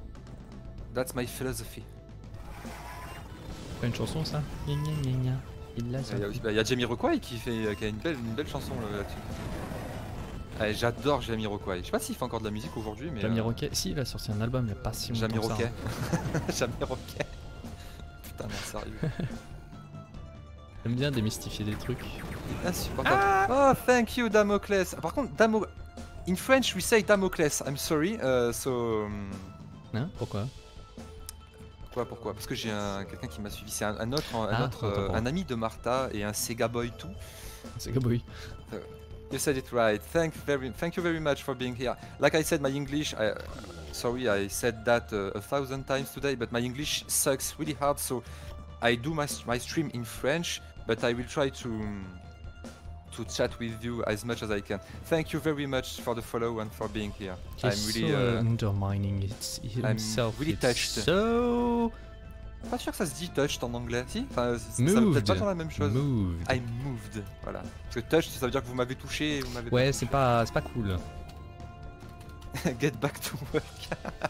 that's my philosophy. Pas une chanson ça? Gna gna gna gna. Il l'a Il y a, aussi- bah, il y a Jamiroquai qui fait qui a une belle, une belle chanson là- là-dessus. Ah, j'adore Jamiroquai. Je sais pas s'il fait encore de la musique aujourd'hui, mais. Jamiroquai, si il a sorti un album il y a pas si Euh... longtemps que ça. Jamiroquai. Jamiroquai. Putain, non, sérieux. J'aime bien démystifier des trucs. Insupportable. Ah oh, thank you, Damocles. Par contre, Damo... in French, we say Damocles. I'm sorry. Uh, so. Um... Hein? Pourquoi? Pourquoi, pourquoi? Parce que j'ai un... quelqu'un qui m'a suivi. C'est un, un autre, un, Ah, autre euh, un ami de Martha et un Sega Boy tout. Sega Boy. Uh, you said it right. Thank very, thank you very much for being here. Like I said, my English. I, sorry, I said that uh, a thousand times today, but my English sucks really hard. So I do my my stream in French, but I will try to. to chat with you as much as I can. Thank you very much for the follow and for being here. I'm really so uh, undermining it himself. I'm really It's touched. So Pas sûr que ça se dit touched en anglais, si enfin, ça veut moved. peut-être pas dire la même chose. Moved. I'm moved, voilà. Parce que touched, ça veut dire que vous m'avez touché, vous m'avez. Ouais, c'est pas, c'est pas cool. Get back to work.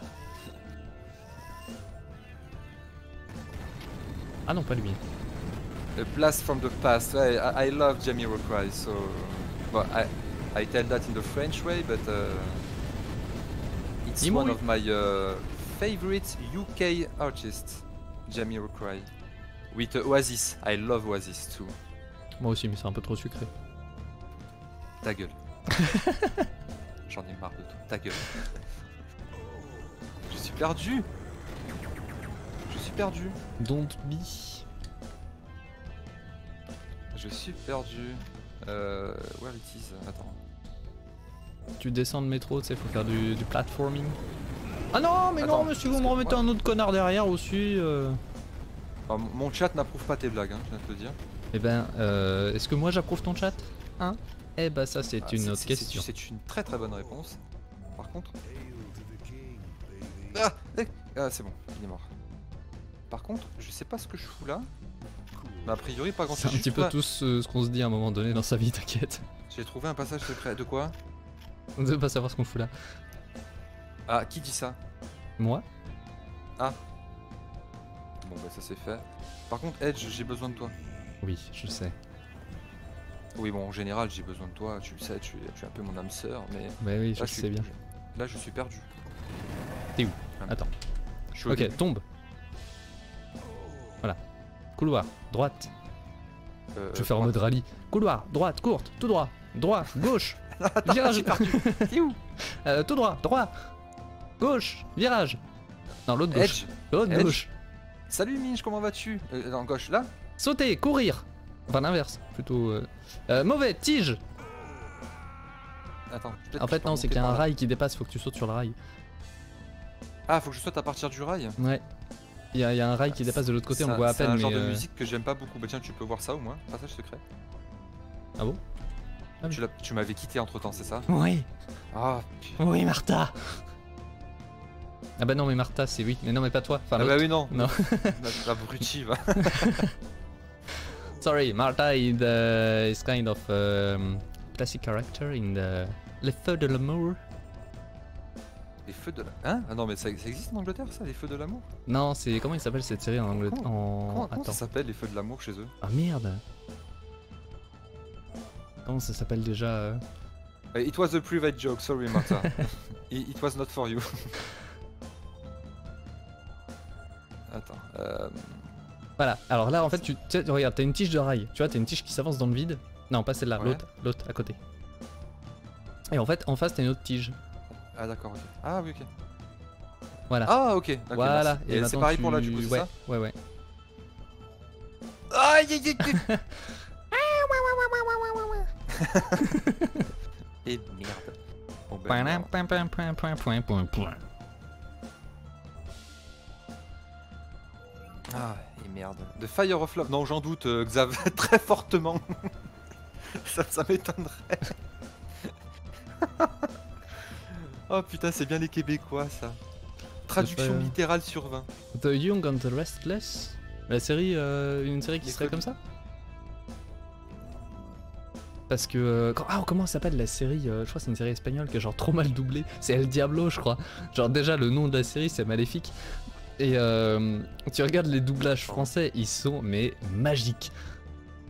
Ah non, pas lui. A blast from the past. I, I love Jamiroquai, so well, I I tell that in the French way, but uh, it's Dis-moi one oui. of my uh, favorite U K artists, Jamiroquai. With uh, Oasis, I love Oasis too. Moi aussi, mais c'est un peu trop sucré. Ta gueule. J'en ai marre de tout. Ta gueule. Je suis perdu. Je suis perdu. Don't be. Je suis perdu. Euh, where it is? Attends. Tu descends le métro, tu sais, faut faire du, du platforming. Ah non, mais Attends, non, monsieur, vous parce me que remettez moi- un autre connard derrière aussi. Euh... Alors, m- mon chat n'approuve pas tes blagues, hein, je viens de te le dire. Eh ben, euh, est-ce que moi j'approuve ton chat? Hein? Eh ben, ça, c'est Ah, une c'est- autre c'est- question. C'est c'est une très très bonne réponse. Par contre. Ah, eh, ah, c'est bon, il est mort. Par contre, je sais pas ce que je fous là. Mais a priori, pas grand C'est un chose. petit peu tout ce, ce qu'on se dit à un moment donné dans sa vie, t'inquiète. J'ai trouvé un passage secret. De quoi? On ne veut pas savoir ce qu'on fout là. Ah, qui dit ça? Moi? Ah. Bon, bah ça c'est fait. Par contre, Edge, j'ai besoin de toi. Oui, je sais. Oui, bon, en général, j'ai besoin de toi. Tu le sais, tu, tu es un peu mon âme sœur, mais. Bah oui, je Là, je sais suis- bien. Là, je suis perdu. T'es où? Ah, Attends. Je suis au Ok, début. tombe. Voilà. Couloir, droite. Euh, Je vais faire en droite. mode rallye. Couloir, droite, courte, tout droit, droit, gauche, Attends, virage. j'ai perdu. T'es où? Euh, tout droit, droit, gauche, virage. Non, l'autre gauche. Edge. L'autre Edge. gauche. Salut Minge, comment vas-tu? euh, En gauche, là? Sauter, courir. Enfin l'inverse, plutôt. Euh... euh, mauvais, tige. Attends. peut-être En que fait je peux non, c'est remonter qu'il y a un par là. rail qui dépasse, faut que tu sautes sur le rail. Ah, faut que je saute à partir du rail? Ouais. Il y, a- il y a un rail qui dépasse de l'autre côté, on C'est le un- voit à C'est peine. un mais genre de euh, musique que j'aime pas beaucoup. Bah tiens, tu peux voir ça au moins. Passage secret. Ah bon? Ah oui. Tu l'as- Tu m'avais quitté entre temps, c'est ça? Oui, Ah, putain. oui Martha. Ah bah non mais Martha c'est oui, mais non mais pas toi. Enfin, Ah bah l'autre. oui, non. Non. La, la brutie, va. Sorry, Martha is, the, is kind of um, classic character in the Les Feux de l'amour. Les feux de la... Hein? Ah non, mais ça, ça existe en Angleterre, ça, les feux de l'amour? Non, c'est comment il s'appelle cette série en Angleterre? Comment, En... comment ça Attends. s'appelle, les feux de l'amour, chez eux? Ah merde. Comment ça s'appelle déjà euh Uh, It was a private joke, sorry Martha. it, it was not for you. Attends. Euh... Voilà, alors là en fait tu, tu sais, regarde, t'as une tige de rail, tu vois, t'as une tige qui s'avance dans le vide. Non, pas celle-là, Ouais. l'autre, l'autre à côté. Et en fait, en face t'as une autre tige. Ah d'accord, ok. Ah oui, ok. Voilà. Ah ok, ok, voilà, merci. Et, c'est maintenant pareil tu- pour là, du coup, c'est ouais, ça? ouais, ouais. Aïe aïe aïe aïe. Et merde. Bon, ben, Point, merde. point, point, point, point, point, point, point. Ah, et merde. The Fire of Love. Non, j'en doute, euh, Xav, très fortement. ça ça m'étonnerait. Oh putain, c'est bien les Québécois, ça. Traduction Fire. littérale sur vingt. The Young and the Restless. La série, euh, une série qui Les serait feux- comme ça? Parce que... euh, quand- ah, comment s'appelle la série euh, Je crois que c'est une série espagnole qui est genre trop mal doublée. C'est El Diablo, je crois. Genre déjà, le nom de la série, c'est maléfique. Et euh, tu regardes les doublages français, ils sont mais magiques.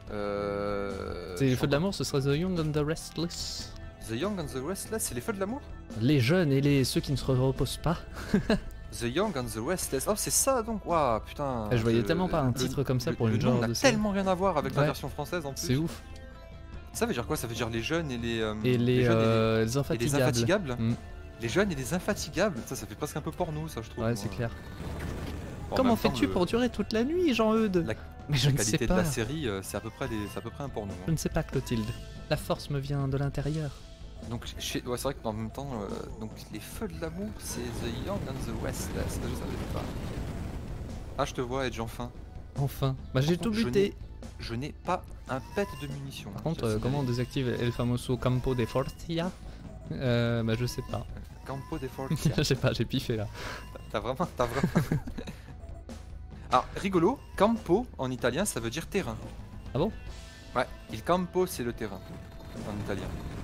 Euh... C'est les feux de l'amour, ce serait The Young and the Restless. The Young and the Restless, c'est les feux de l'amour? Les jeunes et les ceux qui ne se reposent pas. The Young and the Restless. Oh, c'est ça donc. Waouh, putain. Je voyais le- tellement pas un le- titre comme ça le- pour le une nom genre n'a de série. tellement rien à voir avec la Ouais. version française en plus. C'est ouf. Ça veut dire quoi? Ça veut dire les jeunes et les. euh, Et les, jeunes euh, les et les, et les infatigables. infatigables. Mm. Les jeunes et les infatigables. Ça, ça fait presque un peu porno, ça, je trouve. Ouais, moi. c'est clair. En Comment même temps, fais-tu le- pour durer toute la nuit, Jean-Eudes? La, Mais je la ne sais qualité de pas. la série, euh, c'est à peu près des, c'est à peu près un porno. Je hein. ne sais pas, Clotilde. La force me vient de l'intérieur. Donc, je sais- ouais, c'est vrai qu'en même temps, euh, donc les feux de l'amour, c'est The Young and the Restless. Je savais pas. Ah, je te vois, Edge, enfin. Enfin. Bah j'ai Par tout contre, je buté. Je n'ai pas un pet de munitions. Par contre, euh, comment on désactive El Famoso Campo de Forcia? Euh, bah je sais pas. Campo de Forza. Je sais pas, j'ai piffé là. T'as vraiment, t'as vraiment. Alors, rigolo, campo en italien ça veut dire terrain. Ah bon? Ouais, il campo c'est le terrain en italien.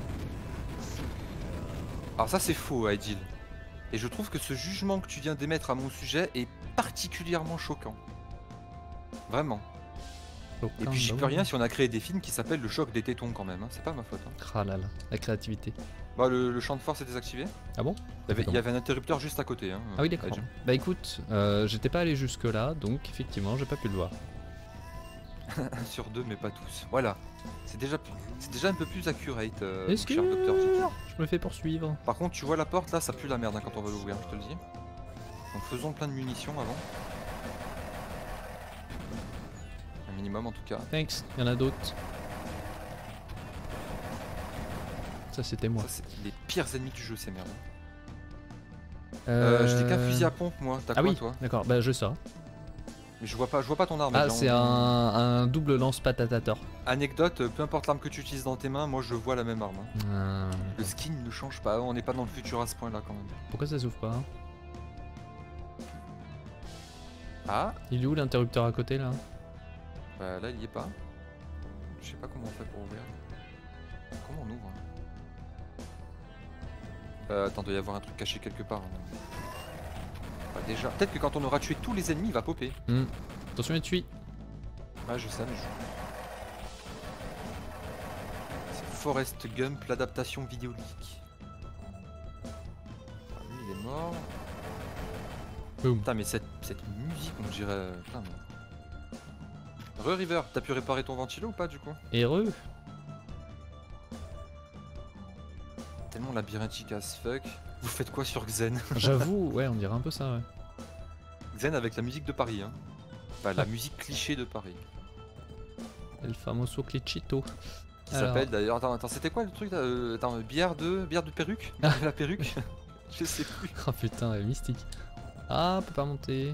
Alors ça c'est faux, Aidil. Et je trouve que ce jugement que tu viens d'émettre à mon sujet est particulièrement choquant. Vraiment. Et puis j'y peux rien si on a créé des films qui s'appellent Le choc des tétons quand même, hein. C'est pas ma faute. hein. Ah là là, la créativité. Bah le, le champ de force est désactivé. Ah bon? Il y avait, il y avait un interrupteur juste à côté. Hein, Ah oui d'accord. Edge. Bah écoute, euh, j'étais pas allé jusque là, donc effectivement j'ai pas pu le voir. Un sur deux mais pas tous. Voilà. C'est déjà, c'est déjà un peu plus accurate, euh, Est-ce que cher docteur J. je me fais poursuivre? Par contre, tu vois la porte là, ça pue la merde hein, quand on va l'ouvrir, je te le dis. Donc faisons plein de munitions avant. Un minimum en tout cas. Thanks, il y en a d'autres. Ça c'était moi. Ça, c'est les pires ennemis du jeu, ces merdes. Euh, Euh, J'ai qu'un fusil à pompe moi. T'as Ah quoi oui, toi? d'accord, bah je sors. Mais je vois pas, je vois pas ton arme. Ah Edge, c'est en- un, un double lance patatator. Anecdote, euh, peu importe l'arme que tu utilises dans tes mains, moi je vois la même arme. hein. Euh, Le skin ne change pas. On n'est pas dans le futur à ce point là quand même. Pourquoi ça s'ouvre pas? hein Ah, Il est où l'interrupteur à côté là? bah là il y est pas. Je sais pas comment on fait pour ouvrir. Comment on ouvre? hein Euh, attends, doit y avoir un truc caché quelque part. hein. Bah, déjà, peut-être que quand on aura tué tous les ennemis, il va popper. Hmm. Attention, il tue. Ouais, je sais, mais je. C'est Forrest Gump, l'adaptation vidéoludique. Ah, lui, il est mort. Boum. Putain, mais cette, cette musique, on dirait. euh, Putain, mais... Re River, t'as pu réparer ton ventilo ou pas du coup? Heureux. Tellement labyrinthique as fuck. Vous faites quoi sur Xen? J'avoue, ouais, on dirait un peu ça, ouais. Xen avec la musique de Paris, hein. Enfin, la musique cliché de Paris. El famoso clichito. Qui Alors. s'appelle d'ailleurs. Attends, attends c'était quoi le truc là euh, Attends, bière de. Bière de perruque Ah. La perruque Je sais plus. Oh putain, elle est mystique. Ah, on peut pas monter.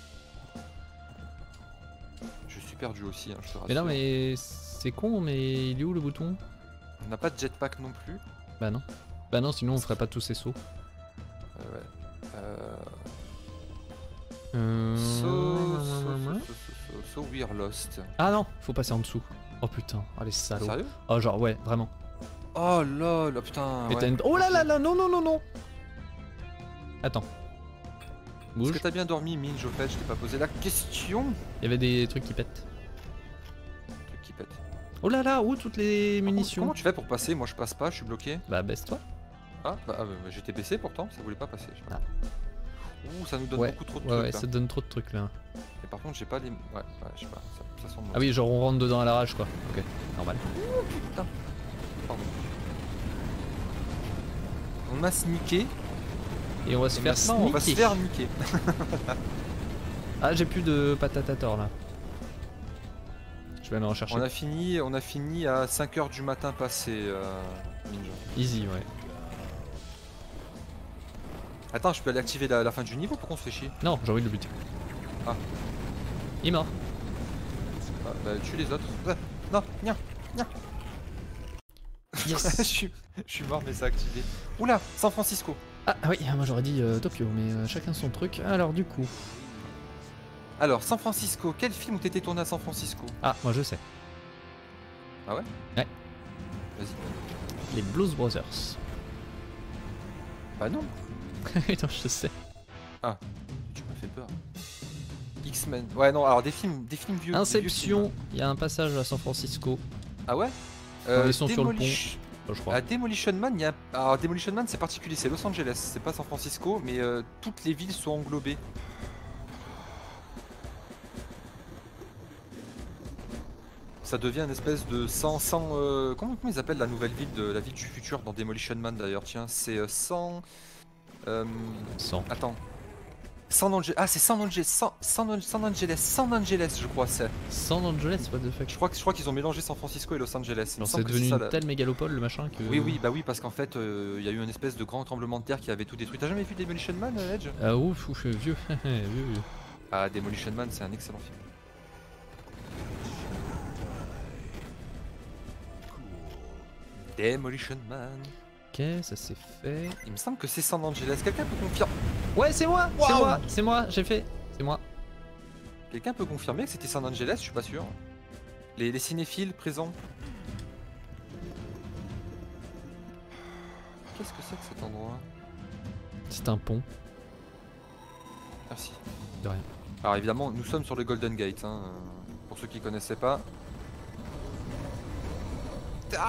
Je suis perdu aussi, hein, je te rassure. Mais non, mais c'est con, mais il est où le bouton? On n'a pas de jetpack non plus. Bah non. Bah non, sinon on ferait pas tous ces sauts. Euh, ouais. Euh... Euh... So, so, so, so, so, so we're lost. Ah non, faut passer en dessous. Oh putain, oh les salauds. Sérieux? Oh genre ouais, vraiment. Oh lol, oh, putain. Et ouais. t'as une- Oh là là là, non non non non. Attends. Est-ce Bouge. que t'as bien dormi, Minge, au fait? Je t'ai pas posé la question. Il y avait des trucs qui pètent. Truc qui pète. Oh là là, où toutes les Par contre, munitions? Comment tu fais pour passer? Moi je passe pas, je suis bloqué. Bah baisse-toi. Ah, bah, ah, bah, j'étais baissé pourtant, ça voulait pas passer. je sais pas. Ah. Ouh, ça nous donne Ouais, beaucoup trop de ouais, trucs ouais, là. ça te donne trop de trucs là. Et par contre, j'ai pas les. Ouais, ouais, je sais pas, ça, ça semble. Ah oui, genre on rentre dedans à l'arrache quoi. Ok, normal. Putain. Pardon. On m'a sneaké. Et on va se Et faire maintenant, on va se sneaker. faire niquer. Ah, j'ai plus de patatator là. Je vais aller en chercher. On a fini, on a fini à cinq heures du matin passé, euh, Ninja. Easy, ouais. Attends, je peux aller activer la, la fin du niveau, pourquoi on se fait chier? Non, j'ai envie de le buter. Ah. Il est mort. Ah, bah, tue les autres. Ah, non, nia, nia. je, Yes. suis, je suis mort, mais ça a activé. Oula, San Francisco. Ah oui, moi j'aurais dit euh, Tokyo, mais euh, chacun son truc. Alors du coup. Alors, San Francisco, quel film où t'étais tourné à San Francisco? Ah, moi je sais. Ah ouais? Ouais. Vas-y. Les Blues Brothers. Bah non. non, je sais. Ah, tu m'as fait peur. X-Men. Ouais, non, alors des films, des films vieux. des vieux Inception, films. il y a un passage à San Francisco. Ah ouais Quand ils sont sur le Demolish- pont, je crois. À Demolition Man, il y a. Alors, Demolition Man, c'est particulier, c'est Los Angeles, c'est pas San Francisco, mais euh, toutes les villes sont englobées. Ça devient une espèce de cent, cent euh, comment, comment ils appellent la nouvelle ville de la ville du futur dans Demolition Man d'ailleurs? Tiens, c'est euh, cent. Euh, cent. Attends. San Angeles. Ah, c'est San Angeles. San, San, San Angeles. San Angeles, je crois, c'est. San Angeles, what the fuck. Je crois que je crois qu'ils ont mélangé San Francisco et Los Angeles. Il me Alors semble c'est que devenu ça, une la- telle mégalopole le machin que. Oui, oui, bah oui, parce qu'en fait, il euh, y a eu une espèce de grand tremblement de terre qui avait tout détruit. T'as jamais vu Demolition Man, euh, Edge? Ah ouf, ouf, vieux. vieux, vieux. Ah, Demolition Man, c'est un excellent film. Demolition Man. Ok, ça c'est fait. Il me semble que c'est San Angeles. Quelqu'un peut confirmer Ouais, c'est moi, c'est Waouh. moi, c'est moi, j'ai fait, c'est moi. Quelqu'un peut confirmer que c'était San Angeles? Je suis pas sûr. Les, les cinéphiles présents. Qu'est-ce que c'est que cet endroit? C'est un pont, Merci. de rien. Alors évidemment, nous sommes sur le Golden Gate, hein, euh, pour ceux qui connaissaient pas. Ah,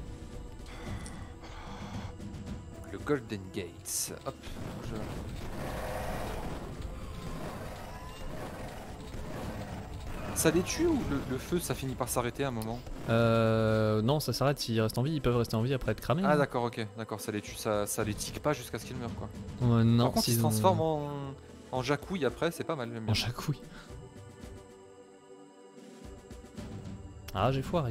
le Golden Gate. Hop. Je... Ça les tue ou le, le feu ça finit par s'arrêter à un moment? Euh, non, ça s'arrête s'ils restent en vie, ils peuvent rester en vie après être cramés. Ah hein. d'accord, ok, d'accord, ça les tue, ça, ça les tique pas jusqu'à ce qu'ils meurent quoi. Ouais, non, Par contre ils se s'ils ont- transforment en, en jacouille après, c'est pas mal. j'aime bien. en jacouille. Ah, j'ai foiré.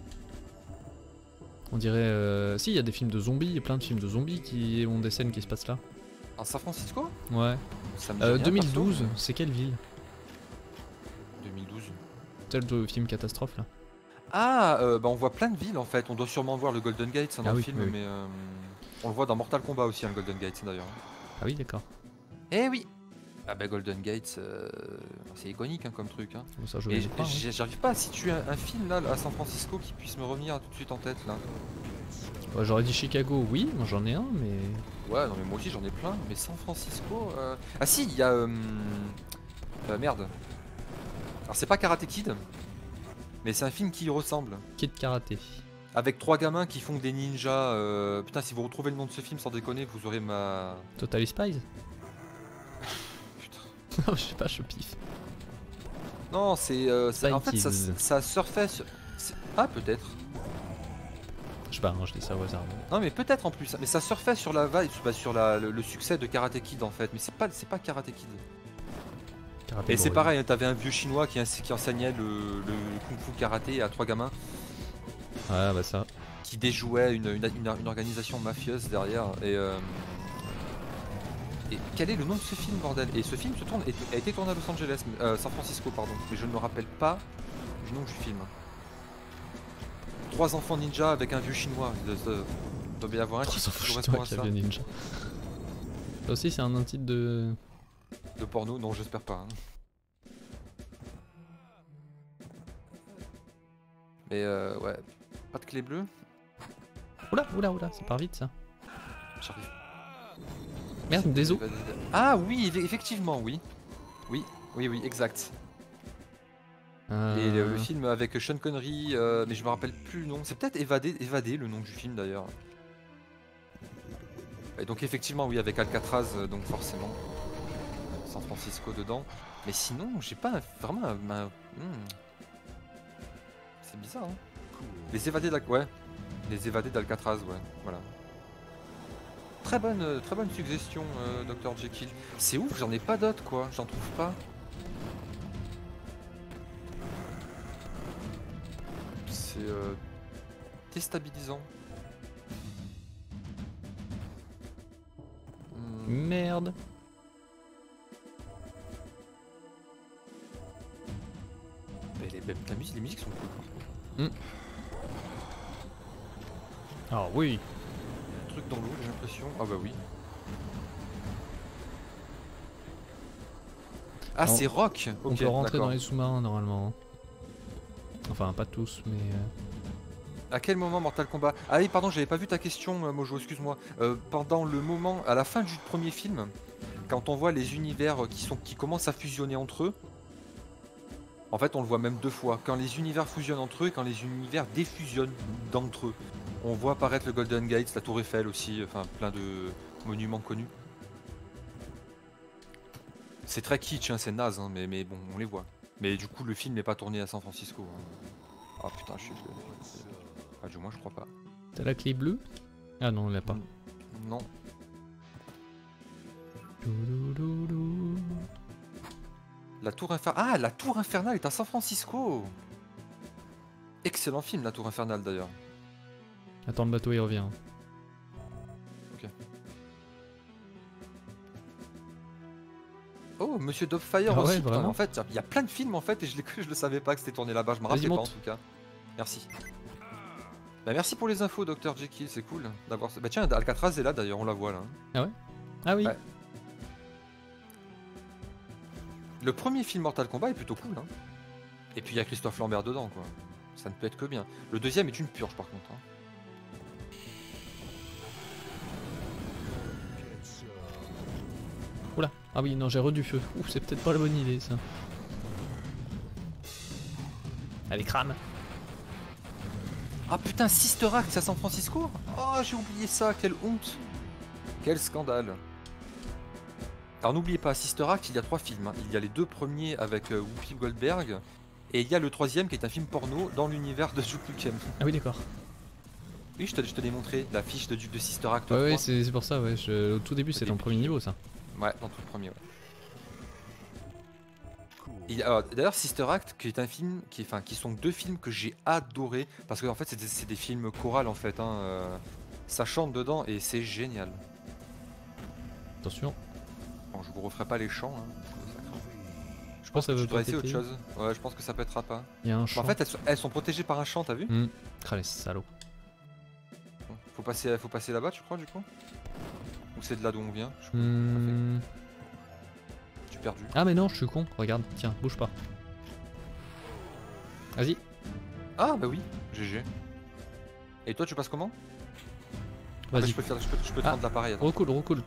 On dirait. Euh... Si, il y a des films de zombies, il y a plein de films de zombies qui ont des scènes qui se passent là. En San Francisco? Ouais. Ça me dit Euh, rien, deux mille douze, perso. c'est quelle ville? deux mille douze. Tel de film catastrophe là. Ah, euh, bah on voit plein de villes en fait. On doit sûrement voir le Golden Gate ça, dans Ah le oui, film, oui, oui. mais euh, on le voit dans Mortal Kombat aussi, hein, le Golden Gate d'ailleurs. Ah oui, d'accord. Eh oui. Ah bah Golden Gate, euh, c'est iconique hein, comme truc. Hein. Bon, ça, je Et vais j- pas. hein. j- j'arrive pas à situer un, un film là à San Francisco qui puisse me revenir tout de suite en tête là. Ouais, j'aurais dit Chicago, oui, moi j'en ai un, mais. Ouais, non mais moi aussi j'en ai plein, mais San Francisco. euh, Ah si, il y a. euh, euh, merde. Alors c'est pas Karate Kid, mais c'est un film qui y ressemble. Kid Karaté. Avec trois gamins qui font des ninjas. euh, Putain, si vous retrouvez le nom de ce film sans déconner, vous aurez ma. Totally Spies. Putain. Non, je sais pas, je piffe. Non, c'est. euh, c'est- en fait, ça, Kids. ça surfait sur. c'est- Ah, peut-être. Je sais pas, hein, je dis ça au hasard. Non, mais peut-être en plus. Mais ça surfait sur la vibe, bah, sur la, le, le succès de Karate Kid en fait. Mais c'est pas, c'est pas Karate Kid. Karaté Et c'est Brody. pareil, hein, t'avais un vieux chinois qui, ense- qui enseignait le, le kung fu karaté à trois gamins Ouais, bah ça. qui déjouaient une, une, une- une organisation mafieuse derrière. Et, euh, et quel est le nom de ce film, bordel? Et ce film se tourne, a été tourné à Los Angeles, euh, San Francisco, pardon. Mais je ne me rappelle pas du nom du film. Trois enfants ninja avec un vieux chinois. Il doit- il doit bien y avoir un Trois titre enfants qui chinois correspond à qui ça. aviennent ninja. Ça aussi, c'est un, un titre de. De porno, non, j'espère pas. hein. Mais euh, ouais, pas de clé bleue. Oula, oula, oula, ça part vite ça. J'arrive. Merde, des os. Ah oui, eff- effectivement, oui. Oui, oui, oui, exact. Euh, Et le, le film avec Sean Connery, euh, mais je me rappelle plus le nom. C'est peut-être Évadé, Évadé le nom du film d'ailleurs. Et donc effectivement, oui, avec Alcatraz, euh, donc forcément. San Francisco dedans. Mais sinon, j'ai pas un- vraiment un... un- hmm. C'est bizarre, hein. Les évadés d'Al... Ouais. Les évadés d'Alcatraz, ouais. Voilà. Très bonne, euh, très bonne suggestion, euh, docteur Jekyll. C'est ouf, j'en ai pas d'autres, quoi. J'en trouve pas. C'est euh, déstabilisant. Hmm. Merde. Mais les, même la musique, les musiques sont cool. par contre. Ah oui. Un truc dans l'eau, j'ai l'impression. Ah bah oui. Ah, On- c'est rock. On Ok, peut rentrer d'accord. dans les sous-marins normalement. Enfin, pas tous, mais. euh, À quel moment Mortal Kombat? Ah oui, pardon, j'avais pas vu ta question, euh, Mojo, excuse-moi. Euh, pendant le moment, à la fin du premier film, quand on voit les univers euh, qui, sont, qui commencent à fusionner entre eux, euh, il y a un moment où il y a un, il y a un En fait, on le voit même deux fois. Quand les univers fusionnent entre eux et quand les univers défusionnent d'entre eux. On voit apparaître le Golden Gate, la Tour Eiffel aussi, enfin plein de monuments connus. C'est très kitsch, hein, c'est naze, hein, mais, mais bon, on les voit. Mais du coup, le film n'est pas tourné à San Francisco. Hein. Ah putain, je suis... Ah, du moins, je crois pas. T'as la clé bleue? Ah non, on l'a pas. Non. La Tour Infernale. Ah, la Tour Infernale est à San Francisco. Excellent film, la Tour Infernale d'ailleurs. Attends, le bateau il revient. Ok. Oh, Monsieur Dubfire Ah aussi. ouais, putain, vraiment en fait, il y a plein de films en fait et je, je le savais pas que c'était tourné là-bas. Je me rappelais pas en monte. tout cas. Merci. Bah, merci pour les infos, Docteur Jekyll, c'est cool d'avoir. Bah tiens, Alcatraz est là d'ailleurs, on la voit là. Ah ouais? Ah oui. Ouais. Le premier film Mortal Kombat est plutôt cool, hein. Et puis il y a Christophe Lambert dedans, quoi. Ça ne peut être que bien. Le deuxième est une purge, par contre. Hein. Oula. Ah oui, non, j'ai re du feu. Ouh, c'est peut-être pas la bonne idée, ça. Allez, crame. Ah putain, Sister Act, c'est à San Francisco? Oh, j'ai oublié ça, quelle honte. Quel scandale. Alors n'oubliez pas, Sister Act, il y a trois films. Hein. Il y a les deux premiers avec euh, Whoopi Goldberg. Et il y a le troisième qui est un film porno dans l'univers de Duke Nukem. Ah oui, d'accord. Oui, je te, je te l'ai montré, la fiche de, de Sister Act. Ouais, ouais, c'est pour ça, ouais. Je... Au tout début, c'est dans le premier niveau, ça. Ouais, dans tout le premier, ouais. D'ailleurs, Sister Act, qui est un film, qui, enfin, qui sont deux films que j'ai adoré parce que en fait, c'est des, des films chorales en fait. Hein, euh, ça chante dedans et c'est génial. Attention. Bon, je vous referai pas les chants. Hein, je pense que ça veut tu dois pas essayer péter. autre chose. Ouais, je pense que ça pètera pas. Il y a un chant. En fait, elles sont, elles sont protégées par un chant, t'as vu? Mmh. Ah les salauds. Faut passer, faut passer là-bas, tu crois, du coup? Ou c'est de là d'où on vient? Je mmh. Je suis perdu. Ah mais non, je suis con. Regarde, tiens, bouge pas. Vas-y. Ah bah oui, G G. Et toi, tu passes comment? Vas-y. Ah, bah, je peux, faire, je peux, je peux te ah, prendre l'appareil. Recoule, recoule.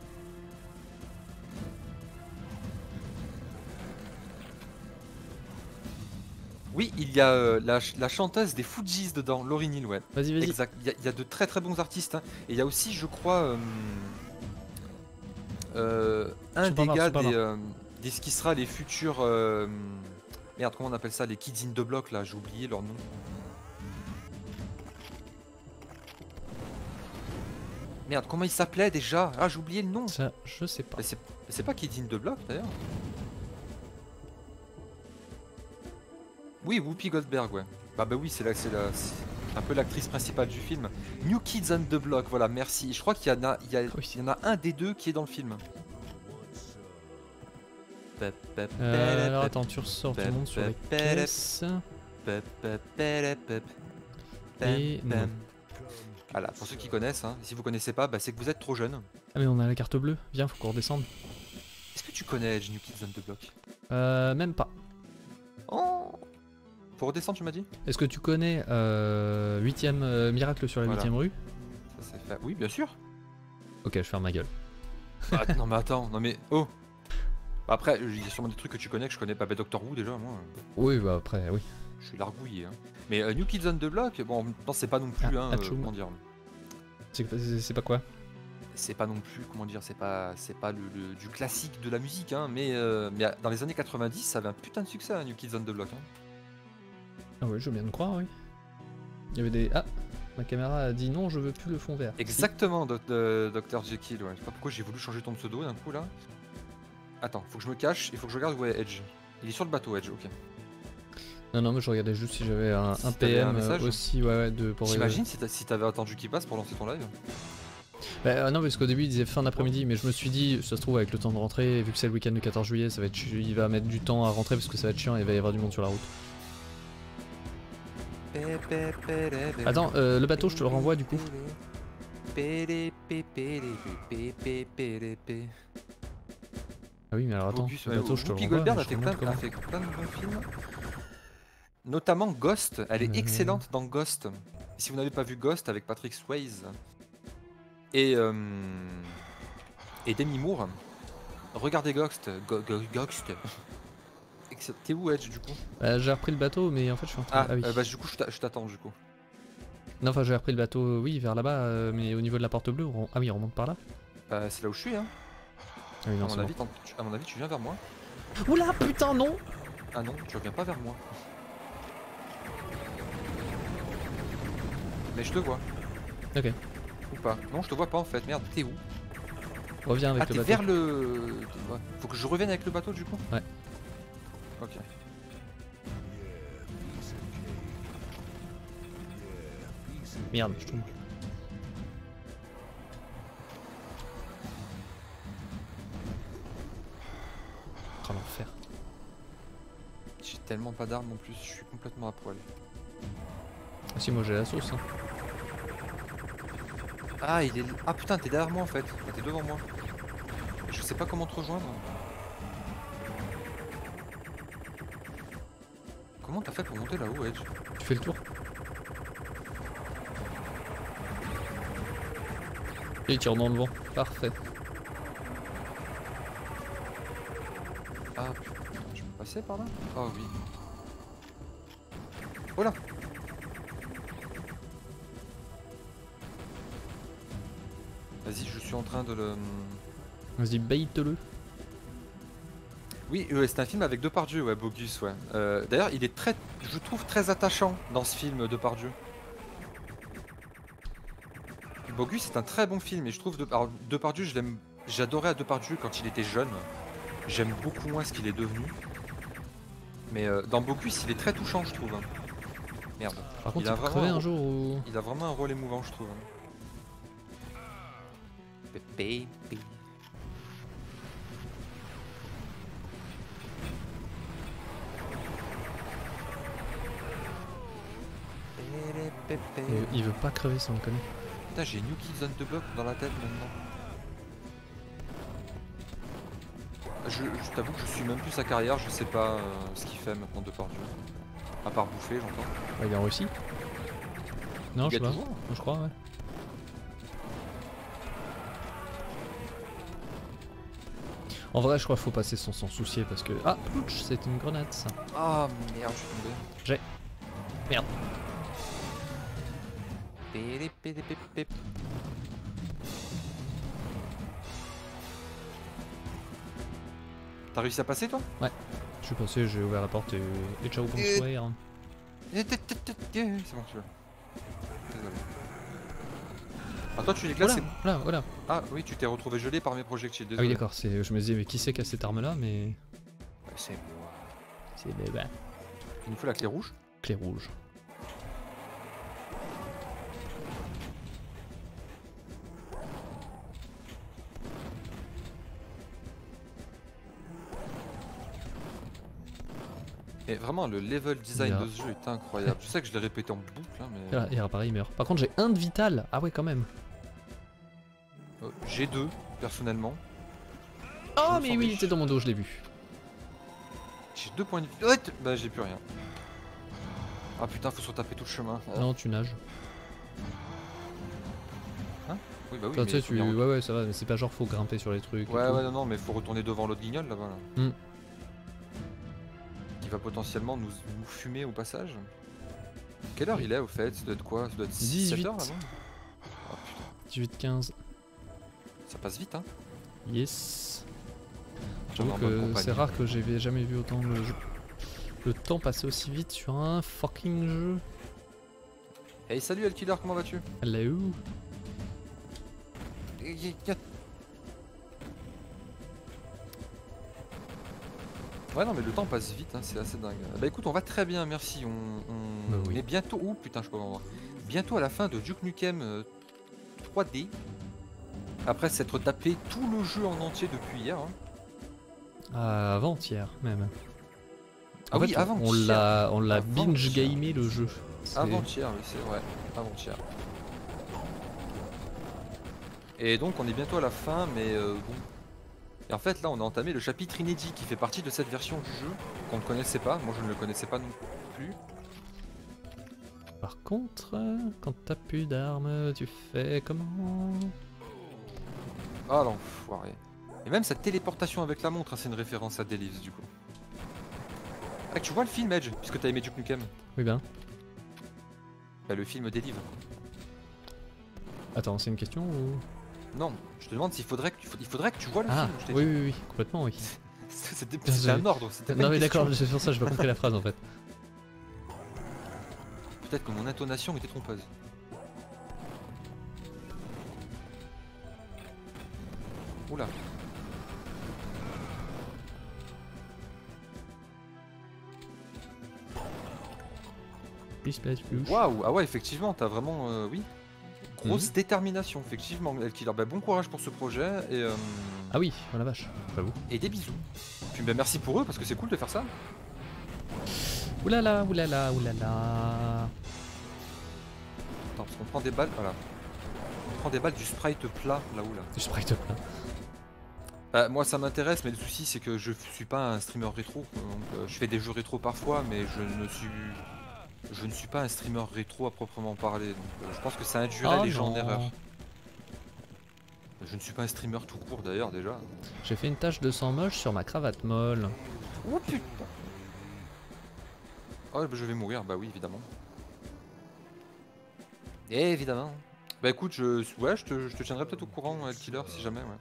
Oui, il y a euh, la, la chanteuse des Fujis dedans, Lauryn Hill, ouais. Vas-y, vas-y. Exact. Il y, y a de très très bons artistes. Hein. Et il y a aussi, je crois, euh, euh, un des gars des, euh, des ce qui sera les futurs. Euh, merde, comment on appelle ça? Les Kids in the Block, là, j'ai oublié leur nom. Merde, comment il s'appelait déjà? Ah, j'ai oublié le nom. Ça, je sais pas. C'est pas Kids in the Block d'ailleurs? Oui, Whoopi Goldberg, ouais. Bah bah oui, c'est là, c'est la, un peu l'actrice principale du film. New Kids on the Block, voilà, merci. Je crois qu'il y en a, il y, a, oui. il y en a un des deux qui est dans le film. Euh, alors attends, tu ressors, tu montes sur les caisses. Et non. Voilà, pour ceux qui connaissent, hein, si vous connaissez pas, bah, c'est que vous êtes trop jeune. Ah mais on a la carte bleue, viens, faut qu'on redescende. Est-ce que tu connais New Kids on the Block? Euh, même pas. Oh, faut redescendre, tu m'as dit? Est-ce que tu connais euh, huitième euh, Miracle sur la voilà. huitième rue? Ça c'est fait. Oui, bien sûr. Ok, je ferme ma gueule. Ah, non mais attends, non mais oh. Après, il y a sûrement des trucs que tu connais que je connais pas. Bah, Doctor Who déjà, moi. Oui, bah après, oui. Je suis largouillé. Hein. Mais euh, New Kids on the Block, bon, non, c'est pas non plus, ah, hein, euh, comment dire. C'est pas quoi? C'est pas non plus, comment dire, c'est pas, c'est pas le, le, du classique de la musique, hein, mais, euh, mais dans les années quatre-vingt-dix, ça avait un putain de succès, hein, New Kids on the Block. Hein. Ah oui, je veux bien te croire, oui. Il y avait des... Ah, ma caméra a dit non, je veux plus le fond vert. Exactement, si. Docteur Jekyll, ouais. Je sais pas pourquoi j'ai voulu changer ton pseudo d'un coup, là. Attends, faut que je me cache, il faut que je regarde où est Edge. Il est sur le bateau, Edge, ok. Non, non, mais je regardais juste si j'avais un, si un P M un message, aussi, ouais, ouais, de... pour... J'imagine si t'avais attendu qu'il passe pour lancer ton live. Bah euh, non, parce qu'au début il disait fin d'après-midi, mais je me suis dit, ça se trouve avec le temps de rentrer, vu que c'est le week-end du quatorze juillet, ça va être, il va mettre du temps à rentrer parce que ça va être chiant et il va y avoir du monde sur la route. Attends, euh, le bateau je te le renvoie du coup. Ah oui, mais alors attends, Focus, le bateau ouais, je te le Whoopi renvoie. Goldberg a je fait, plein, a fait plein de bons films. Notamment Ghost, elle est mmh. excellente dans Ghost. Si vous n'avez pas vu Ghost avec Patrick Swayze et, euh, et Demi Moore, regardez Ghost. Go, go, Ghost. excellent. T'es où Edge du coup? Bah, j'ai repris le bateau, mais en fait, je suis en train Ah, de... Ah oui. euh, bah du coup je t'a- je t'attends du coup. Non, enfin, j'ai repris le bateau, oui, vers là-bas, euh, mais au niveau de la porte bleue, on... ah oui, on remonte par là. Bah c'est là où je suis hein. Ah oui, non, À mon, c'est avis, t'en- tu- à mon avis tu viens vers moi. bon. Oula, putain, non. Ah non, tu reviens pas vers moi. Mais je te vois. Ok, Ou pas? Non, je te vois pas en fait. Merde, t'es où? reviens avec Ah, le t'es bateau. vers le... Ouais. Faut que je revienne avec le bateau du coup? Ouais. Ok. Merde, je tombe. Oh l'enfer. J'ai tellement pas d'armes en plus, je suis complètement à poil. Ah si, moi j'ai la sauce. Hein. Ah, il est... Ah putain, t'es derrière moi en fait. Ah, t'es devant moi. Je sais pas comment te rejoindre. Comment t'as fait pour monter là-haut, Edge? Tu fais le tour. Et tire dans le vent. Parfait. Ah putain, je peux passer par là? Oh oui. Oh là! Vas-y, je suis en train de le... Vas-y, bait-le. Oui, euh, c'est un film avec Depardieu, ouais, Bogus, ouais. Euh, D'ailleurs, il est très, je trouve très attachant dans ce film, Depardieu. Bogus, c'est un très bon film, et je trouve de... Alors, Depardieu, je l'aime, j'adorais à Depardieu quand il était jeune. J'aime beaucoup moins ce qu'il est devenu. Mais euh, dans Bogus, il est très touchant, je trouve. Merde. Par contre, il a il peut vraiment crever un un rô- jour ou... Il a vraiment un rôle émouvant, je trouve. Pépé, pépé. Il, il veut pas crever sans le conner. Putain, j'ai New Kids on the Block dans la tête maintenant. Je, je t'avoue que je suis même plus sa carrière, je sais pas euh, ce qu'il fait maintenant Depardieu. À part bouffer, j'entends. Ah, il a réussi. Non, Il je sais gagne pas. toujours. Je crois, ouais. En vrai, je crois qu'il faut passer sans s'en soucier parce que... Ah, plouch, c'est une grenade, ça. Ah merde, je suis tombé. J'ai... Merde. Pélé, pélé, pépé, pépé. T'as réussi à passer toi? Je suis passé, j'ai ouvert la porte et... Et ciao, Et- bonsoir. C'est bon, tu veux. Désolé. Ah toi tu les classes, Voilà, c'est... voilà, voilà. Ah oui, tu t'es retrouvé gelé par mes projectiles, Ah oui, désolé. d'accord, c'est... je me disais, mais qui c'est qui a cette arme-là, mais... Ouais, c'est moi. C'est des... Bah, Il nous faut la clé rouge. clé rouge. Et vraiment, le level design Bien. de ce jeu est incroyable. Je sais que je l'ai répété en boucle, hein, Et mais... là, et pareil, il meurt. Par contre, j'ai un de vital. Ah ouais, quand même. Euh, J'ai deux, personnellement. Oh, me mais sens oui, il riche. était dans mon dos, je l'ai vu. J'ai deux points de vie. Ouais, t- bah j'ai plus rien. Ah putain, faut se retaper tout le chemin. Ah. Non, tu nages. Oui, bah oui, Enfin, mais tu sais, faut tu... bien Ouais, ouais, ça va, mais c'est pas genre faut grimper sur les trucs. et Ouais, tout. ouais, non, non, mais faut retourner devant l'autre guignol là-bas. Là. Hmm. Qui va potentiellement nous, nous fumer au passage. Quelle heure il est au fait? Ça doit être quoi? Ça doit être dix-huit. sept heures là, non? Oh putain, dix-huit quinze. ça passe vite hein. Yes. On est J'avoue en bonne que compagnie. c'est rare que j'ai jamais vu autant le jeu. Le temps passer aussi vite sur un fucking jeu. Hey, salut Elkiller, comment vas-tu? Hello. Ouais, non, mais le temps passe vite, hein, c'est assez dingue. Bah écoute, on va très bien, merci. On, on... Bah oui. on est bientôt. Ouh putain, je peux pas voir. Bientôt à la fin de Duke Nukem euh, trois D. Après s'être tapé tout le jeu en entier depuis hier. Hein. Ah, avant-hier même. Ah En oui, fait, avant-hier. On l'a, on l'a Avant-hier. binge gamé le jeu. C'est- Avant-hier, oui, c'est vrai. Avant-hier. Et donc, on est bientôt à la fin, mais euh, bon. Et en fait, là, on a entamé le chapitre inédit qui fait partie de cette version du jeu qu'on ne connaissait pas. Moi, je ne le connaissais pas non plus. Par contre, euh, quand t'as plus d'armes, tu fais comment? Ah l'enfoiré. Et même cette téléportation avec la montre, hein, c'est une référence à Delives du coup. Ah, tu vois le film Edge, puisque t'as aimé Duke Nukem. Oui ben. Bah, le film des livres. Attends, c'est une question ou... Non, je te demande s'il faudrait que, il faudrait que tu vois le Ah, film. je t'ai oui, dit. oui, oui, complètement, oui. C'était c'était un ordre, c'était pas Non une mais question. d'accord, c'est pour ça que j'ai pas compris la phrase en fait. Peut-être que mon intonation était trompeuse. Oula. Please, please, please. Waouh, ah ouais, effectivement, t'as vraiment, euh, oui, grosse Mhm. détermination, effectivement, Elkiller. Bah, bon courage pour ce projet et, euh, Ah oui, oh la vache, j'avoue. et des bisous. Puis bah, merci pour eux parce que c'est cool de faire ça. Oulala, oulala, oulala. Attends, parce qu'on prend des balles, voilà. On prend des balles du sprite plat là-haut là. Du sprite plat. Bah, moi ça m'intéresse, mais le souci c'est que je suis pas un streamer rétro. Donc, euh, je fais des jeux rétro parfois, mais je ne suis, je ne suis pas un streamer rétro à proprement parler. Donc, euh, je pense que ça induirait Oh les gens en non. erreur. Je ne suis pas un streamer tout court d'ailleurs déjà. J'ai fait une tache de sang moche sur ma cravate molle. Oh putain. Oh bah, je vais mourir, bah oui évidemment. Évidemment. Bah écoute, je, ouais, je te, je te tiendrai peut-être au courant, euh, Killer, si jamais, ouais.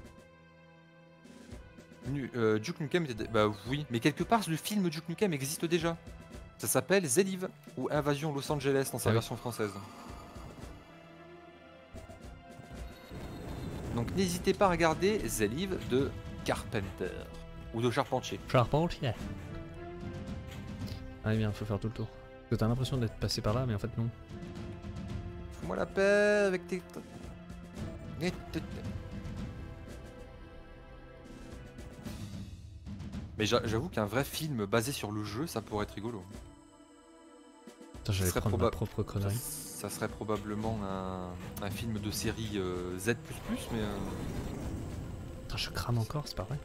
Nu- euh, Duke Nukem était... Bah oui, mais quelque part, le film Duke Nukem existe déjà. Ça s'appelle Zelive, ou Invasion Los Angeles dans sa Ah oui. version française. Donc n'hésitez pas à regarder Zelive de Carpenter, ou de Charpentier. Charpentier. Allez bien, faut faire tout le tour. Parce que t'as l'impression d'être passé par là, mais en fait non. Fous-moi la paix avec tes... Mais j'a- j'avoue qu'un vrai film basé sur le jeu, ça pourrait être rigolo. Attends, j'allais serait prendre ma proba- propre Ça, connerie. ça serait probablement un, un film de série euh, Z plus plus, mais... euh, Putain, je crame encore, c'est pas vrai.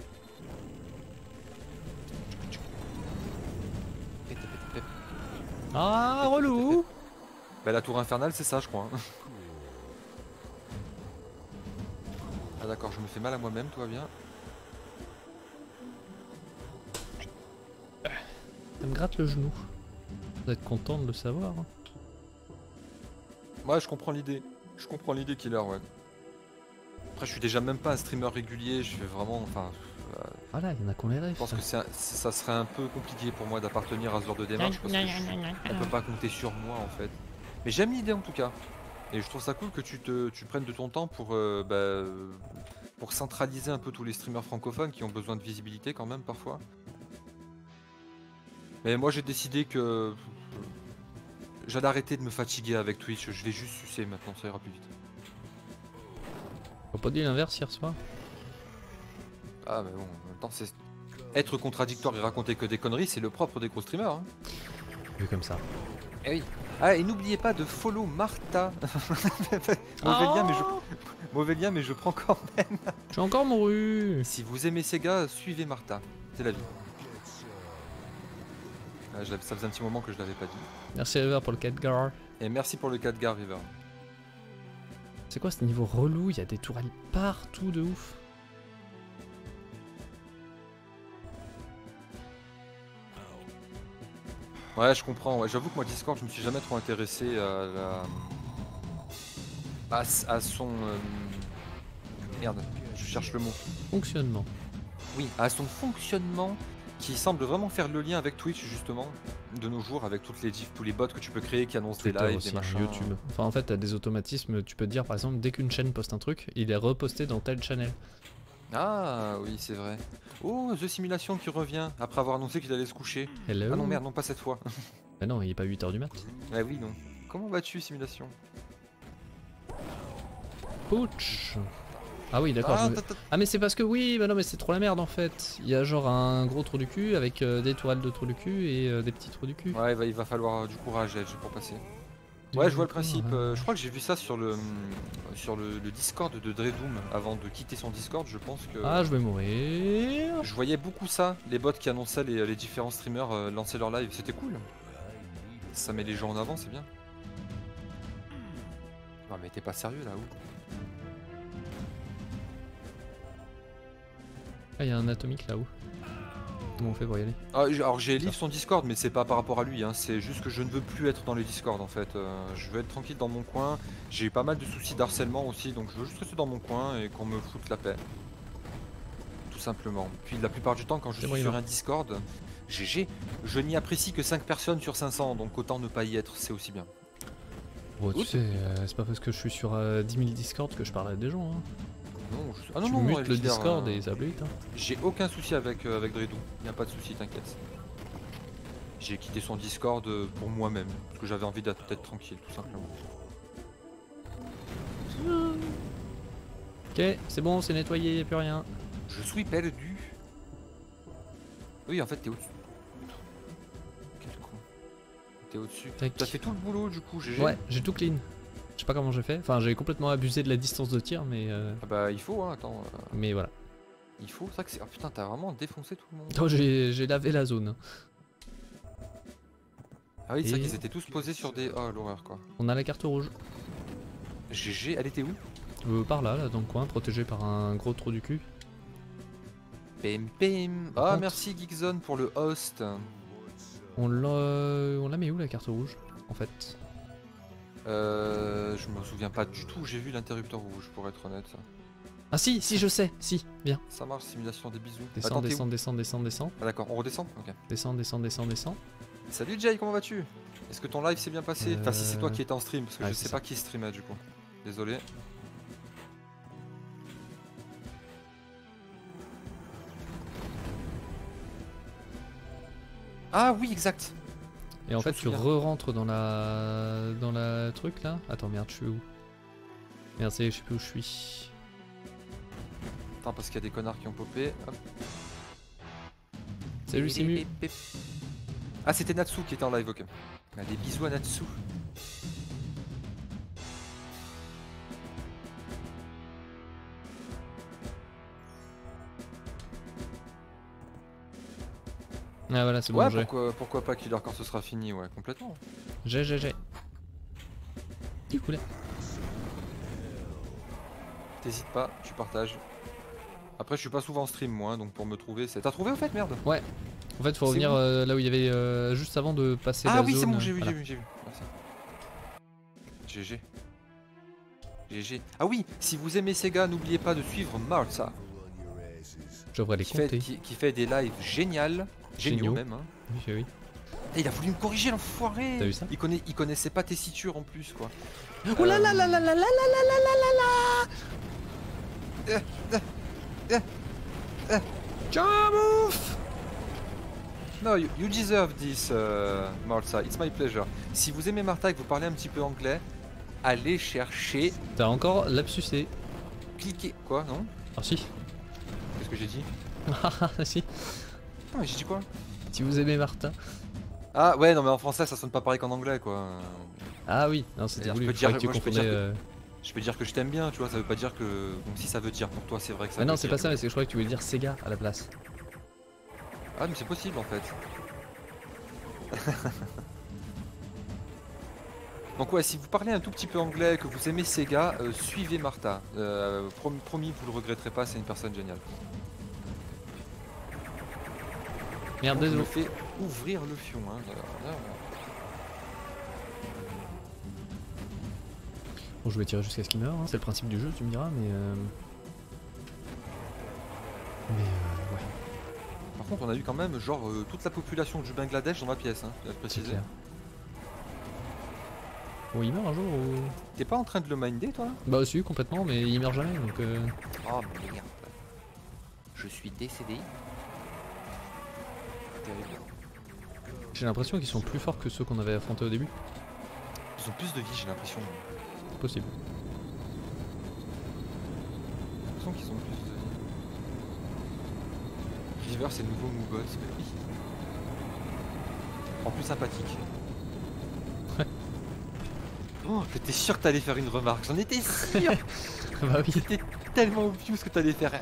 Ah, relou. Bah la tour infernale c'est ça je crois. hein. Ah d'accord, je me fais mal à moi-même, tout va bien. Ça me gratte le genou. Vous êtes content de le savoir. hein. Ouais, je comprends l'idée. Je comprends l'idée Killer, ouais. Après je suis déjà même pas un streamer régulier, je fais vraiment... Enfin... euh, Voilà, il y en a qu'on les rêve. je pense que c'est un- ça serait un peu compliqué pour moi d'appartenir à ce genre de démarche parce que je- on peut pas compter sur moi en fait. Mais j'aime l'idée en tout cas. Et je trouve ça cool que tu te tu prennes de ton temps pour, euh, bah, euh, pour centraliser un peu tous les streamers francophones qui ont besoin de visibilité quand même parfois. Mais moi j'ai décidé que j'allais arrêter de me fatiguer avec Twitch, je vais juste sucer maintenant, ça ira plus vite. T'as pas dit l'inverse hier soir? Ah mais bon, en même temps c'est... Être contradictoire et raconter que des conneries, c'est le propre des gros streamers. Hein. Vu comme ça. Eh oui. Ah et n'oubliez pas de follow Martha. Mauvais lien mais je... Mauvais lien mais je prends quand même. Je suis encore mouru. Si vous aimez Sega, suivez Martha. C'est la vie. Ah, je l'avais- ça faisait un petit moment que je l'avais pas dit. Merci River pour le Khadgar. Et merci pour le Khadgar River. C'est quoi ce niveau relou? Il y a des tourelles partout de ouf. Ouais, je comprends. Ouais. J'avoue que moi, Discord, je me suis jamais trop intéressé à la. à, s- à son. euh, Merde, je cherche le mot. Fonctionnement. Oui, à son fonctionnement qui semble vraiment faire le lien avec Twitch, justement, de nos jours, avec toutes les gifs, tous les bots que tu peux créer qui annoncent des Twitter lives, aussi, des hein, machins. YouTube. Enfin en fait t'as des automatismes, tu peux te dire par exemple dès qu'une chaîne poste un truc, il est reposté dans telle channel. Ah oui, c'est vrai. Oh, The Simulation qui revient après avoir annoncé qu'il allait se coucher. Hello. Ah non, merde, non, pas cette fois. Bah non, il est pas huit heures du mat. Ah oui, non. Comment vas-tu, Simulation? Ouch. Ah oui d'accord. Ah, je- ta- ta- Ah mais c'est parce que oui, bah non mais c'est trop la merde en fait. Il y a genre un gros trou du cul avec euh, des tourelles de trou du cul et euh, des petits trous du cul. Ouais, il va, il va falloir euh, du courage, Edge, pour passer. Ouais, je vois le principe. Euh, je crois que j'ai vu ça sur le sur le, le Discord de Dredoom avant de quitter son Discord. Je pense que Ah je vais mourir. je voyais beaucoup ça, les bots qui annonçaient les, les différents streamers euh, lancer leur live. C'était cool. Ça met les gens en avant, c'est bien. Non mais t'es pas sérieux là où? Ah il y a un atomique là-haut. Comment on fait pour y aller? Ah, alors j'ai livré son Discord, mais c'est pas par rapport à lui, hein. C'est juste que je ne veux plus être dans le Discord en fait. Euh, je veux être tranquille dans mon coin. J'ai eu pas mal de soucis d'harcèlement aussi, donc je veux juste rester dans mon coin et qu'on me foute la paix. Tout simplement. Puis la plupart du temps, quand je suis moyen. sur un Discord, G G, je n'y apprécie que cinq personnes sur cinq cents, donc autant ne pas y être, c'est aussi bien. Bon, tu sais, euh, c'est pas parce que je suis sur euh, dix mille Discord que je parle à des gens. Hein. Non, je... ah non, tu non, mutes elle le est leader, Discord euh, et ça blute. Hein. J'ai aucun souci avec, euh, avec Dredou, y a pas de souci, t'inquiète. J'ai quitté son Discord euh, pour moi-même, parce que j'avais envie d'être peut-être tranquille, tout simplement. Ok, c'est bon, c'est nettoyé, y'a plus rien. Je suis perdu. Oui, en fait, t'es au-dessus. Quel con. T'es au-dessus. T'as fait tout le boulot, du coup, G G. Ouais, j'ai tout clean. Je sais pas comment j'ai fait. Enfin, j'ai complètement abusé de la distance de tir, mais. Euh... Ah bah, il faut, hein, attends. Euh... Mais voilà. Il faut, c'est vrai que c'est. Oh putain, t'as vraiment défoncé tout le monde. Oh, j'ai lavé la zone. Ah oui, c'est Et... vrai qu'ils étaient tous posés sur des. Oh, l'horreur, quoi. On a la carte rouge. G G, elle était où? euh, Par là, là, dans le coin, protégée par un gros trou du cul. Pim pim. Ah, merci Geekzone pour le host. On l'a on la met où la carte rouge, en fait? Euh, je me souviens pas du tout, j'ai vu l'interrupteur rouge pour être honnête. Ah si, si je sais, si, bien. Ça marche, simulation des bisous. Descends, Attends, descends, descends, descends, descends. Ah d'accord, on redescend? Ok. Descends, descends, descends, descends. Salut Jay, comment vas-tu? Est-ce que ton live s'est bien passé? euh... Enfin si c'est toi qui étais en stream, parce que ouais, je sais ça. pas qui streamait du coup. Désolé. Ah oui, exact. Et en je fait, tu re-rentres dans la dans la truc là. Attends, merde, je suis où? Merde, c'est je sais plus où je suis. Attends, parce qu'il y a des connards qui ont popé. Hop. Salut Simu. Ah, c'était Natsu qui était en live, ok. Ah, des bisous à Natsu. Ah voilà, c'est bon, ouais, j'ai. pourquoi, pourquoi pas Killer quand ce sera fini, ouais, complètement. J'ai, j'ai, j'ai. Du coup là. T'hésites pas, tu partages. Après, je suis pas souvent en stream, moi, donc pour me trouver, c'est. T'as trouvé au fait, merde? Ouais. En fait, faut revenir euh, là où il y avait euh, juste avant de passer ah, la oui, zone. Ah oui, c'est bon, j'ai vu, voilà. j'ai vu, j'ai vu. Merci. G G. G G. Ah oui, si vous aimez Sega, n'oubliez pas de suivre Martha. Je devrais les qui compter. Fait, qui, qui fait des lives géniales. Géniaux, Géniaux. même. Hein. Oui, oui. Et il a voulu me corriger, l'enfoiré. T'as vu ça? il, connaît, il connaissait pas tessitures en plus, quoi. Oh là là là là là là là là là là là. Jamouf. No, you, you deserve this, uh, Martha. It's my pleasure. Si vous aimez Martha et que vous parlez un petit peu anglais, allez chercher. T'as encore lapsusé. Cliquez. Quoi, non? Ah si. Qu'est-ce que j'ai dit? Ah si. Non, mais j'ai dit quoi? Si vous aimez Martin. Ah ouais, non mais en français ça sonne pas pareil qu'en anglais, quoi. Ah oui, non, c'était voulu. Je peux dire, que tu moi, je peux confondais, dire que, euh... je peux dire que je t'aime bien, tu vois, ça veut pas dire que... Donc si ça veut dire pour toi, c'est vrai que ça ah veut non, dire... c'est pas ça, mais c'est que je croyais que tu voulais dire Sega à la place. Ah mais c'est possible en fait. Donc ouais, si vous parlez un tout petit peu anglais, que vous aimez Sega, euh, suivez Martha. Euh, prom promis, vous le regretterez pas, c'est une personne géniale. Merde, désolé. me fait ouvrir le fion, hein. Alors, là, bon, je vais tirer jusqu'à ce qu'il meure, hein. C'est le principe du jeu, tu me diras, mais... Euh... Mais euh, ouais. Par contre, on a eu quand même genre euh, toute la population du Bangladesh dans ma pièce, hein, je préciser. Bon, il meurt un jour ou... T'es pas en train de le minder, toi là? Bah aussi, complètement, mais il meurt jamais, donc... Euh... Oh merde. Je suis décédé. J'ai l'impression qu'ils sont plus forts que ceux qu'on avait affrontés au début. Ils ont plus de vie, j'ai l'impression. Possible. J'ai l'impression qu'ils ont plus de vie. River, c'est le nouveau Moobot, mais oui. En plus sympathique. Oh, j'étais sûr que t'allais faire une remarque, j'en étais sûr. Bah oui. C'était tellement obvious que t'allais faire.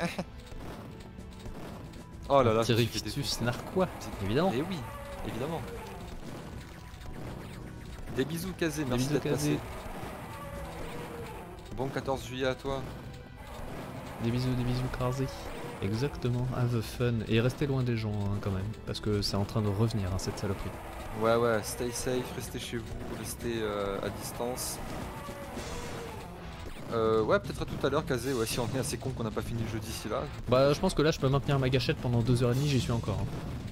Oh là là, Tirictus narquois, évidemment. Et oui, évidemment. Des bisous Kazé, merci d'être passé. Bon quatorze juillet à toi. Des bisous, des bisous Karzé. Exactement, have fun. Et restez loin des gens hein, quand même, parce que c'est en train de revenir hein, cette saloperie. Ouais, ouais, stay safe, restez chez vous, restez euh, à distance. Euh, ouais, peut-être à tout à l'heure, Kazé, ouais, si on est assez con qu'on n'a pas fini le jeu d'ici là. Bah, je pense que là, je peux maintenir ma gâchette pendant deux heures trente, j'y suis encore. Hein.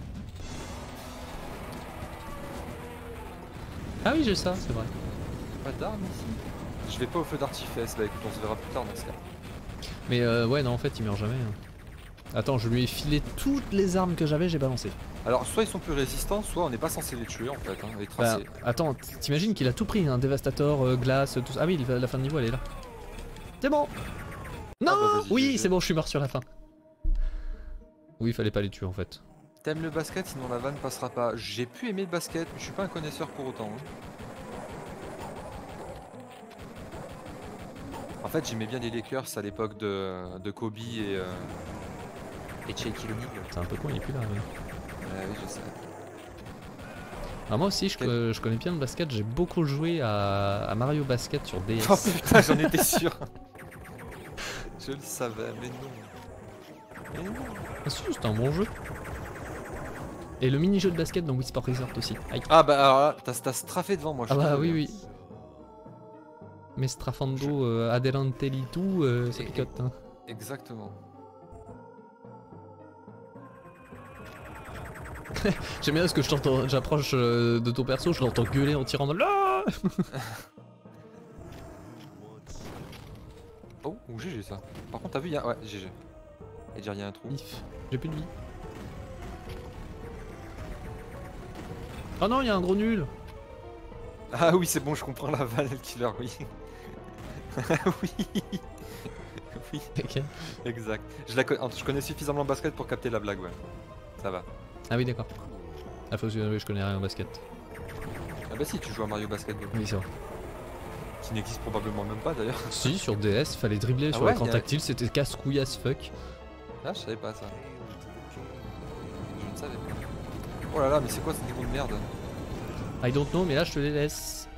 Ah oui, j'ai ça, c'est vrai. Pas d'armes ici. Je vais pas au feu d'artifice, bah écoute, on se verra plus tard dans ce cas. Mais euh, ouais, non, en fait, il meurt jamais. Hein. Attends, je lui ai filé toutes les armes que j'avais, j'ai balancé. Alors, soit ils sont plus résistants, soit on n'est pas censé les tuer en fait, hein, les Bah, tracer. attends, t'imagines qu'il a tout pris, hein, Dévastator, euh, glace, tout ça. Ah oui, la fin de niveau, elle est là. C'est bon. Non, ah bah, oui, c'est bon, je suis mort sur la fin. Oui, il fallait pas les tuer en fait. T'aimes le basket, sinon la vanne passera pas. J'ai pu aimer le basket, mais je suis pas un connaisseur pour autant. Hein. En fait, j'aimais bien les Lakers à l'époque de, de Kobe et, euh, et Shaquille O'Neal. C'est un peu con, il est plus là. Oui, euh, oui je sais. Alors moi aussi, je, Quel... je connais bien le basket. J'ai beaucoup joué à, à Mario Basket sur D S. Oh putain, j'en étais sûr. Je le savais, mais non. Mais non. Ah si, c'était un bon jeu. Et le mini-jeu de basket dans Wii Sport Resort aussi. Aïe. Ah bah alors là, t'as straffé devant moi. Je Ah bah désolé. oui, oui. Mais Strafando, euh, Adelantelitu, euh, ça Et- picote. Hein. Exactement. J'aime bien parce que je t'entends, j'approche euh, de ton perso, je l'entends gueuler en tirant dans le... Ah Oh, ou G G ça. Par contre, t'as vu, il y a... Ouais, G G. Et dire, il y a un trou. If. J'ai plus de vie. Oh non, il y a un gros nul. Ah oui, c'est bon, je comprends la vanne, le killer, oui. oui. Oui, Ok. exact. Je, la co- je connais suffisamment le basket pour capter la blague, ouais. Ça va. Ah oui, d'accord. Ah, faut que je connais rien au basket. Ah bah si, tu joues à Mario Basket deux. Oui, c'est vrai. Qui n'existe probablement même pas d'ailleurs. Si, sur D S, fallait dribbler Ah sur ouais, l'écran y a- tactile, c'était casse-couille as fuck. Ah, je savais pas ça. Je ne savais pas. Oh là là, mais c'est quoi ce niveau de merde? I don't know, mais là je te les laisse.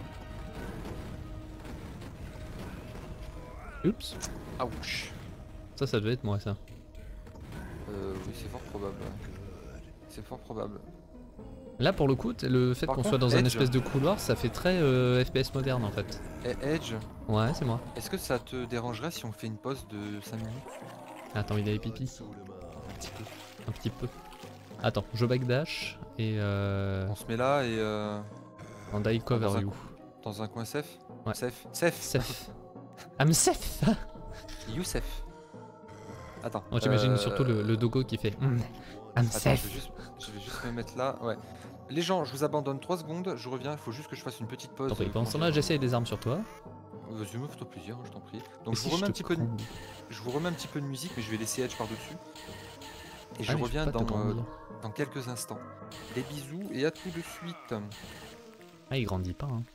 Oups. Ouch. Ça, ça devait être moi, ça. Euh, oui, c'est fort probable. ouais. C'est fort probable. Là, pour le coup, t- le fait Par qu'on contre, soit dans un Edge- espèce de couloir, ça fait très euh, F P S moderne en fait. Et Edge, Ouais, c'est moi. est-ce que ça te dérangerait si on fait une pause de cinq minutes? Attends, il avait pipi. Un petit peu. Un petit peu. Attends, je backdash et euh... On se met là et euh, and I cover Dans un you. dans un coin safe. Ouais. Safe. Safe. Safe. I'm safe. Youssef. Attends. Oh, j'imagine euh, surtout le, le dogo qui fait mm, I'm Attends, je safe. vais, juste, je vais juste me mettre là. Ouais. Les gens, je vous abandonne trois secondes. Je reviens. Il faut juste que je fasse une petite pause. T'en prie, euh, pendant ce temps-là, manger. j'essaye des armes sur toi. Vas-y, me fais-toi plaisir, hein, je t'en prie. Donc Et je si vous remets un te petit peu de, prends- je vous remets un petit peu de musique, mais je vais laisser Edge par dessus. Et je Ah, mais reviens peux pas te dans, euh, grandir. dans quelques instants. Des bisous et à tout de suite. Ah, il grandit pas. Hein.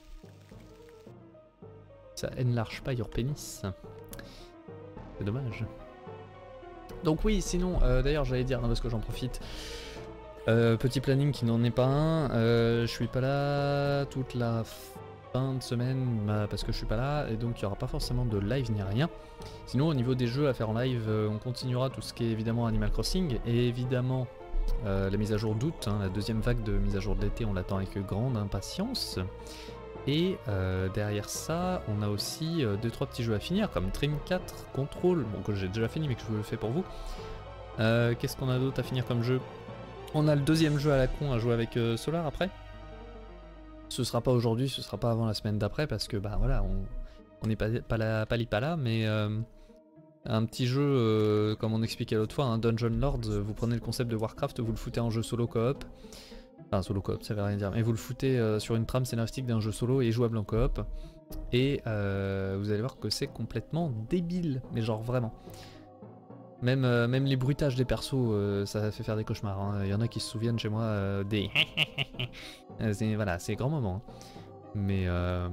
Ça enlarge pas your pénis. C'est dommage. Donc oui, sinon, euh, d'ailleurs, j'allais dire, non, parce que j'en profite. Euh, petit planning qui n'en est pas un. Euh, je suis pas là toute la fin de semaine bah, parce que je suis pas là et donc il y aura pas forcément de live ni rien. Sinon, au niveau des jeux à faire en live, euh, on continuera tout ce qui est évidemment Animal Crossing et évidemment euh, la mise à jour d'août, hein, la deuxième vague de mise à jour de l'été, on l'attend avec grande impatience. Et euh, derrière ça, on a aussi deux trois petits jeux à finir comme Trim quatre, Control, bon que j'ai déjà fini mais que je le fais pour vous. Euh, Qu'est-ce qu'on a d'autre à finir comme jeu? On a le deuxième jeu à la con à jouer avec euh, Solar après. Ce sera pas aujourd'hui, ce sera pas avant la semaine d'après parce que bah voilà, on on n'est pas, pas là, pas li pas là, mais euh, un petit jeu euh, comme on expliquait l'autre fois, un Dungeon Lords, vous prenez le concept de Warcraft, vous le foutez en jeu solo coop. Enfin solo coop, ça veut rien dire, mais vous le foutez euh, sur une trame scénaristique d'un jeu solo et jouable en coop. Et euh, vous allez voir que c'est complètement débile, mais genre vraiment. Même, euh, même les bruitages des persos, euh, ça fait faire des cauchemars. Hein. Il y en a qui se souviennent chez moi euh, des... c'est, voilà, c'est grand moment. Hein. Mais... Euh...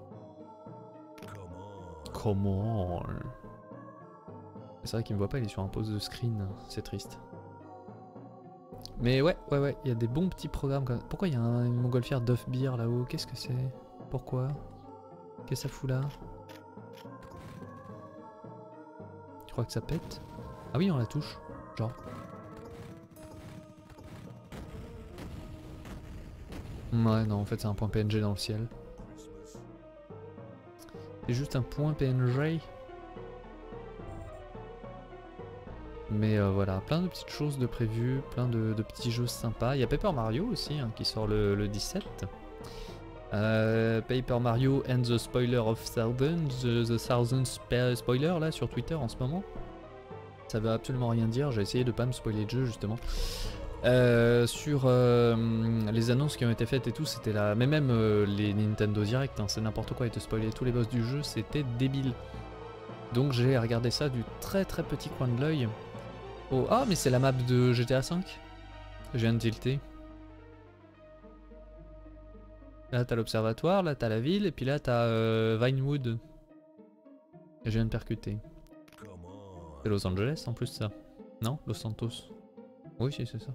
Comment C'est vrai qu'il me voit pas, il est sur un pause de screen, c'est triste. Mais ouais, ouais, ouais, il y a des bons petits programmes comme... Pourquoi il y a un, une montgolfière d'œuf beer là-haut? Qu'est-ce que c'est? Pourquoi? Qu'est-ce que ça fout là? Tu crois que ça pète? Ah oui, on la touche. Genre. Ouais, non, en fait, c'est un point P N G dans le ciel. C'est juste un point P N G. Mais euh, voilà, plein de petites choses de prévues, plein de, de petits jeux sympas. Il y a Paper Mario aussi, hein, qui sort le, le dix-sept. Euh, Paper Mario and the Spoiler of Thousand, the, the Thousand Spoiler là sur Twitter en ce moment. Ça veut absolument rien dire, j'ai essayé de pas me spoiler le jeu justement. Euh, sur euh, les annonces qui ont été faites et tout, c'était là. Mais même euh, les Nintendo Direct, hein, c'est n'importe quoi, ils te spoilaient tous les boss du jeu, c'était débile. Donc j'ai regardé ça du très très petit coin de l'œil. Oh, ah, mais c'est la map de G T A cinq. Je viens de tilter. Là t'as l'observatoire, là t'as la ville, et puis là t'as euh, Vinewood. Et je viens de percuter. C'est Los Angeles en plus ça. Non, Los Santos. Oui, si, c'est ça.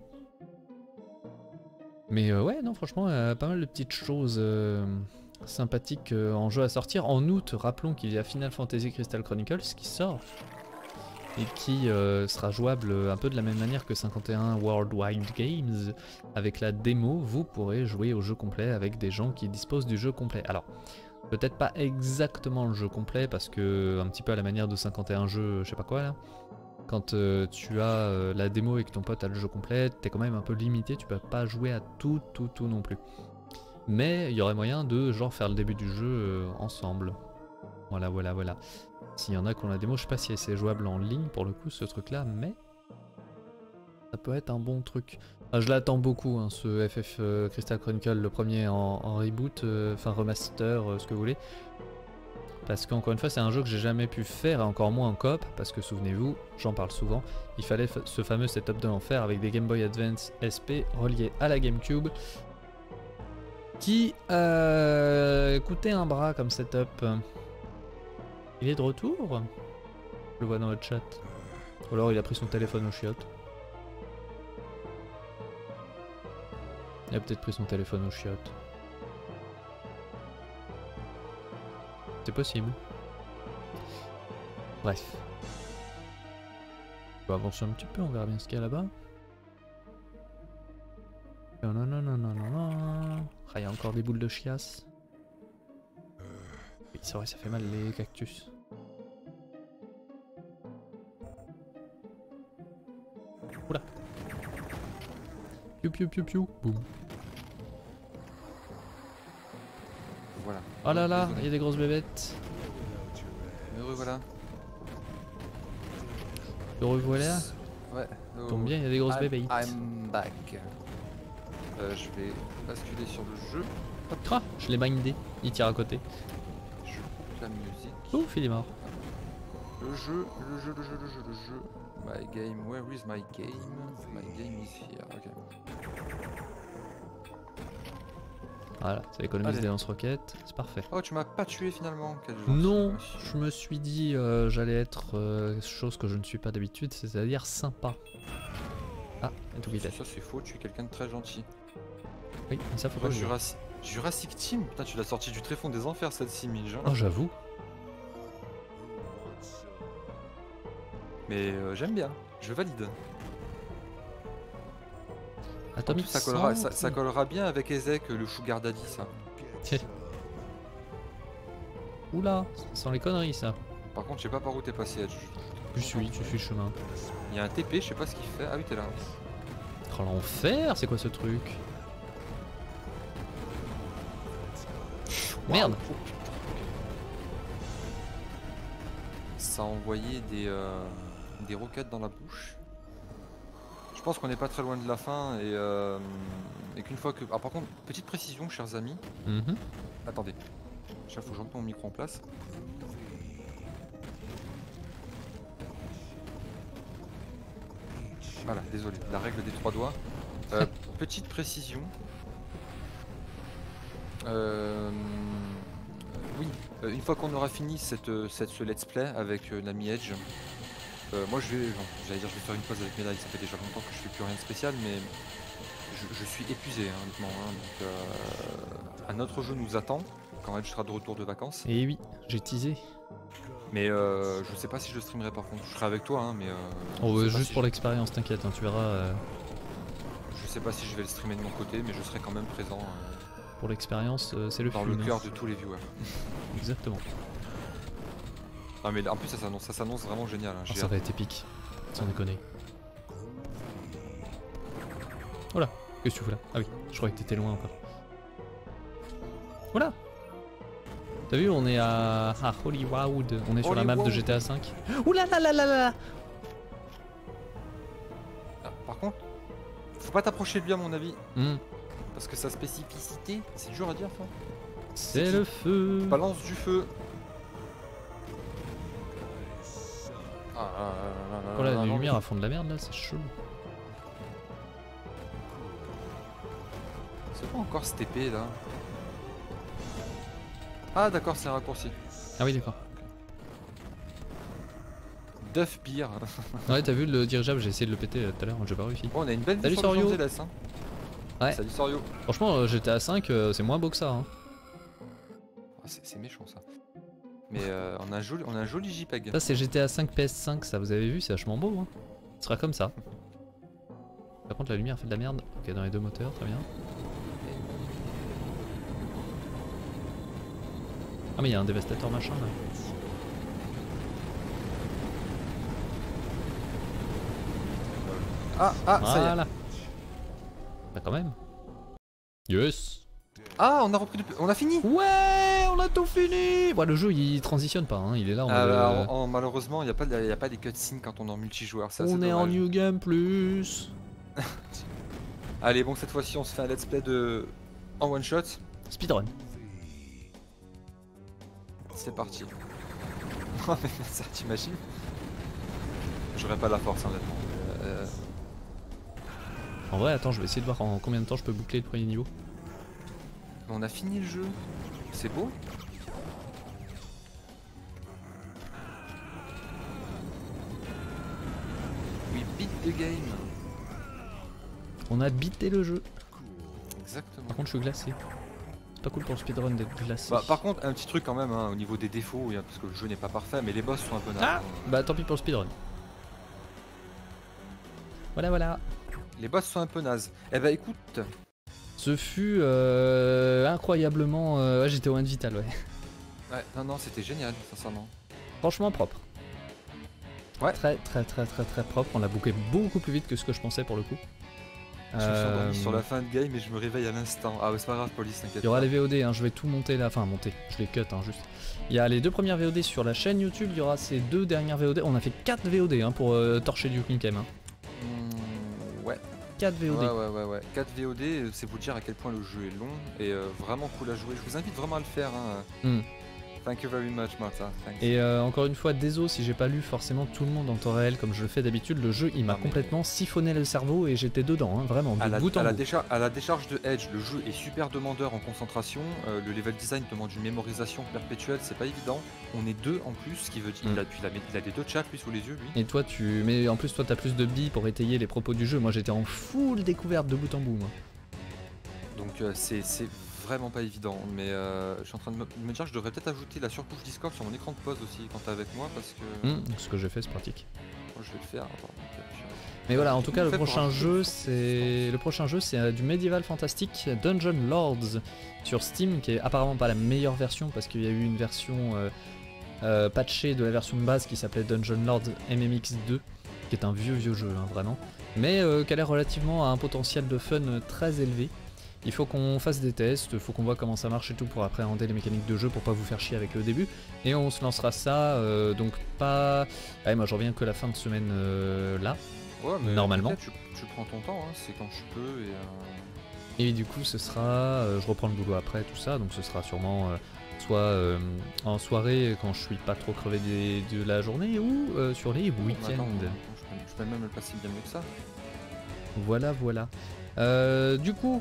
Mais euh, ouais, non, franchement, euh, pas mal de petites choses euh, sympathiques euh, en jeu à sortir. En août, rappelons qu'il y a Final Fantasy Crystal Chronicles qui sort. Et qui euh, sera jouable un peu de la même manière que cinquante et un Worldwide Games. Avec la démo, vous pourrez jouer au jeu complet avec des gens qui disposent du jeu complet. Alors, peut-être pas exactement le jeu complet, parce que un petit peu à la manière de cinquante et un jeux, je sais pas quoi là. Quand euh, tu as euh, la démo et que ton pote a le jeu complet, t'es quand même un peu limité, tu peux pas jouer à tout, tout, tout non plus. Mais il y aurait moyen de genre faire le début du jeu euh, ensemble. Voilà, voilà, voilà. S'il y en a qui ont la démo, je sais pas si c'est jouable en ligne pour le coup ce truc là, mais ça peut être un bon truc. Enfin, je l'attends beaucoup, hein, ce F F euh, Crystal Chronicle, le premier en, en reboot, enfin euh, remaster, euh, ce que vous voulez. Parce qu'encore une fois, c'est un jeu que j'ai jamais pu faire, et encore moins en coop, parce que souvenez-vous, j'en parle souvent, il fallait ce fameux setup de l'enfer avec des Game Boy Advance S P reliés à la GameCube, qui euh, coûtait un bras comme setup. Il est de retour? Je le vois dans le chat. Ou alors il a pris son téléphone au chiottes. Il a peut-être pris son téléphone au chiottes. C'est possible. Bref. On va avancer un petit peu, on verra bien ce qu'il y a là-bas. Non, non, non, non, non, non, non. Ah, il y a encore des boules de chiasse. Oui, c'est vrai, ça fait mal les cactus. Oula. Piu piu piu piu. Boum. Voilà. Oh là là, il y a des grosses bébêtes. Heureux, voilà. Le revoilà. Ouais. Oh, Tombe bien, il y a des grosses I'm, bébêtes. I'm back. Euh, je vais basculer sur le jeu. Hop, ah, je l'ai mindé. Il tire à côté. Je coupe la musique. Ouf, il est mort. Le jeu, le jeu, le jeu, le jeu, le jeu. My game, where is my game? My game is here. Ok. Voilà, ça économise Allez. des lance-roquettes, c'est parfait. Oh, tu m'as pas tué finalement. Quel gentil, Non, monsieur. je me suis dit euh, j'allais être euh, chose que je ne suis pas d'habitude, c'est-à-dire sympa. Ah, et tout vitesse. Ça c'est faux, tu es quelqu'un de très gentil. Oui, mais ça faut pas Oh, le dire. Jurassic, Jurassic Team. Putain, tu l'as sorti du tréfonds des enfers cette simige. Hein. Oh, j'avoue. Mais euh, j'aime bien, je valide. En Atomic plus, ça collera, cent, ça, ça collera bien avec Ezek, le Sugar Daddy, ça. Oula, sans les conneries ça. Par contre, je sais pas par où t'es passé, Edge. Je suis, tu suis le chemin. Il y a un T P, je sais pas ce qu'il fait. Ah oui, t'es là. Oh l'enfer, c'est quoi ce truc? Merde. Wow. Ça a envoyé des, euh, des roquettes dans la bouche. Je pense qu'on n'est pas très loin de la fin et, euh, et qu'une fois que... Ah par contre, petite précision, chers amis. Mm-hmm. Attendez. Il faut que je remette mon micro en place. Voilà, désolé, la règle des trois doigts. Euh, petite précision. Euh, oui, euh, une fois qu'on aura fini cette, cette, ce let's play avec euh, l'ami Edge, euh, moi je vais, bon, j'allais dire je vais faire une pause avec Médaille, ça fait déjà longtemps que je fais plus rien de spécial, mais je, je suis épuisé hein, honnêtement. Hein, donc, euh, un autre jeu nous attend quand Edge sera de retour de vacances. Et oui, j'ai teasé. Mais euh, je sais pas si je le streamerai par contre. Je serai avec toi, hein, mais. Euh, Oh, je euh, sais pas juste si pour je- l'expérience, t'inquiète, hein, tu verras. euh, Je sais pas si je vais le streamer de mon côté, mais je serai quand même présent euh, pour l'expérience, euh, c'est le dans fun. le hein. cœur de tous les viewers. Exactement. Ah, mais en plus, ça s'annonce, ça s'annonce vraiment génial. Hein, Ah, j'ai ça hâte. va être épique, sans déconner. Voilà, qu'est-ce que tu fous là? Ah oui, je croyais que t'étais loin encore. Voilà. T'as vu, on est à, à Hollywood, on est sur la map de Hollywood. G T A cinq. Ouh là là là là là. Ah, par contre, faut pas t'approcher de lui à mon avis, Hmm, parce que sa spécificité, c'est dur à dire ça. c'est le feu. Balance du feu. Ah, ah, ah, ah, ah, Voilà, ah, les non, lumières à fond de la merde là, c'est chaud. C'est pas encore cette épée là. Ah d'accord, c'est un raccourci. Ah oui, d'accord. Duff Beer. Ouais, t'as vu le dirigeable, j'ai essayé de le péter euh, tout à l'heure, j'ai pas réussi. Bon, on a une belle vue Salut, sur Los Sorio. Angeles, hein. Ouais. Salut Sorio. Franchement, euh, G T A cinq, euh, c'est moins beau que ça. Hein. Ah, c'est c'est méchant ça. Mais euh, on, a un joli, on a un joli JPEG. Ça, c'est G T A cinq P S cinq, ça vous avez vu, c'est vachement beau. Hein. Ce sera comme ça. Par contre, la lumière fait de la merde. Ok, dans les deux moteurs, très bien. Ah, mais il y a un dévastateur machin là. Ah, ah, ça y est. Voilà. Bah, quand même. Yes. Ah, on a repris depuis... On a fini. Ouais, on a tout fini. Bon, le jeu il transitionne pas, hein. Il est là en Ah, mode, bah, euh, en- en- malheureusement, il n'y a, pas de- y a pas des cutscenes quand on est en multijoueur. Ça, on c'est est en dommage. New Game Plus. Allez, bon, cette fois-ci, on se fait un let's play de... en one shot. Speedrun. C'est parti. Oh, mais ça, t'imagines? J'aurais pas la force, hein, honnêtement. Euh, En vrai, attends, je vais essayer de voir en combien de temps je peux boucler le premier niveau. On a fini le jeu. C'est beau. We beat the game. On a bité le jeu. Exactement. Par contre, je suis glacé. C'est pas cool pour le speedrun d'être glacé. Bah, par contre, un petit truc quand même hein, au niveau des défauts, hein, parce que le jeu n'est pas parfait, mais les boss sont un peu nazes. Ah hein. Bah tant pis pour le speedrun. Voilà, voilà. Les boss sont un peu nazes. Eh bah écoute, Ce fut euh, incroyablement... euh, ouais, j'étais au end vital, ouais. ouais, non, non, c'était génial, sincèrement. Franchement propre. Ouais. Très, très, très, très, très propre. On l'a bouclé beaucoup plus vite que ce que je pensais pour le coup. Je me suis Euh, endormi sur la fin de game et je me réveille à l'instant. Ah ouais, c'est pas grave, police, t'inquiète. Il y aura pas. les V O D, hein, je vais tout monter là, enfin monter, je les cut hein, juste. Il y a les deux premières V O D sur la chaîne YouTube, il y aura ces deux dernières V O D. On a fait quatre V O D hein, pour euh, torcher du Nukem. Hein. Hmm, ouais. quatre V O D. Ouais, ouais, ouais, ouais. quatre V O D, euh, c'est vous dire à quel point le jeu est long et euh, vraiment cool à jouer. Je vous invite vraiment à le faire. Hein. Hmm. Thank you very much, Martha. Thanks. Et euh, encore une fois, désolé si j'ai pas lu forcément tout le monde en temps réel comme je le fais d'habitude. Le jeu il m'a Ah, mais- complètement siphonné le cerveau et j'étais dedans, hein, vraiment, de À la, bout à en la bout. déchar- à la décharge de Edge, le jeu est super demandeur en concentration. Euh, le level design demande une mémorisation perpétuelle, c'est pas évident. On est deux en plus, ce qui veut dire Mm. il, a, il, a, il a des deux chats lui sous les yeux, lui. Et toi, tu. Mais en plus, toi, t'as plus de billes pour étayer les propos du jeu. Moi, j'étais en full découverte de bout en bout, moi. Donc euh, c'est c'est vraiment pas évident. Mais euh, je suis en train de me, de me dire que je devrais peut-être ajouter la surcouche Discord sur mon écran de pause aussi quand t'es avec moi parce que Hmm, ce que j'ai fait, c'est pratique. moi, je vais le faire. Attends, ok, puis, euh, Mais voilà, en tout cas, le Fait pour prochain un jeu, c'est le prochain jeu, c'est euh, du médiéval fantastique Dungeon Lords sur Steam, qui est apparemment pas la meilleure version parce qu'il y a eu une version euh, euh, patchée de la version de base qui s'appelait Dungeon Lords M M X deux, qui est un vieux vieux jeu, hein, vraiment, mais euh, qui a l'air relativement à un potentiel de fun euh, très élevé. Il faut qu'on fasse des tests, il faut qu'on voit comment ça marche et tout pour appréhender les mécaniques de jeu pour pas vous faire chier avec le début. Et on se lancera ça, euh, donc pas... Ouais, moi je reviens que la fin de semaine euh, là. ouais, mais Normalement. peut-être Tu, tu prends ton temps, hein, c'est quand tu peux et. euh, Et du coup ce sera... euh, je reprends le boulot après tout ça, donc ce sera sûrement euh, soit euh, en soirée quand je suis pas trop crevé des- de la journée ou euh, sur les bah, week-ends. attends, je, peux, je peux même le passer bien mieux que ça. Voilà, voilà. Euh, du coup,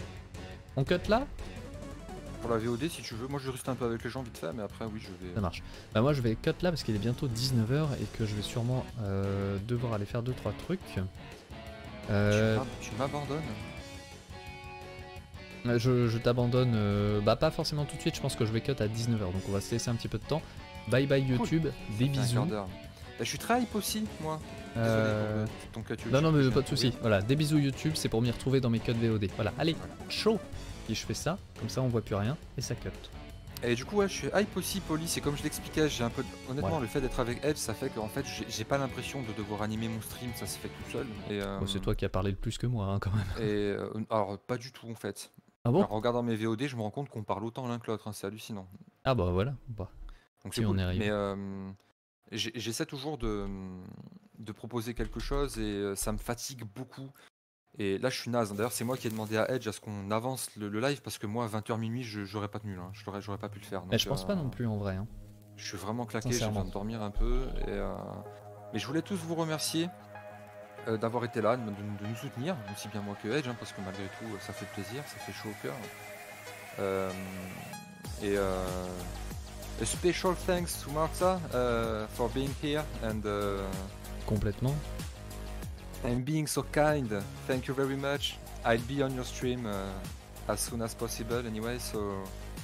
on cut là? Pour la V O D, si tu veux, moi je vais rester un peu avec les gens vite fait, mais après, oui, je vais. Ça marche. Bah moi je vais cut là parce qu'il est bientôt dix-neuf heures et que je vais sûrement euh, devoir aller faire deux trois trucs. Tu Euh, m'ab- Tu m'abandonnes. Euh, Je, je t'abandonne, euh, bah pas forcément tout de suite, je pense que je vais cut à dix-neuf heures, donc on va se laisser un petit peu de temps. Bye bye YouTube, des Un quart bisous. d'heure. Bah, je suis très hype aussi, moi. Désolé Euh, pour ton cut YouTube Non, non, que mais je pas viens de soucis. trouver. Voilà, des bisous YouTube, c'est pour m'y retrouver dans mes cuts V O D. Voilà, allez, Voilà. chaud. Et je fais ça, comme ça on voit plus rien, et ça cut. Et du coup, ouais, je suis hype aussi, Police, et comme je l'expliquais, j'ai un peu. Honnêtement, Voilà. le fait d'être avec Edge, ça fait qu'en fait, j'ai- j'ai pas l'impression de devoir animer mon stream, ça se fait tout seul. Et, euh, Bon, c'est toi qui as parlé le plus que moi, hein, quand même. Et euh, alors, pas du tout en fait. Ah bon? En regardant mes V O D, je me rends compte qu'on parle autant l'un que l'autre, hein, c'est hallucinant. Ah bah voilà. Bah, Donc Si c'est on cool. y arrive. Mais euh, j'ai- j'essaie toujours de, de proposer quelque chose et euh, ça me fatigue beaucoup. Et là, je suis naze. D'ailleurs, c'est moi qui ai demandé à Edge à ce qu'on avance le, le live parce que moi, à vingt heures minuit, je j'aurais pas tenu. Hein. Je l'aurais- J'aurais pas pu le faire. Mais Donc, je pense euh, pas non plus en vrai. Hein. Je suis vraiment claqué, j'ai Sincèrement. besoin de dormir un peu. Et, euh, Mais je voulais tous vous remercier euh, d'avoir été là, de, de- de nous soutenir, aussi bien moi que Edge, hein, parce que malgré tout, ça fait plaisir, ça fait chaud au cœur. Euh, Et euh, a special thanks to Martha uh, for being here and, uh, Complètement. and being so kind. Thank you very much. I'll be on your stream uh, as soon as possible anyway, so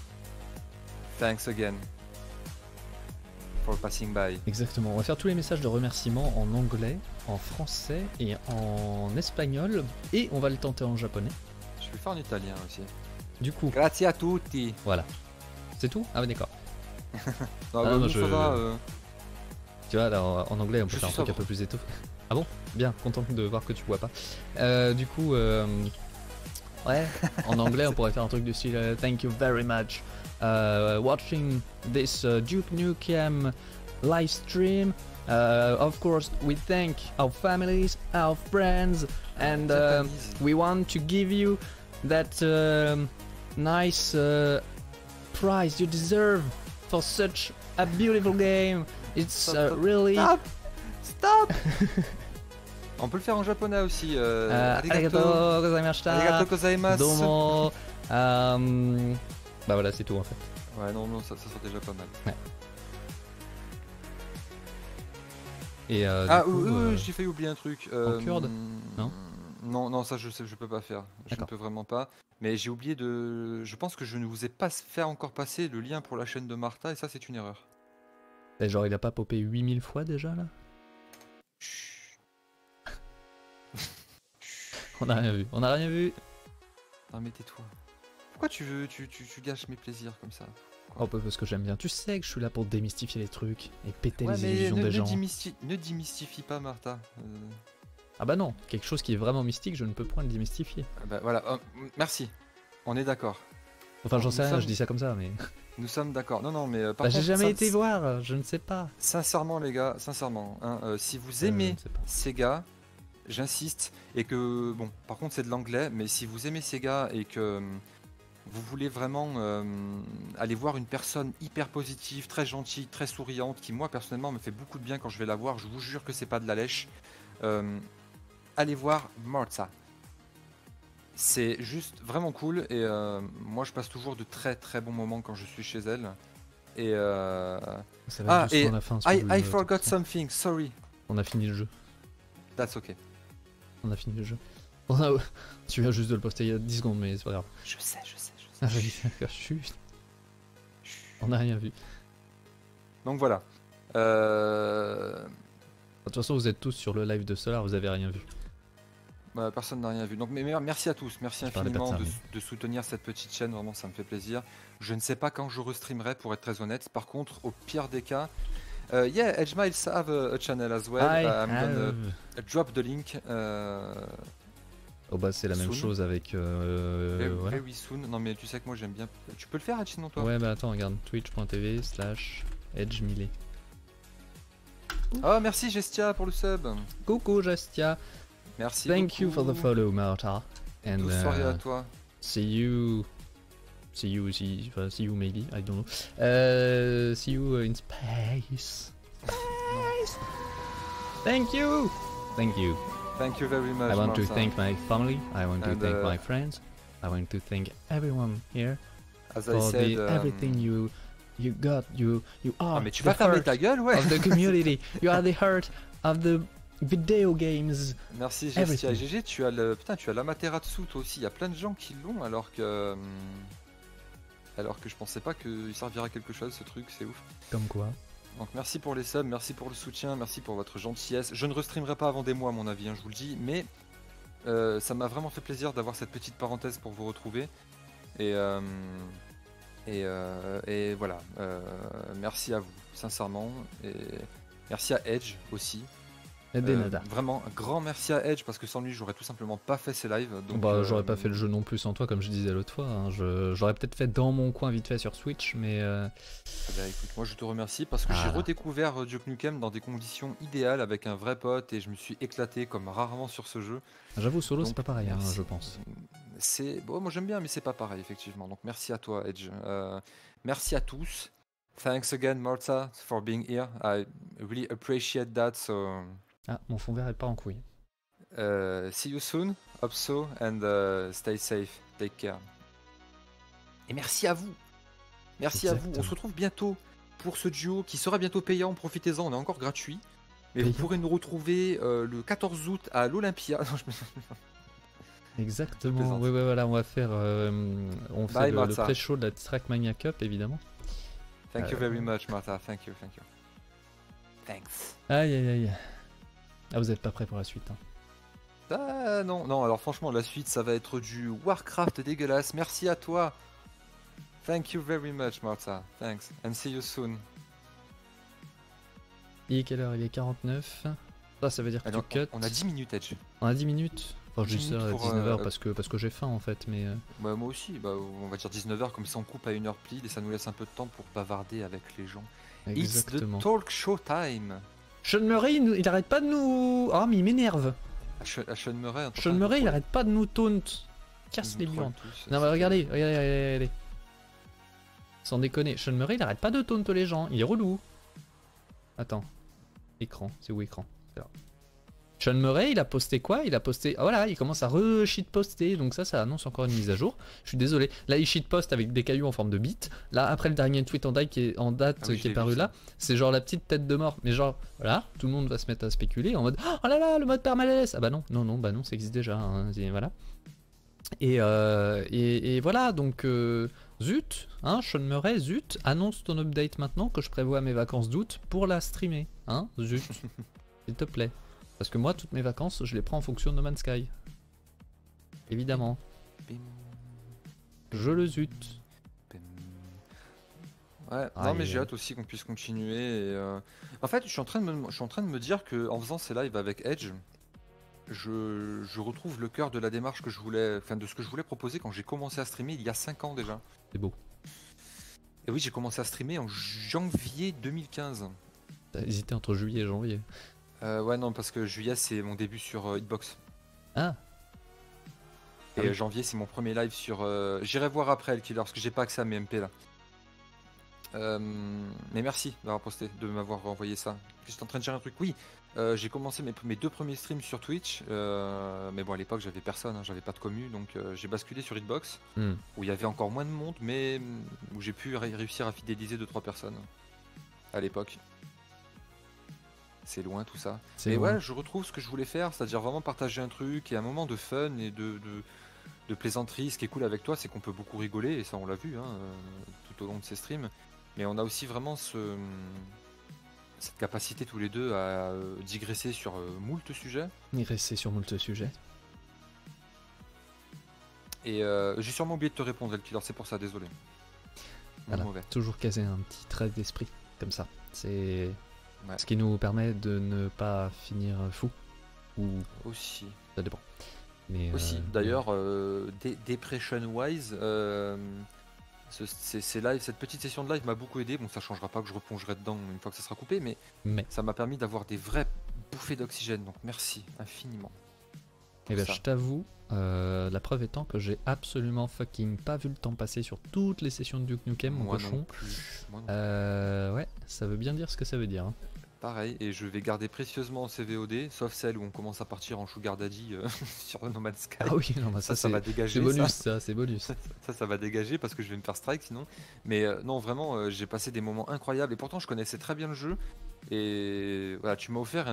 thanks again for passing by. Exactement. On va faire tous les messages de remerciement en anglais, en français et en espagnol. Et on va le tenter en japonais. Je vais le faire en italien aussi. Du coup, Grazie a tutti. voilà. C'est tout? Ah oui, d'accord. Non, Ah, bah, non, nous, je- ça va, euh, Tu vois, là, en en anglais, on peut Je faire un suis truc un sobre. peu plus étoffé. Ah bon? Bien, content de voir que tu vois pas. Euh, du coup, euh, ouais, en anglais, on pourrait faire un truc du style euh, Thank you very much. Uh, watching this uh, Duke Nukem live stream. Uh, of course, we thank our families, our friends, and ça um, t'amuse. we want to give you that um, nice uh, prize you deserve for such a beautiful game. It's Stop, uh, stop. really. Stop. Stop. On peut le faire en japonais aussi. Euh, Euh, arigato. arigato gozaimashita. Arigato gozaimasu. Domo. Euh, Bah voilà, c'est tout en fait. Ouais, non, non, ça, ça sera déjà pas mal. Et euh, Ah, du coup, oui, oui, euh, j'ai failli oublier un truc. Euh, kurde Non Non, non, ça je sais, je peux pas faire. Je ne D'accord. peux vraiment pas. Mais j'ai oublié de. Je pense que je ne vous ai pas fait encore passer le lien pour la chaîne de Martha et ça c'est une erreur. et genre, il a pas popé huit mille fois déjà là? Chut. On a rien vu. On a rien vu. Non mais tais-toi. Pourquoi tu veux, tu, tu, tu gâches mes plaisirs comme ça? Oh, bah, parce que j'aime bien. Tu sais que je suis là pour démystifier les trucs et péter Ouais, les mais illusions ne, des ne gens. démysti- ne démystifie pas Martha. Euh, Ah bah non, quelque chose qui est vraiment mystique, je ne peux point le démystifier. ah bah, voilà, oh, m- merci. On est d'accord. Enfin, j'en Nous sais rien, sommes- je dis ça comme ça, mais. Nous sommes d'accord. Non, non, mais euh, par Bah, j'ai contre, jamais sin- été voir, je ne sais pas. sincèrement les gars, sincèrement, hein, euh, si vous Euh, je aimez ne sais pas. Sega, j'insiste, et que, bon, par contre c'est de l'anglais, mais si vous aimez Sega et que hum, vous voulez vraiment euh, aller voir une personne hyper positive, très gentille, très souriante, qui moi personnellement me fait beaucoup de bien quand je vais la voir, je vous jure que c'est pas de la lèche, euh, allez voir Martha. C'est juste vraiment cool et euh, moi je passe toujours de très très bons moments quand je suis chez elle. Et euh, Ça va Ah, être et jusqu'à la fin. si I, vous voulez, I euh, forgot tout ça. something, sorry. On a fini le jeu. That's okay. On a fini le jeu. On a... Tu viens juste de le poster il y a dix secondes, mais c'est pas grave. Je sais, je sais, je sais. Ah oui, d'accord, chut. On n'a rien vu. Donc voilà. Euh, De toute façon, vous êtes tous sur le live de Solar, vous avez rien vu. bah, personne n'a rien vu. Donc mais, mais merci à tous, merci Je parlais pas de infiniment ça, de, de soutenir cette petite chaîne, vraiment ça me fait plaisir. Je ne sais pas quand je restreamerai pour être très honnête. Par contre, au pire des cas, euh, yeah, Edge Miles have a, a channel as well. I Uh, I'm gonna have- drop the link. Uh, Oh bah c'est la même Soon. chose avec... Euh, very, voilà. very soon. Non mais tu sais que moi j'aime bien. Tu peux le faire, Edge, sinon toi? Ouais bah attends, regarde, twitch.tv slash edgemillet. Oh merci Gestia pour le sub. Coucou Justia, Merci thank you for the beaucoup. follow Martha. And Douce soirée à uh, toi. see you... See you, see, uh, see you maybe, I don't know. Uh, see you in space. Space. Thank you. Thank you. Thank you very much. I want to Martha. thank my family. I want to And, thank uh, my friends. I want to thank everyone here As I for said, the um, everything you you got. You you are Ah mais tu the vas fermer heart ta gueule, ouais. of the community. You are the heart of the Video games. Merci Gestia. Everything. G G, tu as le. Putain, tu as l'Amaterasu toi aussi. Il y a plein de gens qui l'ont alors que. hum, Alors que je pensais pas qu'il servirait à quelque chose ce truc, c'est ouf. Comme quoi. Donc merci pour les subs, merci pour le soutien, merci pour votre gentillesse. Je ne restreamerai pas avant des mois à mon avis, hein, je vous le dis, mais euh, ça m'a vraiment fait plaisir d'avoir cette petite parenthèse pour vous retrouver. Et, euh, et, euh, et voilà, euh, merci à vous, sincèrement. Et merci à Edge aussi. Et des Euh, nada. vraiment, un grand merci à Edge parce que sans lui, j'aurais tout simplement pas fait ces lives. Donc, Bah, euh, j'aurais pas fait le jeu non plus sans toi, comme je disais l'autre fois. Hein. Je- J'aurais peut-être fait dans mon coin vite fait sur Switch, mais. euh, eh bien, écoute, moi je te remercie parce que Ah. j'ai redécouvert euh, Duke Nukem dans des conditions idéales avec un vrai pote et je me suis éclaté comme rarement sur ce jeu. J'avoue, solo, c'est Donc, pas pareil, hein, merci. je pense. C'est bon, moi j'aime bien, mais c'est pas pareil effectivement. Donc merci à toi, Edge. Euh, merci à tous. Thanks again, Martha, for being here. I really appreciate that. So Ah, mon fond vert est pas en couille. uh, see you soon. Hope so, and uh, stay safe. Take care. Et merci à vous. Merci à vous. On Exactement. se retrouve bientôt pour ce duo qui sera bientôt payant. Profitez-en, on est encore gratuit. Mais vous Payant. pourrez nous retrouver euh, le quatorze août à l'Olympia. Non, je me- Exactement. plaisante. Oui, oui, voilà, on va faire. euh, on fait Bye, le, le Martha. pré-show de la Trackmania Cup, évidemment. Thank you Euh, very much, Martha. Thank you, thank you. Thanks. Aïe, aïe, aïe. Ah, vous êtes pas prêts pour la suite. Hein. Ah non, non, alors franchement, la suite, ça va être du Warcraft dégueulasse. Merci à toi. Thank you very much, Martha. Thanks. And see you soon. Il est quelle heure? Il est quarante-neuf. Ça, ça veut dire que Alors, tu cut. on, on a dix minutes, Edge. On a dix minutes. Enfin, je dix dis ça minutes à pour, dix-neuf heures euh, parce que, parce que j'ai faim en fait, mais. euh, Bah, moi aussi, bah, on va dire dix-neuf heures, comme ça on coupe à une heure pile et ça nous laisse un peu de temps pour bavarder avec les gens. Exactement. It's the talk show time. Sean Murray, il, nous- il arrête pas de nous. Ah, mais il m'énerve. À Sean à Sean Murray, on Sean Murray, il arrête pas de nous taunt. Casse les lions. Non, mais regardez, regardez, regardez, regardez. Sans déconner, Sean Murray, il arrête pas de taunt les gens. Il est relou. Attends. Écran, c'est où écran? C'est là. Sean Murray, il a posté quoi? Il a posté. Ah, voilà, il commence à re-shitposter. Donc, ça, ça annonce encore une mise à jour. Je suis désolé. Là, il shitposte avec des cailloux en forme de bite. Là, après le dernier tweet en date qui est, en date, Ah oui, qui je est l'ai paru vu, là, c'est genre la petite tête de mort. Mais genre, voilà, tout le monde va se mettre à spéculer en mode oh là là, le mode permaless. Ah bah non, non, non, bah non, ça existe déjà. Hein, et voilà. Et, euh, et, et voilà, donc euh, zut, hein, Sean Murray, zut, annonce ton update maintenant que je prévois mes vacances d'août pour la streamer. Hein, zut, s'il te plaît. Parce que moi, toutes mes vacances, je les prends en fonction de No Man's Sky. Évidemment. Bim, Je le zut. bim. Ouais, Aïe, non mais aïe, j'ai aïe. hâte aussi qu'on puisse continuer. Et, euh, en fait, je suis en train de me, je suis en train de me dire que en faisant ces lives avec Edge, je, je retrouve le cœur de la démarche que je voulais, enfin de ce que je voulais proposer quand j'ai commencé à streamer il y a cinq ans déjà. C'est beau. Et oui, j'ai commencé à streamer en janvier deux mille quinze. T'as hésité entre juillet et janvier. Euh, ouais, non, parce que juillet c'est mon début sur euh, Hitbox. Ah, Et Ah oui. euh, janvier c'est mon premier live sur. euh, J'irai voir après le killer parce que j'ai pas accès à mes M P là. Euh, mais merci d'avoir posté, de m'avoir envoyé ça. J'étais en train de dire un truc. Oui, euh, j'ai commencé mes, mes deux premiers streams sur Twitch. euh, mais bon, à l'époque j'avais personne, hein, j'avais pas de commu. Donc euh, j'ai basculé sur Hitbox hmm. où il y avait encore moins de monde, mais où j'ai pu ré- réussir à fidéliser deux trois personnes à l'époque. C'est loin tout ça. C'est Et loin. ouais, je retrouve ce que je voulais faire, c'est-à-dire vraiment partager un truc et un moment de fun et de, de, de plaisanterie. Ce qui est cool avec toi, c'est qu'on peut beaucoup rigoler, et ça on l'a vu hein, euh, tout au long de ces streams. Mais on a aussi vraiment ce, cette capacité tous les deux à euh, digresser sur euh, moult sujets. Il restait sur moult sujets. Et euh, j'ai sûrement oublié de te répondre, Elkiller, c'est pour ça, désolé. Mon Voilà. mauvais. Toujours caser un petit trait d'esprit comme ça. C'est Ouais. ce qui nous permet de ne pas finir fou. Ou Aussi. ça dépend. Mais, Aussi, euh, d'ailleurs, euh, dé- Depression Wise, euh, ce- ces, ces lives, cette petite session de live m'a beaucoup aidé. Bon, ça changera pas que je replongerai dedans une fois que ça sera coupé, mais Mais, ça m'a permis d'avoir des vraies bouffées d'oxygène. Donc merci infiniment. eh ben, ça. je t'avoue, euh, la preuve étant que j'ai absolument fucking pas vu le temps passer sur toutes les sessions de Duke Nukem, mon Moi cochon. non plus. Moi non plus. Euh, ouais, ça veut bien dire ce que ça veut dire. Hein. Pareil, et je vais garder précieusement en C V O D, sauf celle où on commence à partir en Sugar Daddy euh, sur No Man's Sky. Ah oui, non, bah ça, ça, ça c'est va dégager. c'est bonus, ça. ça, c'est bonus. Ça, ça va dégager parce que je vais me faire strike sinon. Mais euh, non, vraiment, euh, j'ai passé des moments incroyables et pourtant je connaissais très bien le jeu. Et voilà, tu m'as offert un,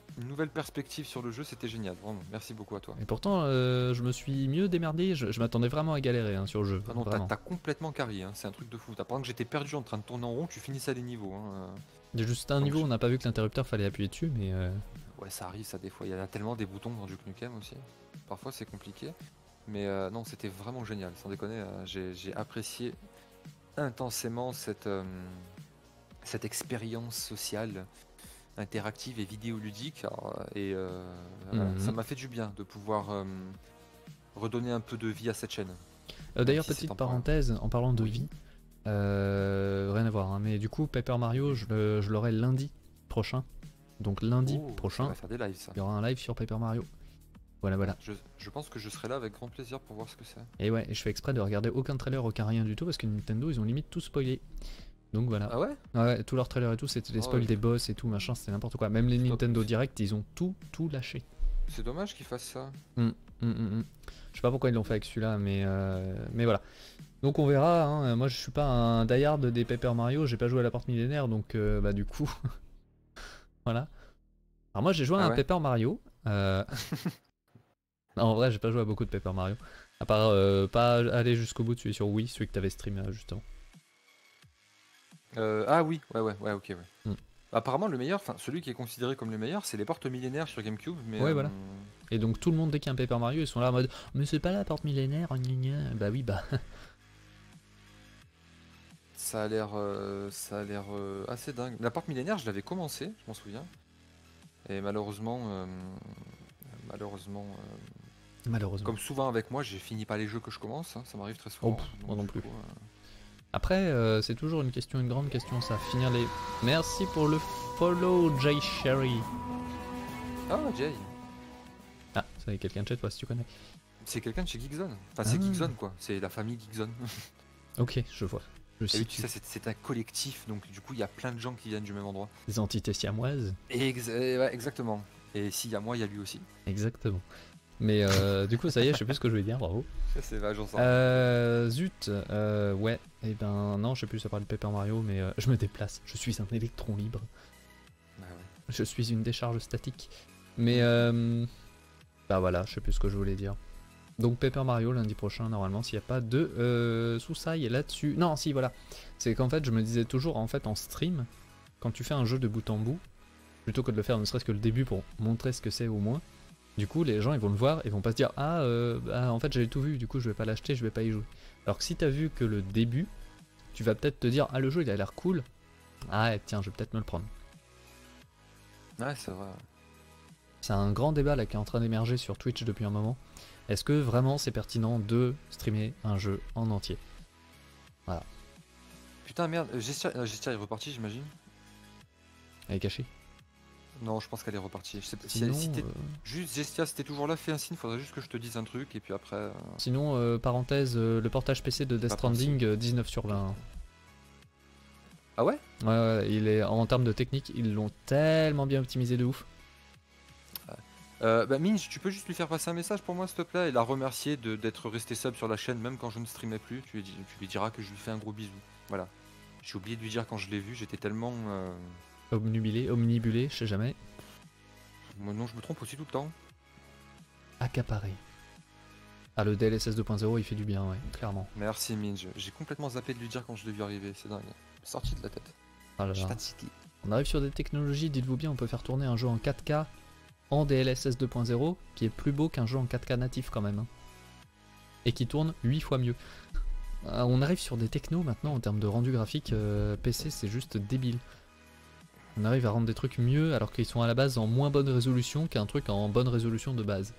une nouvelle perspective sur le jeu, c'était génial, vraiment. Merci beaucoup à toi. Et pourtant, euh, je me suis mieux démerdé. Je, je m'attendais vraiment à galérer hein, sur le jeu. Ah non, t'as Vraiment. t'as complètement carry, hein, c'est un truc de fou. T'as pendant que j'étais perdu en train de tourner en rond, tu finissais les niveaux. Hein. Il y a juste un Donc, niveau, je- on n'a pas vu que l'interrupteur fallait appuyer dessus, mais. Euh... Ouais, ça arrive, ça des fois. Il y en a tellement des boutons dans Duke Nukem aussi. Parfois, c'est compliqué. Mais euh, non, c'était vraiment génial. Sans déconner, euh, j'ai j'ai apprécié intensément cette, euh, cette expérience sociale, interactive et vidéoludique. Alors, euh, et euh, voilà, Mhm. ça m'a fait du bien de pouvoir euh, redonner un peu de vie à cette chaîne. Euh, D'ailleurs, si c'est petite temporaire. parenthèse, en parlant de Oui. vie, euh, rien à voir, hein, mais du coup, Paper Mario, je le- je l'aurai lundi prochain. Donc lundi Oh, ça prochain, va faire des lives, ça. il y aura un live sur Paper Mario. Voilà, voilà. Je, je pense que je serai là avec grand plaisir pour voir ce que c'est. Et ouais, et je fais exprès de regarder aucun trailer, aucun rien du tout, parce que Nintendo, ils ont limite tout spoilé. Donc voilà. Ah ouais? Ouais, tous leurs trailers et tout, c'était des Ah spoils ouais. des boss et tout, machin, c'était n'importe quoi. Même les Stop. Nintendo Direct, ils ont tout, tout lâché. C'est dommage qu'ils fassent ça. Hum, hum, hum, hum. Je sais pas pourquoi ils l'ont fait avec celui-là, mais, euh, mais voilà. Donc on verra, hein. Moi je suis pas un die-hard des Paper Mario, j'ai pas joué à la porte millénaire, donc euh, bah du coup, voilà. Alors moi j'ai joué à Ah un ouais. Paper Mario. euh, non, en vrai j'ai pas joué à beaucoup de Paper Mario. À part euh, pas aller jusqu'au bout de celui sur Wii, celui que t'avais streamé euh, justement. Euh, ah oui, ouais, ouais, ouais, ok, ouais. Mm. Apparemment, le meilleur, enfin celui qui est considéré comme le meilleur, c'est les portes millénaires sur GameCube. Mais Ouais, euh, voilà. Et donc tout le monde dès qu'il y a un Paper Mario, ils sont là en mode mais c'est pas la porte millénaire, gna gna. Bah oui, bah. ça a l'air, euh, ça a l'air euh, assez dingue. La porte millénaire, je l'avais commencé, je m'en souviens. Et malheureusement, euh, malheureusement, euh, Malheureusement. comme souvent avec moi, j'ai fini pas les jeux que je commence. Hein, ça m'arrive très Oh, souvent. pff, donc moi non du plus. coup, euh, Après, euh, c'est toujours une question, une grande question, ça. Finir les. Merci pour le follow, Jay Sherry. Ah, Jay, Ah, ça y est, quelqu'un de chez toi si tu connais. c'est quelqu'un de chez Geekzone. Enfin, c'est Ah. Geekzone quoi. C'est la famille Geekzone. Ok, je vois. Je Et oui, tu situe. sais, c'est c'est un collectif, donc du coup, il y a plein de gens qui viennent du même endroit. Des entités siamoises. Ex- euh, ouais, exactement. Et s'il y a moi, il y a lui aussi. Exactement. Mais euh, du coup, ça y est, je sais plus ce que je voulais dire, bravo. C'est vrai, j'en sens. Euh, zut, euh, ouais, et ben non, je sais plus, ça parle de Paper Mario, mais euh, je me déplace. Je suis un électron libre. Bah ouais. Je suis une décharge statique. Mais euh, bah voilà, je sais plus ce que je voulais dire. Donc Paper Mario lundi prochain, normalement, s'il n'y a pas de euh, sous-saille là-dessus. Non, si, voilà. C'est qu'en fait, je me disais toujours, en fait, en stream, quand tu fais un jeu de bout en bout, plutôt que de le faire ne serait-ce que le début pour montrer ce que c'est au moins, du coup, les gens, ils vont le voir et vont pas se dire « Ah, euh, bah, en fait, j'avais tout vu, du coup, je vais pas l'acheter, je vais pas y jouer. » Alors que si t'as vu que le début, tu vas peut-être te dire « Ah, le jeu, il a l'air cool. Ah, tiens, je vais peut-être me le prendre. » Ouais, c'est vrai. C'est un grand débat là qui est en train d'émerger sur Twitch depuis un moment. Est-ce que vraiment c'est pertinent de streamer un jeu en entier? Voilà, Putain, merde, euh, Gestia, euh, Gestia est repartie, j'imagine. elle est cachée. Non, je pense qu'elle est repartie. Je sais pas- si- Sinon, si t'es- euh, Juste, Gestia, si t'es toujours là, fais un signe, faudrait juste que je te dise un truc, et puis après... euh, sinon euh, parenthèse, euh, le portage P C de Death Pas Stranding, euh, dix-neuf sur vingt. Ah ouais? Ouais, ouais, il est, en termes de technique, ils l'ont tellement bien optimisé de ouf. euh, Bah Minge, tu peux juste lui faire passer un message pour moi, s'il te plaît, et la remercier de- d'être resté sub sur la chaîne, même quand je ne streamais plus. Tu lui, dis- tu lui diras que je lui fais un gros bisou. Voilà. J'ai oublié de lui dire quand je l'ai vu, j'étais tellement... euh, Omnubilé, omnibulé, je sais jamais. moi, non, je me trompe aussi tout le temps. Accaparé. Ah, le D L S S deux point zéro, il fait du bien, ouais, clairement. Merci Minge. J'ai complètement zappé de lui dire quand je l'ai vu arriver, c'est dingue. Sorti de la tête. Ah là Je suis là. fatigué. On arrive sur des technologies, dites-vous bien, on peut faire tourner un jeu en quatre K en D L S S deux point zéro, qui est plus beau qu'un jeu en quatre K natif quand même. hein. Et qui tourne huit fois mieux. Euh, on arrive sur des technos maintenant en termes de rendu graphique, euh, P C c'est juste débile. On arrive à rendre des trucs mieux alors qu'ils sont à la base en moins bonne résolution qu'un truc en bonne résolution de base.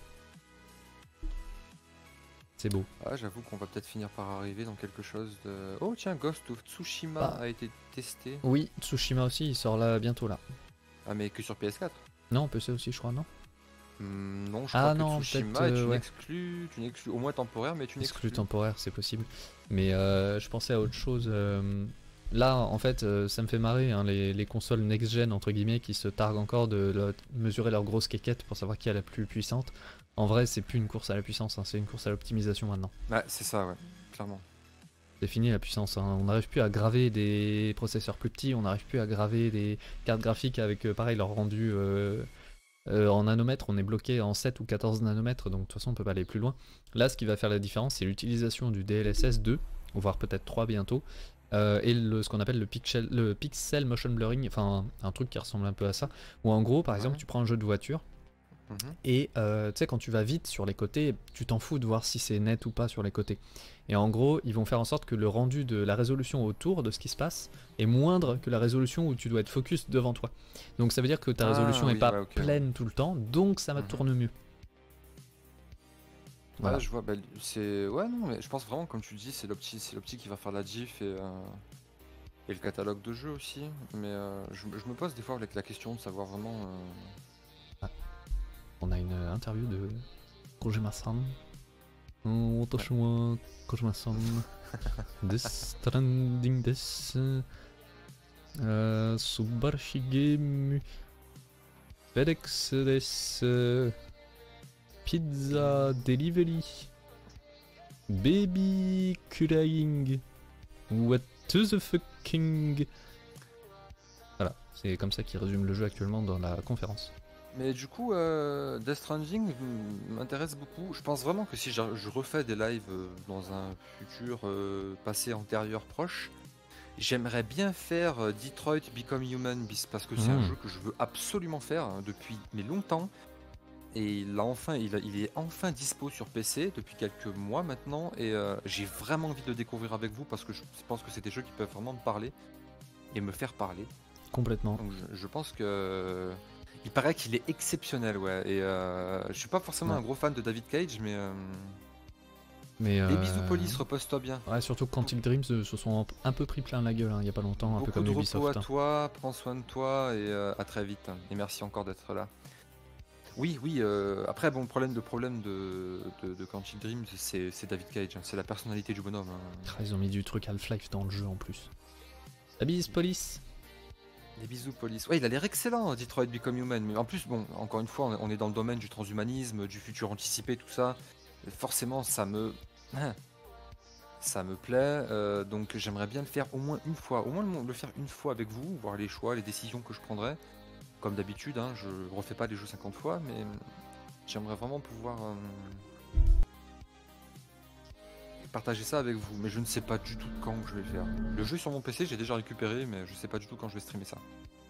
C'est beau. Ah, j'avoue qu'on va peut-être finir par arriver dans quelque chose de... Oh tiens, Ghost of Tsushima Ah. a été testé. Oui, Tsushima aussi, il sort là bientôt là. Ah mais que sur P S quatre. Non, P C aussi je crois, non? Hmm, non, je Ah crois non, que Tsushima peut-être, est euh, une ouais. exclue, une exclue, au moins temporaire, mais une Exclu exclue. temporaire, c'est possible. Mais euh, je pensais à autre chose. euh, Là, en fait, euh, ça me fait marrer, hein, les, les consoles next-gen, entre guillemets, qui se targuent encore de leur- mesurer leur grosse quéquette pour savoir qui est la plus puissante. En vrai, c'est plus une course à la puissance, hein, c'est une course à l'optimisation maintenant. Ouais, c'est ça, ouais, clairement. C'est fini la puissance, hein. On n'arrive plus à graver des processeurs plus petits, on n'arrive plus à graver des cartes graphiques avec, euh, pareil, leur rendu euh, Euh, en nanomètres, on est bloqué en sept ou quatorze nanomètres, donc de toute façon on peut pas aller plus loin. Là, ce qui va faire la différence, c'est l'utilisation du D L S S deux, voire peut-être trois bientôt, euh, et le, ce qu'on appelle le pixel, le pixel motion blurring, enfin un truc qui ressemble un peu à ça, où en gros, par exemple, Ouais. tu prends un jeu de voiture, Mhm. et euh, tu sais, quand tu vas vite sur les côtés, tu t'en fous de voir si c'est net ou pas sur les côtés. Et en gros, ils vont faire en sorte que le rendu de la résolution autour de ce qui se passe est moindre que la résolution où tu dois être focus devant toi. Donc ça veut dire que ta Ah résolution n'est oui, pas ouais, ok. pleine tout le temps, donc ça va Mhm. tourner mieux. Ouais, Voilà, je vois, bah, c'est... Ouais, non, mais je pense vraiment, comme tu dis, c'est l'opti c'est l'opti qui va faire la diff et, euh, et le catalogue de jeux aussi. Mais euh, je, je me pose des fois avec la question de savoir vraiment... euh, on a une euh, interview de Kojima-san. Oh, Watashi wa Kojima-san. Death Stranding desu. Euh, Subarashi game. FedEx desu. Pizza delivery. Baby crying. What the fucking. Voilà, c'est comme ça qu'il résume le jeu actuellement dans la conférence. Mais du coup, euh, Death Stranding m- m'intéresse beaucoup. Je pense vraiment que si je, je refais des lives euh, dans un futur euh, passé antérieur proche, j'aimerais bien faire euh, Detroit Become Human bis- parce que c'est un Mmh. jeu que je veux absolument faire hein, depuis mais longtemps. Et il, a enfin, il, a- il est enfin dispo sur P C depuis quelques mois maintenant. Et euh, j'ai vraiment envie de le découvrir avec vous parce que je pense que c'est des jeux qui peuvent vraiment me parler et me faire parler. Complètement. Donc je, je pense que il paraît qu'il est exceptionnel, ouais. Et euh, je suis pas forcément Ouais. un gros fan de David Cage, mais euh, Mais des euh, bisous police, repose-toi bien. ouais, surtout que Quantic Dreams euh, se sont un peu pris plein la gueule hein, il y a pas longtemps, un peu Beaucoup comme de repos Ubisoft. à hein. toi, prends soin de toi et euh, à très vite. Et merci encore d'être là. Oui, oui. euh, après, bon, le problème, le problème de, de, de Quantic Dreams, c'est c'est David Cage. hein, C'est la personnalité du bonhomme. hein. Ah, ils ont mis du truc Half-Life dans le jeu en plus. La bise, police. Des bisous police. Ouais, il a l'air excellent, Detroit Become Human. Mais en plus, bon, encore une fois, on est- on est dans le domaine du transhumanisme, du futur anticipé, tout ça. Forcément, ça me... Ça me plaît, euh, donc j'aimerais bien le faire au moins une fois, au moins le, le faire une fois avec vous, voir les choix, les décisions que je prendrai. Comme d'habitude, hein, je refais pas les jeux cinquante fois, mais euh, j'aimerais vraiment pouvoir euh, partager ça avec vous. Mais je ne sais pas du tout quand je vais le faire. Le jeu est sur mon P C, j'ai déjà récupéré, mais je sais pas du tout quand je vais streamer ça.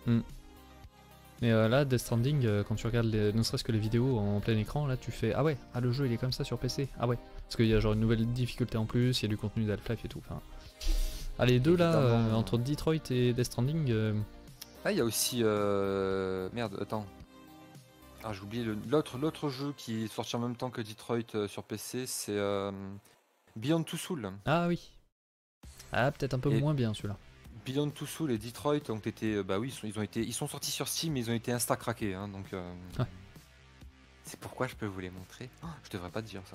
Mais euh, là, Death Stranding, euh, quand tu regardes les- ne serait-ce que les vidéos en plein écran, là tu fais ah ouais, ah le jeu il est comme ça sur P C, ah ouais. Parce qu'il y a genre une nouvelle difficulté en plus, il y a du contenu d'Half-Life et tout. Enfin... Ah les deux là, euh, Évidemment. entre Detroit et Death Stranding, euh, Ah, il y a aussi... euh, Merde, attends. Ah, j'ai oublié le- l'autre l'autre jeu qui est sorti en même temps que Detroit euh, sur P C, c'est euh, Beyond Two Souls. ah oui. Ah peut-être un peu Et moins bien celui-là. Beyond Two Souls et Detroit ont été, euh, bah oui, ils sont, ils ont été, ils sont sortis sur Steam, mais ils ont été insta craqués, hein, donc. euh, Ouais. C'est pourquoi je peux vous les montrer. Oh, je devrais pas te dire ça.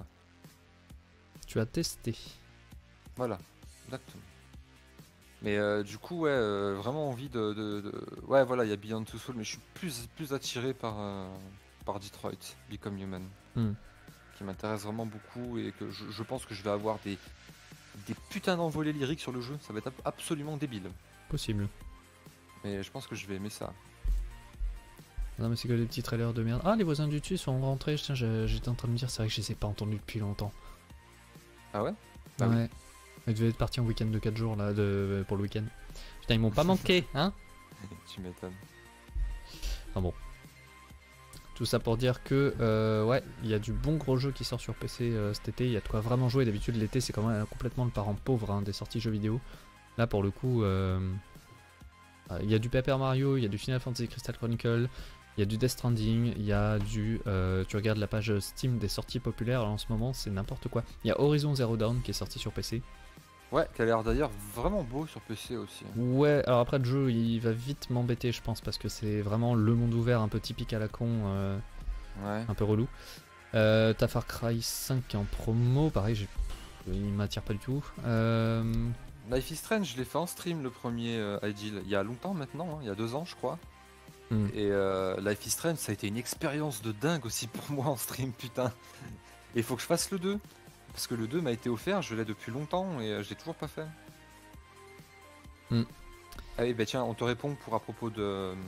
Tu as testé. Voilà, exactement. Mais euh, du coup, ouais, euh, vraiment envie de, de- de- ouais, voilà, il y a Beyond Two Souls, mais je suis plus, plus attiré par, euh, par Detroit, Become Human, Hmm. qui m'intéresse vraiment beaucoup et que je, je pense que je vais avoir des, des putains d'envolées lyriques sur le jeu. Ça va être ab- absolument débile. Possible. Mais je pense que je vais aimer ça. Non mais c'est que des petits trailers de merde. Ah les voisins du dessus sont rentrés, Tiens, je- j'étais en train de me dire, c'est vrai que je les ai pas entendus depuis longtemps. Ah ouais? Bah oui. ouais. Ils devaient être partis en week-end de quatre jours là de... pour le week-end. Putain ils m'ont pas manqué, hein. Tu m'étonnes. Enfin bon. Tout ça pour dire que euh, ouais, il y a du bon gros jeu qui sort sur P C euh, cet été, il y a de quoi vraiment jouer. D'habitude l'été c'est quand même complètement le parent pauvre hein, des sorties jeux vidéo. Là pour le coup, euh, euh, il y a du Paper Mario, il y a du Final Fantasy Crystal Chronicle, il y a du Death Stranding, il y a du... euh, tu regardes la page Steam des sorties populaires en ce moment, c'est n'importe quoi. Il y a Horizon Zero Dawn qui est sorti sur P C. Ouais, qui a l'air d'ailleurs vraiment beau sur P C aussi. Ouais, alors après le jeu il va vite m'embêter je pense parce que c'est vraiment le monde ouvert un peu typique à la con, euh, Ouais. un peu relou. Euh, T'as Far Cry cinq qui est en promo, pareil, j'ai- il m'attire pas du tout. Euh, Life is Strange, je l'ai fait en stream le premier euh, Ideal, il y a longtemps maintenant, hein, il y a deux ans je crois. Hmm. Et euh, Life is Strange, ça a été une expérience de dingue aussi pour moi en stream, putain. Et il faut que je fasse le deux. Parce que le deux m'a été offert, je l'ai depuis longtemps et euh, je l'ai toujours pas fait. Hmm. Ah oui, bah tiens, on te répond pour à propos de,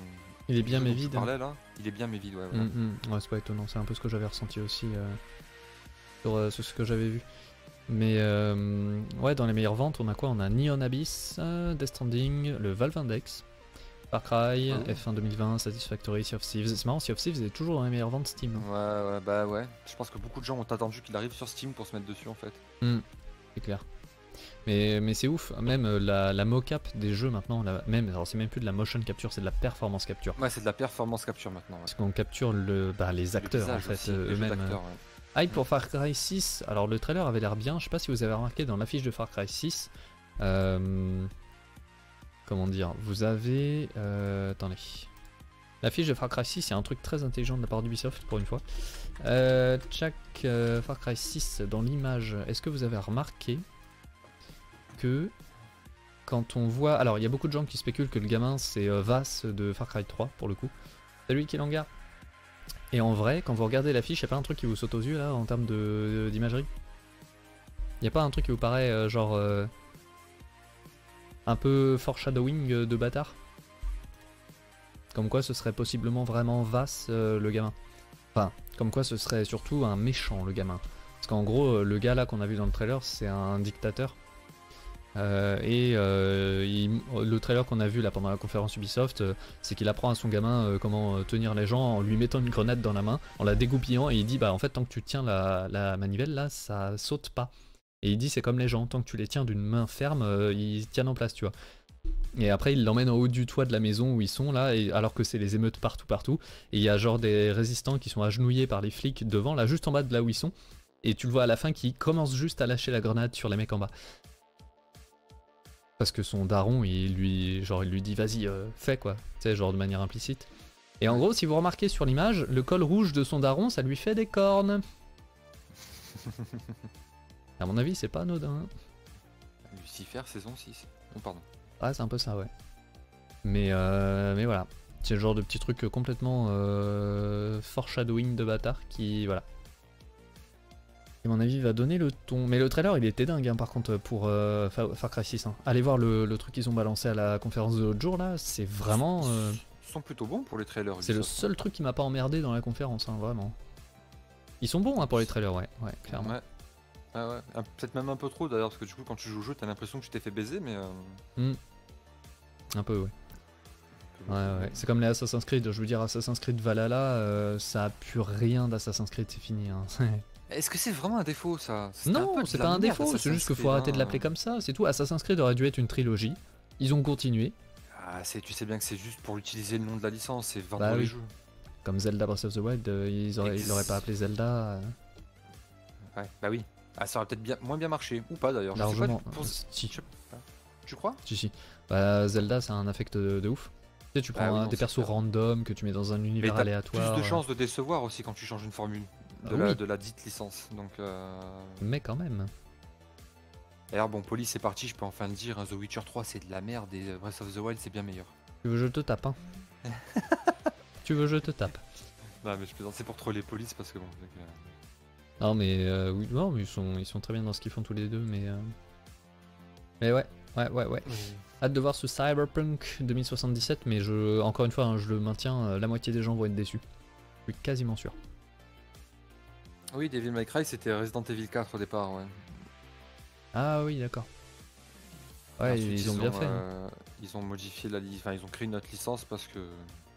Il est bien jeu mais dont tu vide. parlais, là, il est bien mais vide, ouais. Voilà. Mm, mm. Ouais, c'est pas étonnant, c'est un peu ce que j'avais ressenti aussi euh, sur, euh, sur ce que j'avais vu. Mais euh, ouais, dans les meilleures ventes, on a quoi? On a Neon Abyss, euh, Death Stranding, le Valve Index, Far Cry, Ah oui. F un deux mille vingt, Satisfactory, Sea of Thieves. C'est marrant, Sea of Thieves est toujours dans les meilleures ventes Steam. Ouais, ouais, bah ouais. Je pense que beaucoup de gens ont attendu qu'il arrive sur Steam pour se mettre dessus en fait. Mm, c'est clair. Mais, mais c'est ouf, même euh, la, la mocap des jeux maintenant, la, même, alors c'est même plus de la motion capture, c'est de la performance capture. Ouais, c'est de la performance capture maintenant. Ouais. Parce qu'on capture le, bah, les acteurs en fait, euh, eux-mêmes. Ouais. Hype pour Far Cry six, alors le trailer avait l'air bien, je sais pas si vous avez remarqué dans l'affiche de Far Cry six, euh, comment dire, vous avez, euh, attendez, l'affiche de Far Cry six, il y a un truc très intelligent de la part d'Ubisoft pour une fois. Euh, Jack, euh, Far Cry six, dans l'image, est-ce que vous avez remarqué que quand on voit... Alors il y a beaucoup de gens qui spéculent que le gamin c'est euh, Vaas de Far Cry trois pour le coup. Salut Kilanga. Et en vrai, quand vous regardez l'affiche, il n'y a pas un truc qui vous saute aux yeux là en termes de, d'imagerie? Il n'y a pas un truc qui vous paraît euh, genre... Euh, un peu foreshadowing euh, de bâtard? Comme quoi ce serait possiblement vraiment Vaas euh, le gamin. Enfin, comme quoi ce serait surtout un méchant le gamin. Parce qu'en gros, euh, le gars là qu'on a vu dans le trailer, c'est un dictateur. Euh, et euh, il, le trailer qu'on a vu là pendant la conférence Ubisoft, euh, c'est qu'il apprend à son gamin euh, comment euh, tenir les gens en lui mettant une grenade dans la main, en la dégoupillant, et il dit bah en fait tant que tu tiens la, la manivelle là, ça saute pas. Et il dit c'est comme les gens, tant que tu les tiens d'une main ferme, euh, ils tiennent en place, tu vois. Et après il l'emmène en haut du toit de la maison où ils sont là, et, alors que c'est les émeutes partout partout, et il y a genre des résistants qui sont agenouillés par les flics devant, là juste en bas de là où ils sont, et tu le vois à la fin qui commence juste à lâcher la grenade sur les mecs en bas. Parce que son daron, il lui, genre, il lui dit vas-y, euh, fais quoi, tu sais, genre de manière implicite. Et en gros, si vous remarquez sur l'image, le col rouge de son daron, ça lui fait des cornes. À mon avis, c'est pas anodin. Lucifer saison six. Oh, pardon. Ah, c'est un peu ça, ouais. Mais, euh, mais voilà. C'est le genre de petit truc complètement euh, foreshadowing de bâtard qui, voilà. À mon avis, va donner le ton. Mais le trailer, il était dingue, hein, par contre, pour euh, Far Cry six. Hein. Allez voir le, le truc qu'ils ont balancé à la conférence de l'autre jour, là. C'est vraiment... Euh... Ils sont plutôt bons pour les trailers. C'est le seul truc qui m'a pas emmerdé dans la conférence, hein, vraiment. Ils sont bons hein, pour les trailers, ouais, ouais, clairement. Ouais. Ah ouais. Peut-être même un peu trop, d'ailleurs, parce que du coup, quand tu joues au jeu, t'as l'impression que tu t'es fait baiser, mais... Euh... Mm. Un peu, ouais. Ouais, ouais. C'est comme les Assassin's Creed. Je veux dire, Assassin's Creed Valhalla, euh, ça a plus rien d'Assassin's Creed, c'est fini. Hein. Est-ce que c'est vraiment un défaut ça? Non, c'est pas un défaut, c'est juste qu'il faut arrêter de l'appeler comme ça, c'est tout. Assassin's Creed aurait dû être une trilogie, ils ont continué. Ah, tu sais bien que c'est juste pour utiliser le nom de la licence et vendre bah les oui. jeux. Comme Zelda Breath of the Wild, euh, ils, auraient, ils l'auraient pas appelé Zelda. Euh... Ouais, bah oui. Ah, ça aurait peut-être bien, moins bien marché, ou pas d'ailleurs. Largement. Pour... Si. Tu crois? Si, si. Bah, Zelda, ça a un affect de, de ouf. Tu sais, tu prends bah oui, un, non, des persos random que tu mets dans un univers mais aléatoire. Plus de chances de décevoir aussi quand tu changes une formule de, oui. la, de la dite licence. Donc, euh... Mais quand même. D'ailleurs, bon, Police c'est parti, je peux enfin le dire. The Witcher trois c'est de la merde et Breath of the Wild c'est bien meilleur. Tu veux je te tape, hein. Tu veux je te tape. Non, mais je plaisante, c'est pour troller Police parce que bon. Que... Non, mais euh, oui, non, mais ils sont, ils sont très bien dans ce qu'ils font tous les deux, mais. Euh... Mais ouais, ouais, ouais, ouais. Mmh. Hâte de voir ce Cyberpunk deux mille soixante-dix-sept, mais je, encore une fois, hein, je le maintiens, la moitié des gens vont être déçus. Je suis quasiment sûr. Oui, Devil May Cry, c'était Resident Evil quatre au départ, ouais. Ah oui, d'accord. Ouais, ensuite, ils, ils ont bien ont, fait. Euh, ils ont modifié la licence, enfin, ils ont créé une autre licence parce que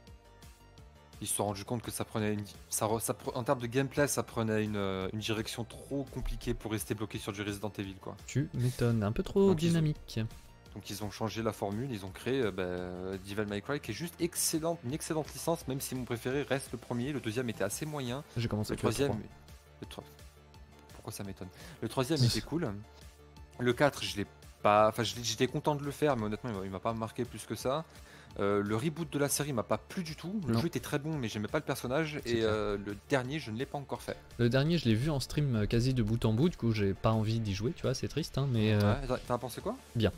ils se sont rendus compte que ça prenait une, ça, ça, en termes de gameplay, ça prenait une, une direction trop compliquée pour rester bloqué sur du Resident Evil, quoi. Tu m'étonnes, un peu trop donc, dynamique. Ils ont, donc ils ont changé la formule, ils ont créé euh, bah, Devil May Cry qui est juste excellente, une excellente licence, même si mon préféré reste le premier, le deuxième était assez moyen. J'ai commencé le troisième. Le tro... Pourquoi ça m'étonne? Le troisième était cool. Le quatre, je l'ai pas, enfin j'étais content de le faire, mais honnêtement il m'a pas marqué plus que ça. Euh, le reboot de la série m'a pas plu du tout. Le non. jeu était très bon, mais j'aimais pas le personnage. Et euh, le dernier, je ne l'ai pas encore fait. Le dernier, je l'ai vu en stream quasi de bout en bout. Du coup, j'ai pas envie d'y jouer. Tu vois, c'est triste, hein, mais. Ouais, euh... T'as pensé quoi? Bien.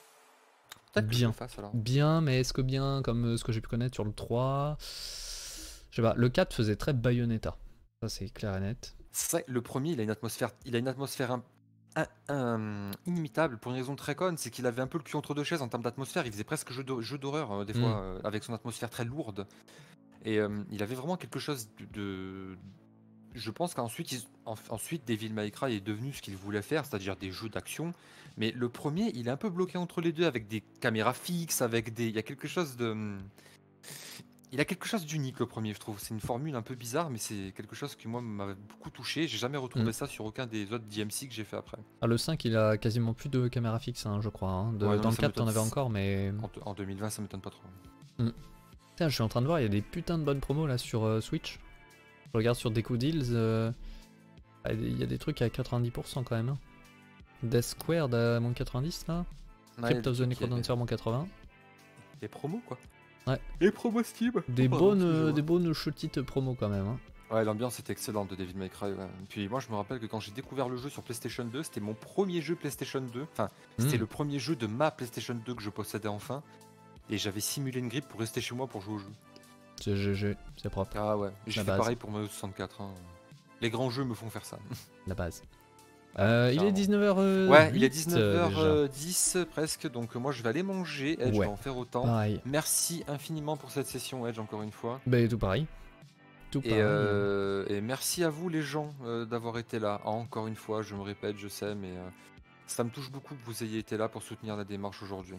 Bien. Fasse, alors. Bien, mais est-ce que bien comme ce que j'ai pu connaître sur le trois? Je sais pas. Le quatre faisait très Bayonetta. Ça, c'est clair et net. C'est vrai, le premier, il a une atmosphère, il a une atmosphère un, un- un- inimitable pour une raison très conne, c'est qu'il avait un peu le cul entre deux chaises en termes d'atmosphère. Il faisait presque jeu d'hor- jeu d'horreur euh, des Mm. fois, euh, avec son atmosphère très lourde. Et euh, il avait vraiment quelque chose de. de- Je pense qu'ensuite, ils- en- ensuite, Devil May Cry est devenu ce qu'il voulait faire, c'est-à-dire des jeux d'action. Mais le premier, il est un peu bloqué entre les deux, avec des caméras fixes, avec des. Il y a quelque chose de. Il a quelque chose d'unique le premier, je trouve. C'est une formule un peu bizarre, mais c'est quelque chose qui moi m'avait beaucoup touché. J'ai jamais retrouvé Mm. ça sur aucun des autres D M C que j'ai fait après. Ah, le cinq, il a quasiment plus de caméra fixe, hein, je crois. hein. De- Ouais, non, dans mais le ça quatre, t'en m'étonne. avais encore, mais. En, en deux mille vingt, ça m'étonne pas trop. Tiens, je suis en train de voir, il y a des putains de bonnes promos là sur euh, Switch. Je regarde sur Deco Deals, euh, ah, il y a des trucs à quatre-vingt-dix pour cent quand même. hein. Death Squared à moins quatre-vingt-dix là. Crypt of the Necrodancer moins quatre-vingts. Les promos quoi. Ouais. Les promos Steam. Des Oh, pardon, bonnes, euh, excusez-moi. des bonnes petites promos quand même. hein. Ouais, l'ambiance était excellente de Devil May Cry. Ouais. Puis moi, je me rappelle que quand j'ai découvert le jeu sur PlayStation deux, c'était mon premier jeu PlayStation deux. Enfin, c'était Mm. le premier jeu de ma PlayStation deux que je possédais enfin. Et j'avais simulé une grippe pour rester chez moi pour jouer au jeu. C'est G G, c'est propre, Ah ouais, j'ai La fait base. pareil pour Mario soixante-quatre. hein. Les grands jeux me font faire ça. la base. Euh, il est Carrément. dix-neuf heures Ouais, il est huit, dix-neuf euh, déjà. heures dix presque, donc moi je vais aller manger. Edge Ouais. va en faire autant. Pareil. Merci infiniment pour cette session, Edge, encore une fois. Bah, tout pareil. Tout Et, pareil. euh, et merci à vous les gens euh, d'avoir été là. Ah, encore une fois, je me répète, je sais, mais euh, ça me touche beaucoup que vous ayez été là pour soutenir la démarche aujourd'hui.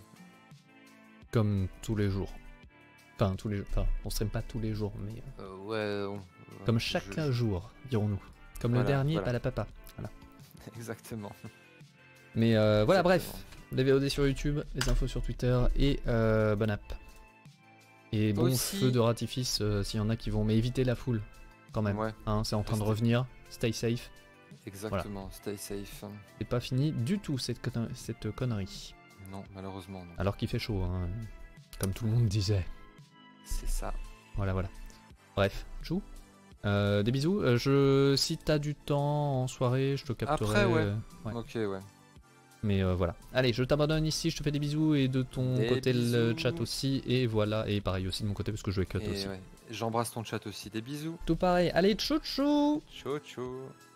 Comme tous les jours. Enfin, tous les jours. Enfin, on stream pas tous les jours, mais euh, Euh, ouais, on- ouais, comme je- chaque je- jour, dirons-nous. Comme le Voilà, dernier, voilà. pas la papa. Voilà. Exactement. Mais euh, voilà, Exactement. bref. Les V O D sur YouTube, les infos sur Twitter et euh, bonne app. Et bon Aussi- feu de ratifice euh, s'il y en a qui vont. Mais évitez la foule, quand même. Ouais, Hein, c'est en train de Restez- revenir. Stay safe. exactement. Stay safe. C'est pas fini du tout cette, conne- cette connerie. Non, malheureusement, non. Alors qu'il fait chaud, hein, comme tout le monde disait. C'est ça. Voilà, voilà. Bref, chou. Euh, des bisous. Euh, je, si t'as du temps en soirée, je te capterai. Après, ouais. euh, ouais. Ok, ouais. Mais euh, voilà. Allez, je t'abandonne ici, je te fais des bisous et de ton Des côté le bisous. chat aussi. Et voilà, et pareil aussi de mon côté parce que je vais cut Et aussi. ouais, j'embrasse ton chat aussi. Des bisous. Tout pareil. Allez, tchou tchou. Ciao, ciao.